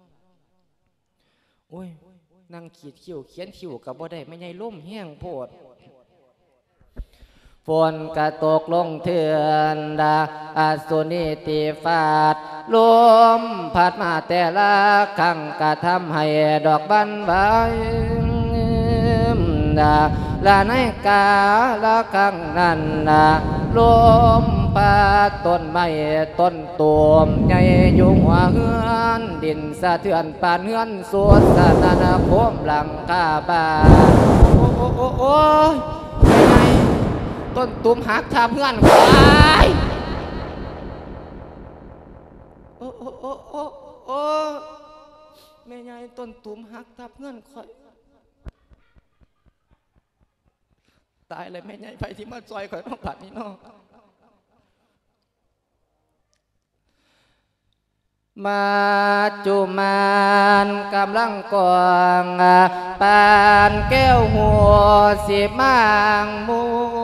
โอ้ยนั่งขีดคิ้วเขียนคิ้วกับบ่ได้ไม่ไงล่มแห้งโพดฝนกระตกลงเถื่อนดาอาสุนีตีฟาดลมพัดมาแต่ละครั้งกระทำให้ดอกบันใบดาละในกาละครั้งนั้นนะลมพัดต้นไม้ต้นตูมใหญ่ยุงหัวเฮือนดินสะเทือนปานเฮือนสวดสนานาโคมหลังคาบ้านโอ้โอ้โอ้โอ้ยไงต้นตุ่มหักทาเพื่อนควายโอ้โอ้โอ้โอ้โอ้แม่ใหญ่ต้นตุ่มหักทาเพื่อนคอยตายเลยแม่ใหญ่ไปที่มาซอยคอยต้องผัดนี่น้องมาจุมานกำลังกองปานแก้วหัวสีมางมู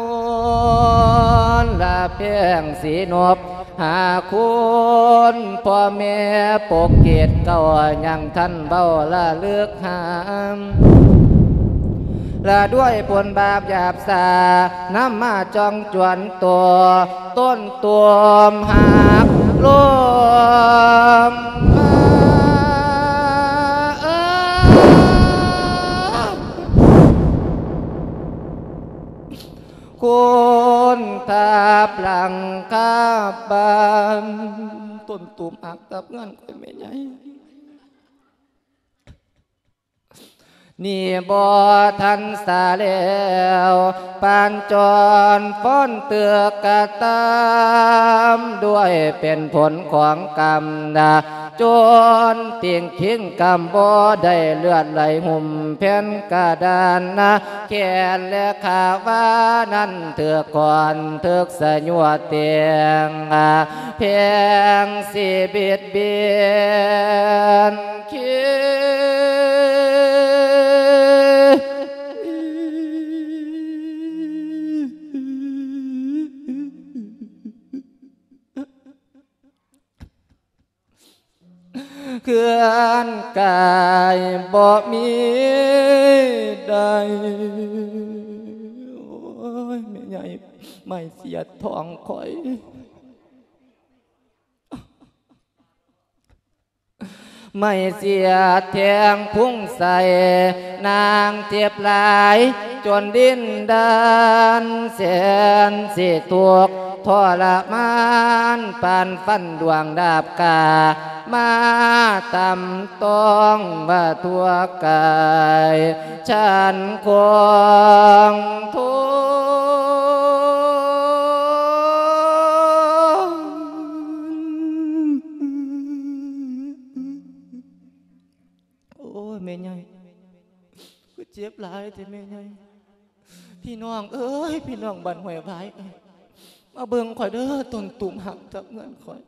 ลละเพียงสีนบหาคุณพ่อแม่ปกเกตเก่ายังท่านเบาละเลือกหามละด้วยผลบาปหยาบสาน้ำมาจองจวนตัวต้นตัวหักลมมาเออคุณทับหลังคาบ้านต้นตุ่มหักทับเงินก็ไม่ใหญ่นี่บ่ทันสาแล้วปานจรฟ้อนเตือกกะตามด้วยเป็นผลของกรรมนะจนเตียงทิ้งกรรมบ่ได้เลือดไหลหุ่มแผ่นกระดานนะแขนและขาว่านั้นเถือกก่อนเถือกสะยัวเตียงเพียงสิบิดเบียนคิเคลื่อนกายบ่มีใดโอ้ยแม่ใหญ่ไม่เสียดทองคอยไม่เสียแทงพุ่งใส่นางเจ็บหลายจนดิ้นดันเสียนสิตุกทรมานปานฟันดวงดาบกามาตำต้องว่าทั่วกายฉันคงทุโอ้ยแม่ใหญ่ก็เจ็บหลายแต่แม่ใหญ่พี่น้องเอ้ยพี่น้องบ้านห้วยไผ่มาเบิ่งข่อยเด้อต้นตุ่มหักทับเงินข่อย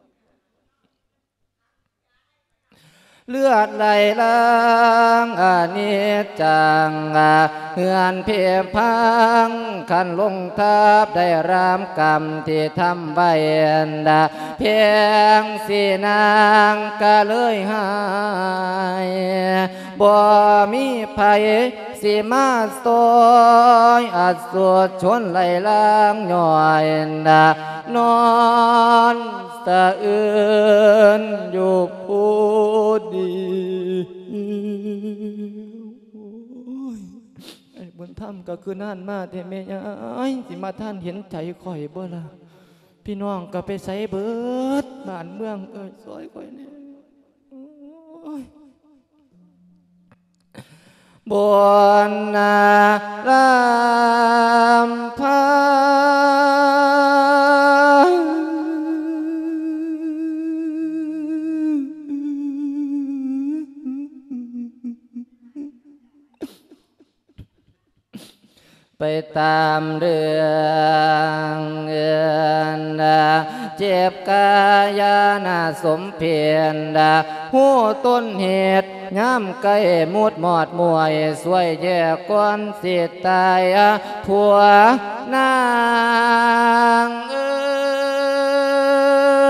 เลือดไหลล้างอานิจจังเฮือนเพียงพังขันลงทับได้รามกรรมที่ทำไว้ดาเพียงสีนางก็เลยหายบ่มีภัยสิมาซอยอาจสวดชนไหลล้างหน่อยดานอนสะอื่นอยู่ผู้ดีไอ้บนถ้ำก็คือนั่นมาแต่แม่ยายสิมาท่านเห็นใจข่อยบ่ล่ะพี่น้องก็ไปใส่เบิดบ้านเมืองเอ้ยซอยข่อยเนี่ยบนนาลำพาไปตามเรื่องเงินเจ็บกายานาสมเพียรหูต้นเหตุย้ำไก่มุดหมอดมวยสวยแย่ก้อนสิตายผัวนางเออ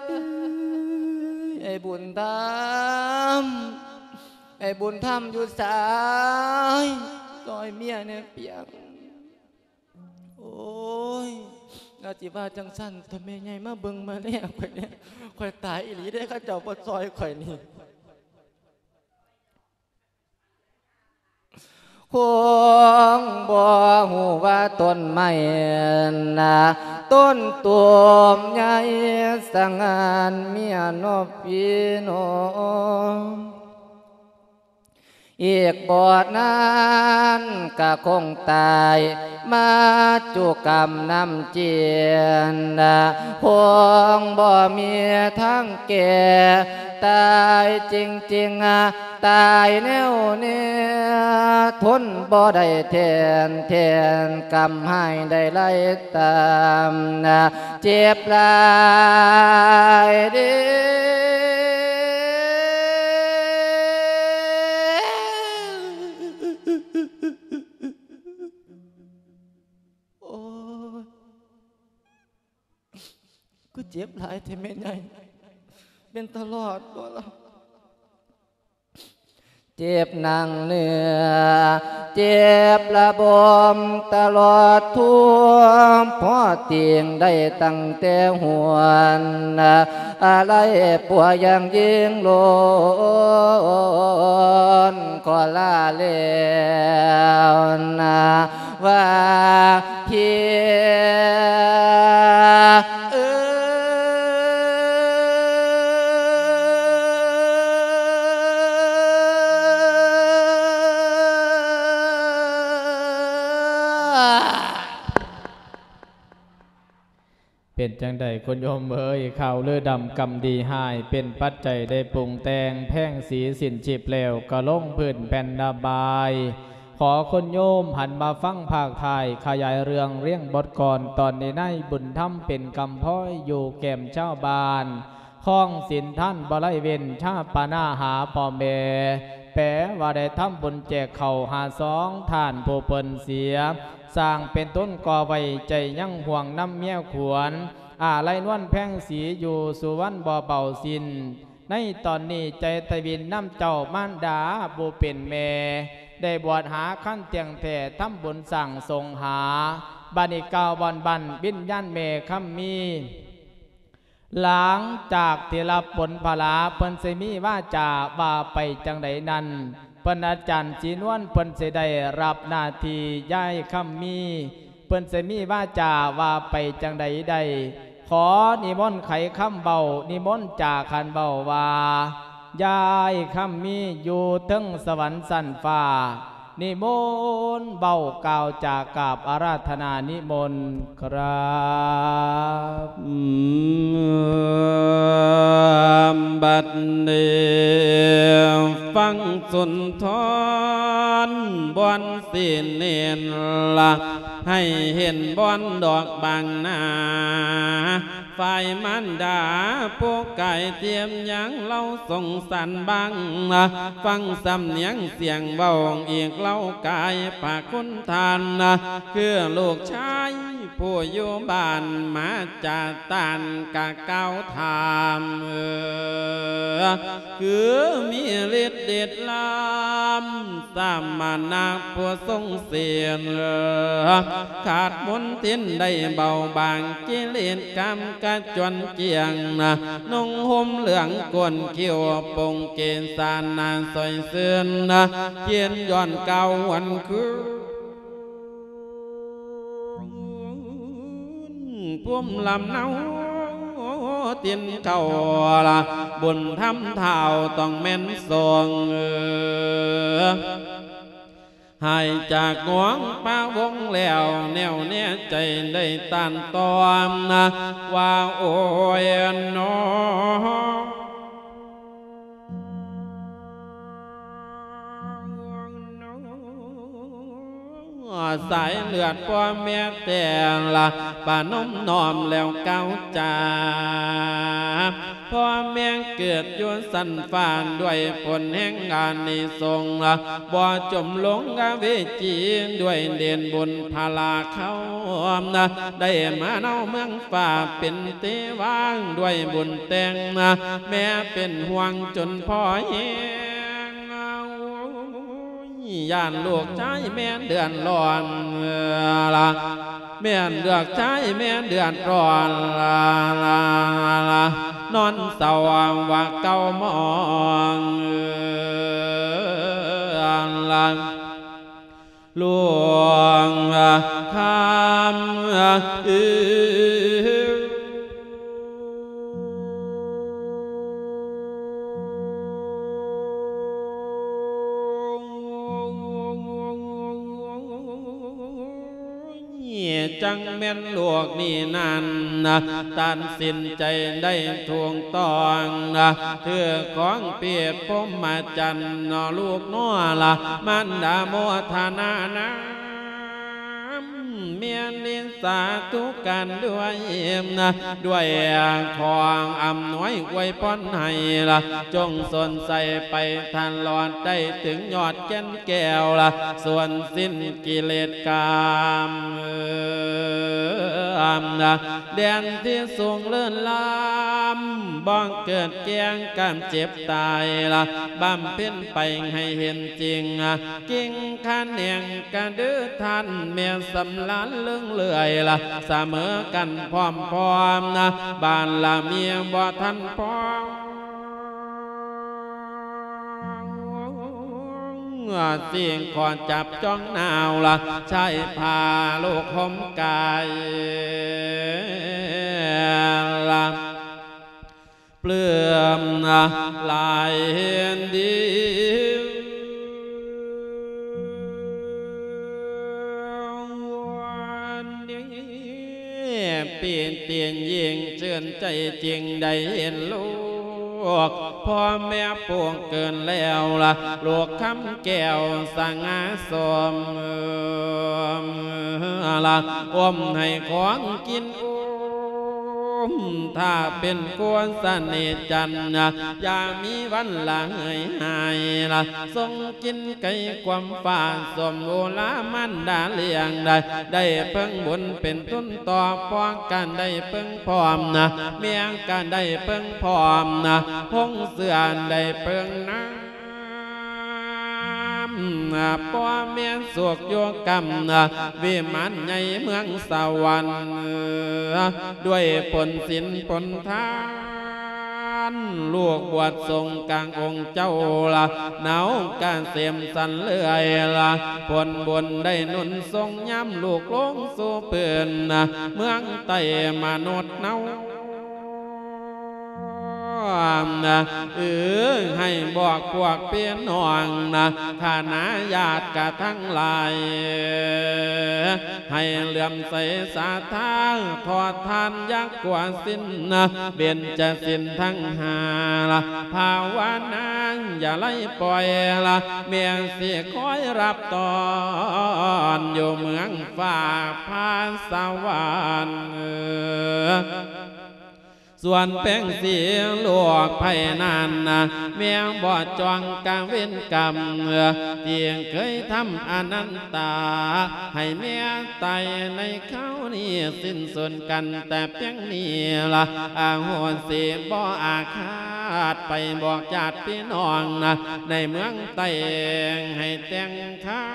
ไอ้บุญธรรมไอ้บุญธรรมอยู่สายซอยเมียเนี่ยเปียกโอ้ยอาจิว่าจังสั้นทำไมไงมาเบิ่งมาแล้วข่อยเนี่ยข่อยตายอีหลีได้ข้าเจ้าปซอยข่อยนี่คงบ่หูว่าต้นไม้นะต้นตูมใหญ่สังงานเมียนอพี่น้องอีกบอดนั้นก็คงตายมาจุกรรมน้ำเจียนพวงบ่มีทั้งแก่ตายจริงๆตายแนวเนี่ยทนบ่ได้แทนแทนกรรมให้ได้ไล่ตามเจ็บหลายเด้ก็เจ็บหลายแต่ไม่ใหญ่เป็นตลอดตัวเราเจ็บหนังเนื้อเจ็บระบมตลอดทั่วพ่อเตียงได้ตั้งแต่หัวอะไรปัวยังยิงโลนก็ลาเล้วนะว่าเพียเป็นจังใดคนโยมเอ๋ยข่าวเลือดำกำดีหายเป็นปัจจัยได้ปรุงแต่งแพ่งสีสินจีบแล้วกะลงพื้นแผ่นดาบายขอคนโยมหันมาฟังภาคไทยขยายเรื่องเรียงบทก่อนตอนนี้ในบุญธรรมเป็นกำพ้อยอยู่แก่มเจ้าบานข้องสินท่านบไลเวนชาปานาหาพ่อแม่แปลว่าได้ทำบุญแจกเข่าหาสองท่านผู้เปิ้นเสียสร้างเป็นต้นก่อไว้ใจยั่งห่วงน้ำเมียขวนอาไลนวลแพ่งสีอยู่สุวรรณบ่อเบาสินในตอนนี้ใจทวินน้ำเจ้ามารดาบุเป็นแม่ได้บวชหาขั้นเตียงแผ่ทำบุญสั่งทรงหาบานิกาวบอนบันบินย่านเมคัมมีหลังจากที่รับผลพลาเพิ่นเสมีว่าจ่าว่าไปจังใดนั้นเพิ่นอาจารย์จีนวนเพิ่นเสได้รับหน้าที่ย้ายคัมมีเพิ่นเสมีว่าจ่าว่าไปจังใดใดขอนิมนต์ไขคำเบานิมนต์จ่าขันเบาว่ายายคัมมีอยู่ถึงสวรรค์สันฟ้านิมนต์เบากล่าวจากกราบอาราธนานิมนต์ครับบัดเดียวฟังสุนทรบอนสินเนนละให้เห็นบอนดอกบางนาฝ่ายมันดาพวกไก่เทียมยังเล่าส่งสันบังฟังสำเนียงเสียงเบาอีกเล่ากายปากคุณทานคือลูกชายผู้อยู่บ้านมาจากตานกะเก้าถามคือมีฤทธิ์เด็ดลำสามมานาผู้ทรงเสียนขาดมนทินได้เบาบางกิเลสกรรมกะจวนเจียงนุ่งห่มเหลืองกวนเขียวปงเกณฑ์สานนานสอยเสื่อนเขียนย้อนเก่าวันคือพุ่มลำเนาเตียนเก่าละบุญทำเท่าต้องแม่นทรงหายจากหวงป้าวงแล้วแนวแน่ใจได้ต้านตอมนะว่าโอ้ยน้อสายเลือดพ่อแม่แต่งละป่านมนอมแล้วเก้าจาพ่อแม่เกิดยวนสันฟานด้วยผลแห่งงานนิทรงละบ่จมหลงกะเวจีด้วยเด่นบุญพาลาเขานะได้มาเนาเมืองฝ่าเป็นเตว่างด้วยบุญแต่งนะแม่เป็นห่วงจนพ่อเองย่านลูกชายแม่เดือนร้อนละแม่เลือกชายแม่เดือนร้อนละละละนอนเศร้าว่าเก่ามองละลวงคำอืจังแม่นลวกนี่นั่นนะตัดสินใจได้ทวงต้องนะเถื่อของเปียบพมมาจันนอลูกน้อละมันดาโมทนานะเมียนิสาทุกันด้วยนะด้วยของอำนวยไว้ป้อนให้ละจงสนใส่ไปทันหลอดได้ถึงยอดแก่นแก้วละส่วนสิ้นกิเลสกามอำนะแดนที่สูงเลื่อนลำบ้องเกิดแกงการเจ็บตายละบำเพ็ญไปให้เห็นจริงกิ่งขันเนียงกันดื้อทันเมียสำลันเลื่องเลื่อยละเสมอกันพร้อมพร้อมนะบ้านละเมียบ่ทันพร้อมเสียงขอจับจ้องหนาวละใช้ผ้าลูกห่มกายละเปลื่อมลายดีเปลี่ยนเตียนยิงเชื่อใจจริงได้เห็นลูกพ่อแม่ปวงเกินแล้วล่ะลูกคำแก้วสังอาสมละอมให้ของกินอุ้มถ้าเป็นกวนสนิทจันนะอย่ามีวันละเหยหายละทรงกินไก่ความฝ่าสมโอลามันดาเลี้ยงได้ได้เพิ่งบุญเป็นต้นต่อป้องกันได้เพิ่งพร้อมนะเมียงกันได้เพิ่งพร้อมนะพงเสื่อได้เพิ่งนะป้อเมียนสวกโยกรรมวิมานใหญ่เมืองสวรรค์ด้วยผลศีลผลทานลูกบวชทรงกลางองค์เจ้าละหนาวการเสียมสันเลื่อยละผลบุญได้นุนทรงย้ำลูกลงสู่เปื่อนเมืองไต่มนุษย์เนานะเออให้บอกพวกเพี้ยนห่วงนะฐานะญาติกะทั้งหลายให้เหลื่อมใสสาทางทอดทานยักกว่าสิ้นนะเบียนจะสิ้นทั้งหาละภาวนางอย่าไล่ปล่อยละเมียเสียคอยรับตอนอยู่เมืองฝ่าพาสวรรค์ส่วนแป้งเสียลวกไผ่นานนะเมียบอดจองกลางเว้นกรรมเตียงเคยทำอนันตาให้เมียตายในเขานี่สิ้นส่วนกันแต่เพียงนี้ละอาโหสิบ่อาฆาตไปบอกญาติพี่น้องนะในเมืองไต่ให้แต่งข้า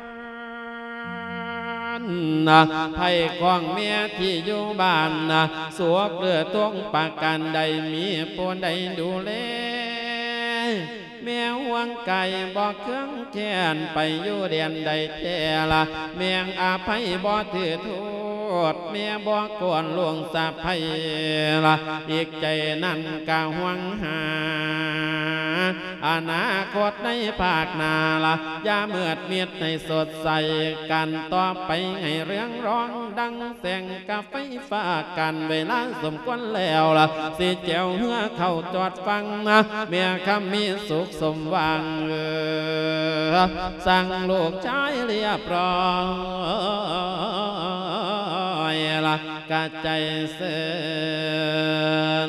นะไผ่ของเมียที่อยู่บ้านนะสวกเลือตวงปากกันใดมีปนใดดูแลแม่ห่วงไก่บอกเครื่องแค้นไปอยู่เดียนใดแต่ละเมียงอาภัยบ่ถือโทดเมียบ่กวนลวงสะไพละอีกใจนั่นกะหวังหาอนาคตในภาคหน้าละอย่าเมือดเมียดในสดใสกันต่อไปให้เรื่องร้องดังแสงกับไฟฟ้ากันเวลาสมควรแล้วละสิเจียวเหือเข้าจอดฟังนะเมียคำมีสุขสมหวังสั่งลูกชายเรียบร้อยละกะใจเสื่อ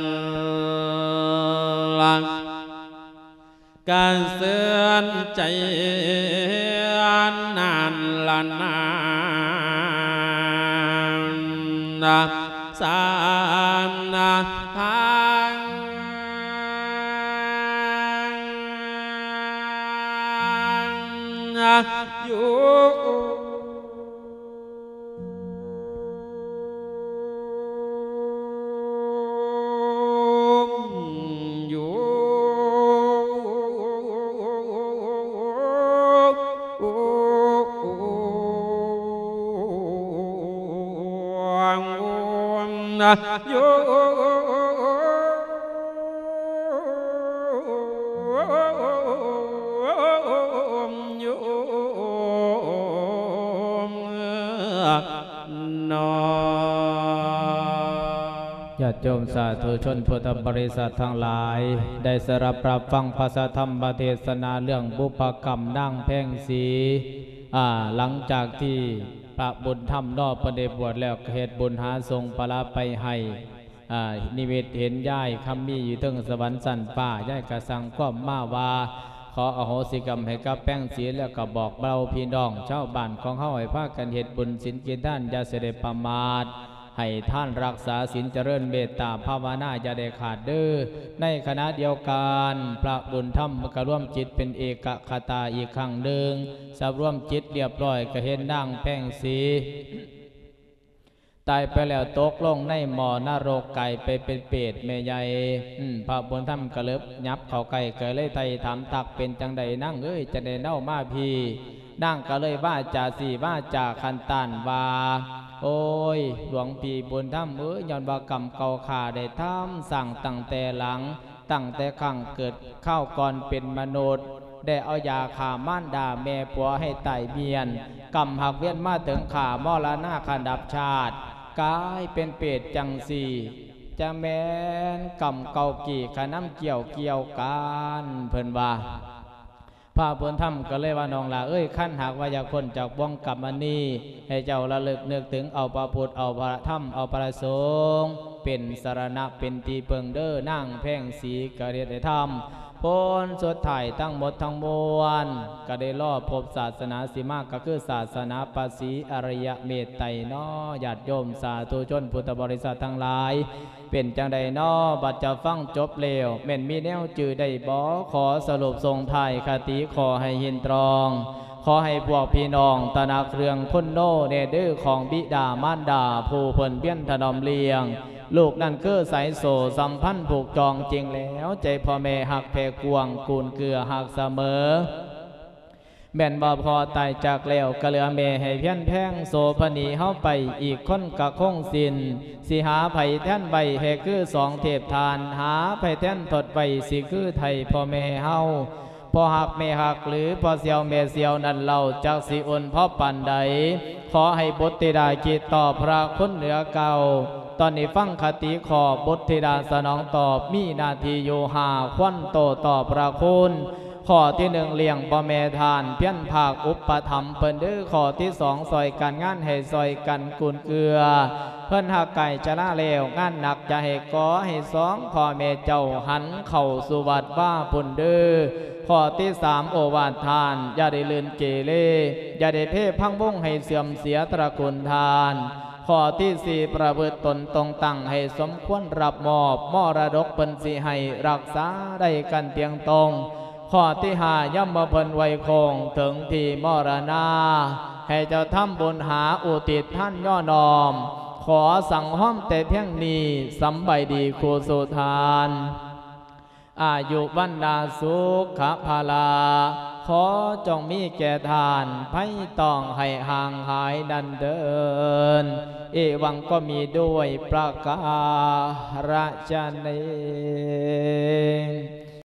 ละการเสื่อนใจนานละนานสามนาทางอยู่โยมโยมนอญาติโยมสาธุชนพุทธบริษัททั้งหลายได้สรับรับฟังพระธรรมเทศนาเรื่องบุพกรรมนั่งแพ่งสีอ่าหลังจากที่พระบุญธรรมนอกประเดบวชแล้วเหตุบุญหาทรงปลาไปให้นิเวศเห็นย่ายคำมีอยู่ตึงสวรรค์สันป่าย่ายกระสังก็มาว่าขออโหสิกรรมให้กับแป้งสีแล้วก็บอกเบาพี่น้องเจ้าบ้านของเขาให้พากันเหตุบุญศีลกินท่านอย่าเสด็จประมาทให้ท่านรักษาศีลเจริญเมตตาภาวนาอย่าได้ขาดเด้อในขณะเดียวกันพระบุญธรรมก็ร่วมจิตเป็นเอกคตาอีกครั้งหนึ่งสำรวมจิตเรียบร้อยก็เห็นนั่งแป้งสีตายไปแล้วตกลงในหมอนรกไก่ไปเป็นเปรตแม่ใหญ่พระบุญธรรมกระเลิบยับเขาไก่เกิดเลยไตถามตักเป็นจังใดนั่งเอ้ยจะได้เน่ามาพีนั่งก็เลยว่าจ่าสี่ว่าจ่าคันตานว่าโอ้ยหลวงพี่บุญธรรมเอ้ยย้อนว่ากรรมเก่าขาได้ทำสั่งตั้งแต่หลังตั้งแต่ขังเกิดข้าวก่อนเป็นมนุษย์ได้เอายาขาม่านด่าแม่ปัวให้ไต่เบียนกรรมหักเวียนมาถึงขามอลนาขันดับชาติกายเป็นเปรตจังสี่จะแม้นกรรมเก่ากี่ขน้ำเกี่ยวเกี่ยวกันเพิ่นว่าพระบุญธรรมก็เลยว่าน้องลาเอ้ยขั้นหากว่าอยากคนจากวงกรรมนี้ให้เจ้าระลึกนึกถึงเอาพระพุทธเอาพระธรรมเอาพระสงฆ์เป็นสรณะเป็นที่เพิงเด้อนั่งแพ่งสีกระเดียดธรรมผลสุดท้ายทั้งหมดทั้งมวลก็ได้รอดพบศาสนาสีมากก็คือศาสนาปสีอริยเมตไตรนอญาติโยมสาธุชนพุทธบริษัททั้งหลายเป็นจังใดนอบัดจะฟังจบเร็วแม่นมีแนวจื่อได้บ่ขอสรุปทรงไทยคติขอให้หินตรองขอให้พวกพี่น้องตระหนักเรื่องคุณโนเนเดอร์ของบิดามารดาผู้เพิ่นเพี้ยนถนอมเลี้ยงลูกนั่นคือสายโสสัมพันธ์ผูกจองจริงแล้วใจพ่อแม่หักแพกวงกูลเกลือหักเสมอแม่นบ่พอตายจากแล้วกะเหลือแม่ให้เพี้ยนแพงโสพนีเฮาไปอีกคนกะคงสินสิหาไผ่แท่นใบให้คือสองเทพทานหาไผ่แท่นถดใบสิคือไทยพ่อแม่เฮาพอหักแม่หักหรือพอเสียวแม่เสียวนั่นเราจากสิอุ่นพ่อปันใดขอให้บุตรธิดาคิดต่อพระคุณเหนือเก่าตอนนี้ฟังคติขอบุตรธิดาสนองตอบมีนาทีโยหาควันโตต่อพระคุณข้อที่หนึ่งเลี้ยงพ่อแม่ทานเพี้ยนภาคอุปธรรมเพิ่นดื้อข้อที่สองซอยกันงานให้ซอยกันกุนเกลือเพิ่นหักไก่จะละเลวงานหนักจะให้ก่อให้สองพ่อแม่เจ้าหันเข่าสุวัดว่าปุ่นดื้อข้อที่สามโอวาทานอย่าได้ลืนเกเรอย่าได้เพ่พังวงให้เสื่อมเสียตระกูลทานข้อที่สี่ประพฤติตนตรงตั้งให้สมควรรับมอบมรดกเป็นสิให้รักษาได้กันเตียงตรงข้อที่ห้าย่ำมาเพิ่นไว้คงถึงที่มรณาให้เจ้าทำบุญหาอุทิศท่านย่อนอมขอสั่งห้อมแต่เพียงนี้สำใบดีครูสุทานอายุวันดาสุขภาลาขอจงมีแก่ทานไพ่ต้องให้ห่างหายดันเดินเอวังก็มีด้วยประการฉะนี้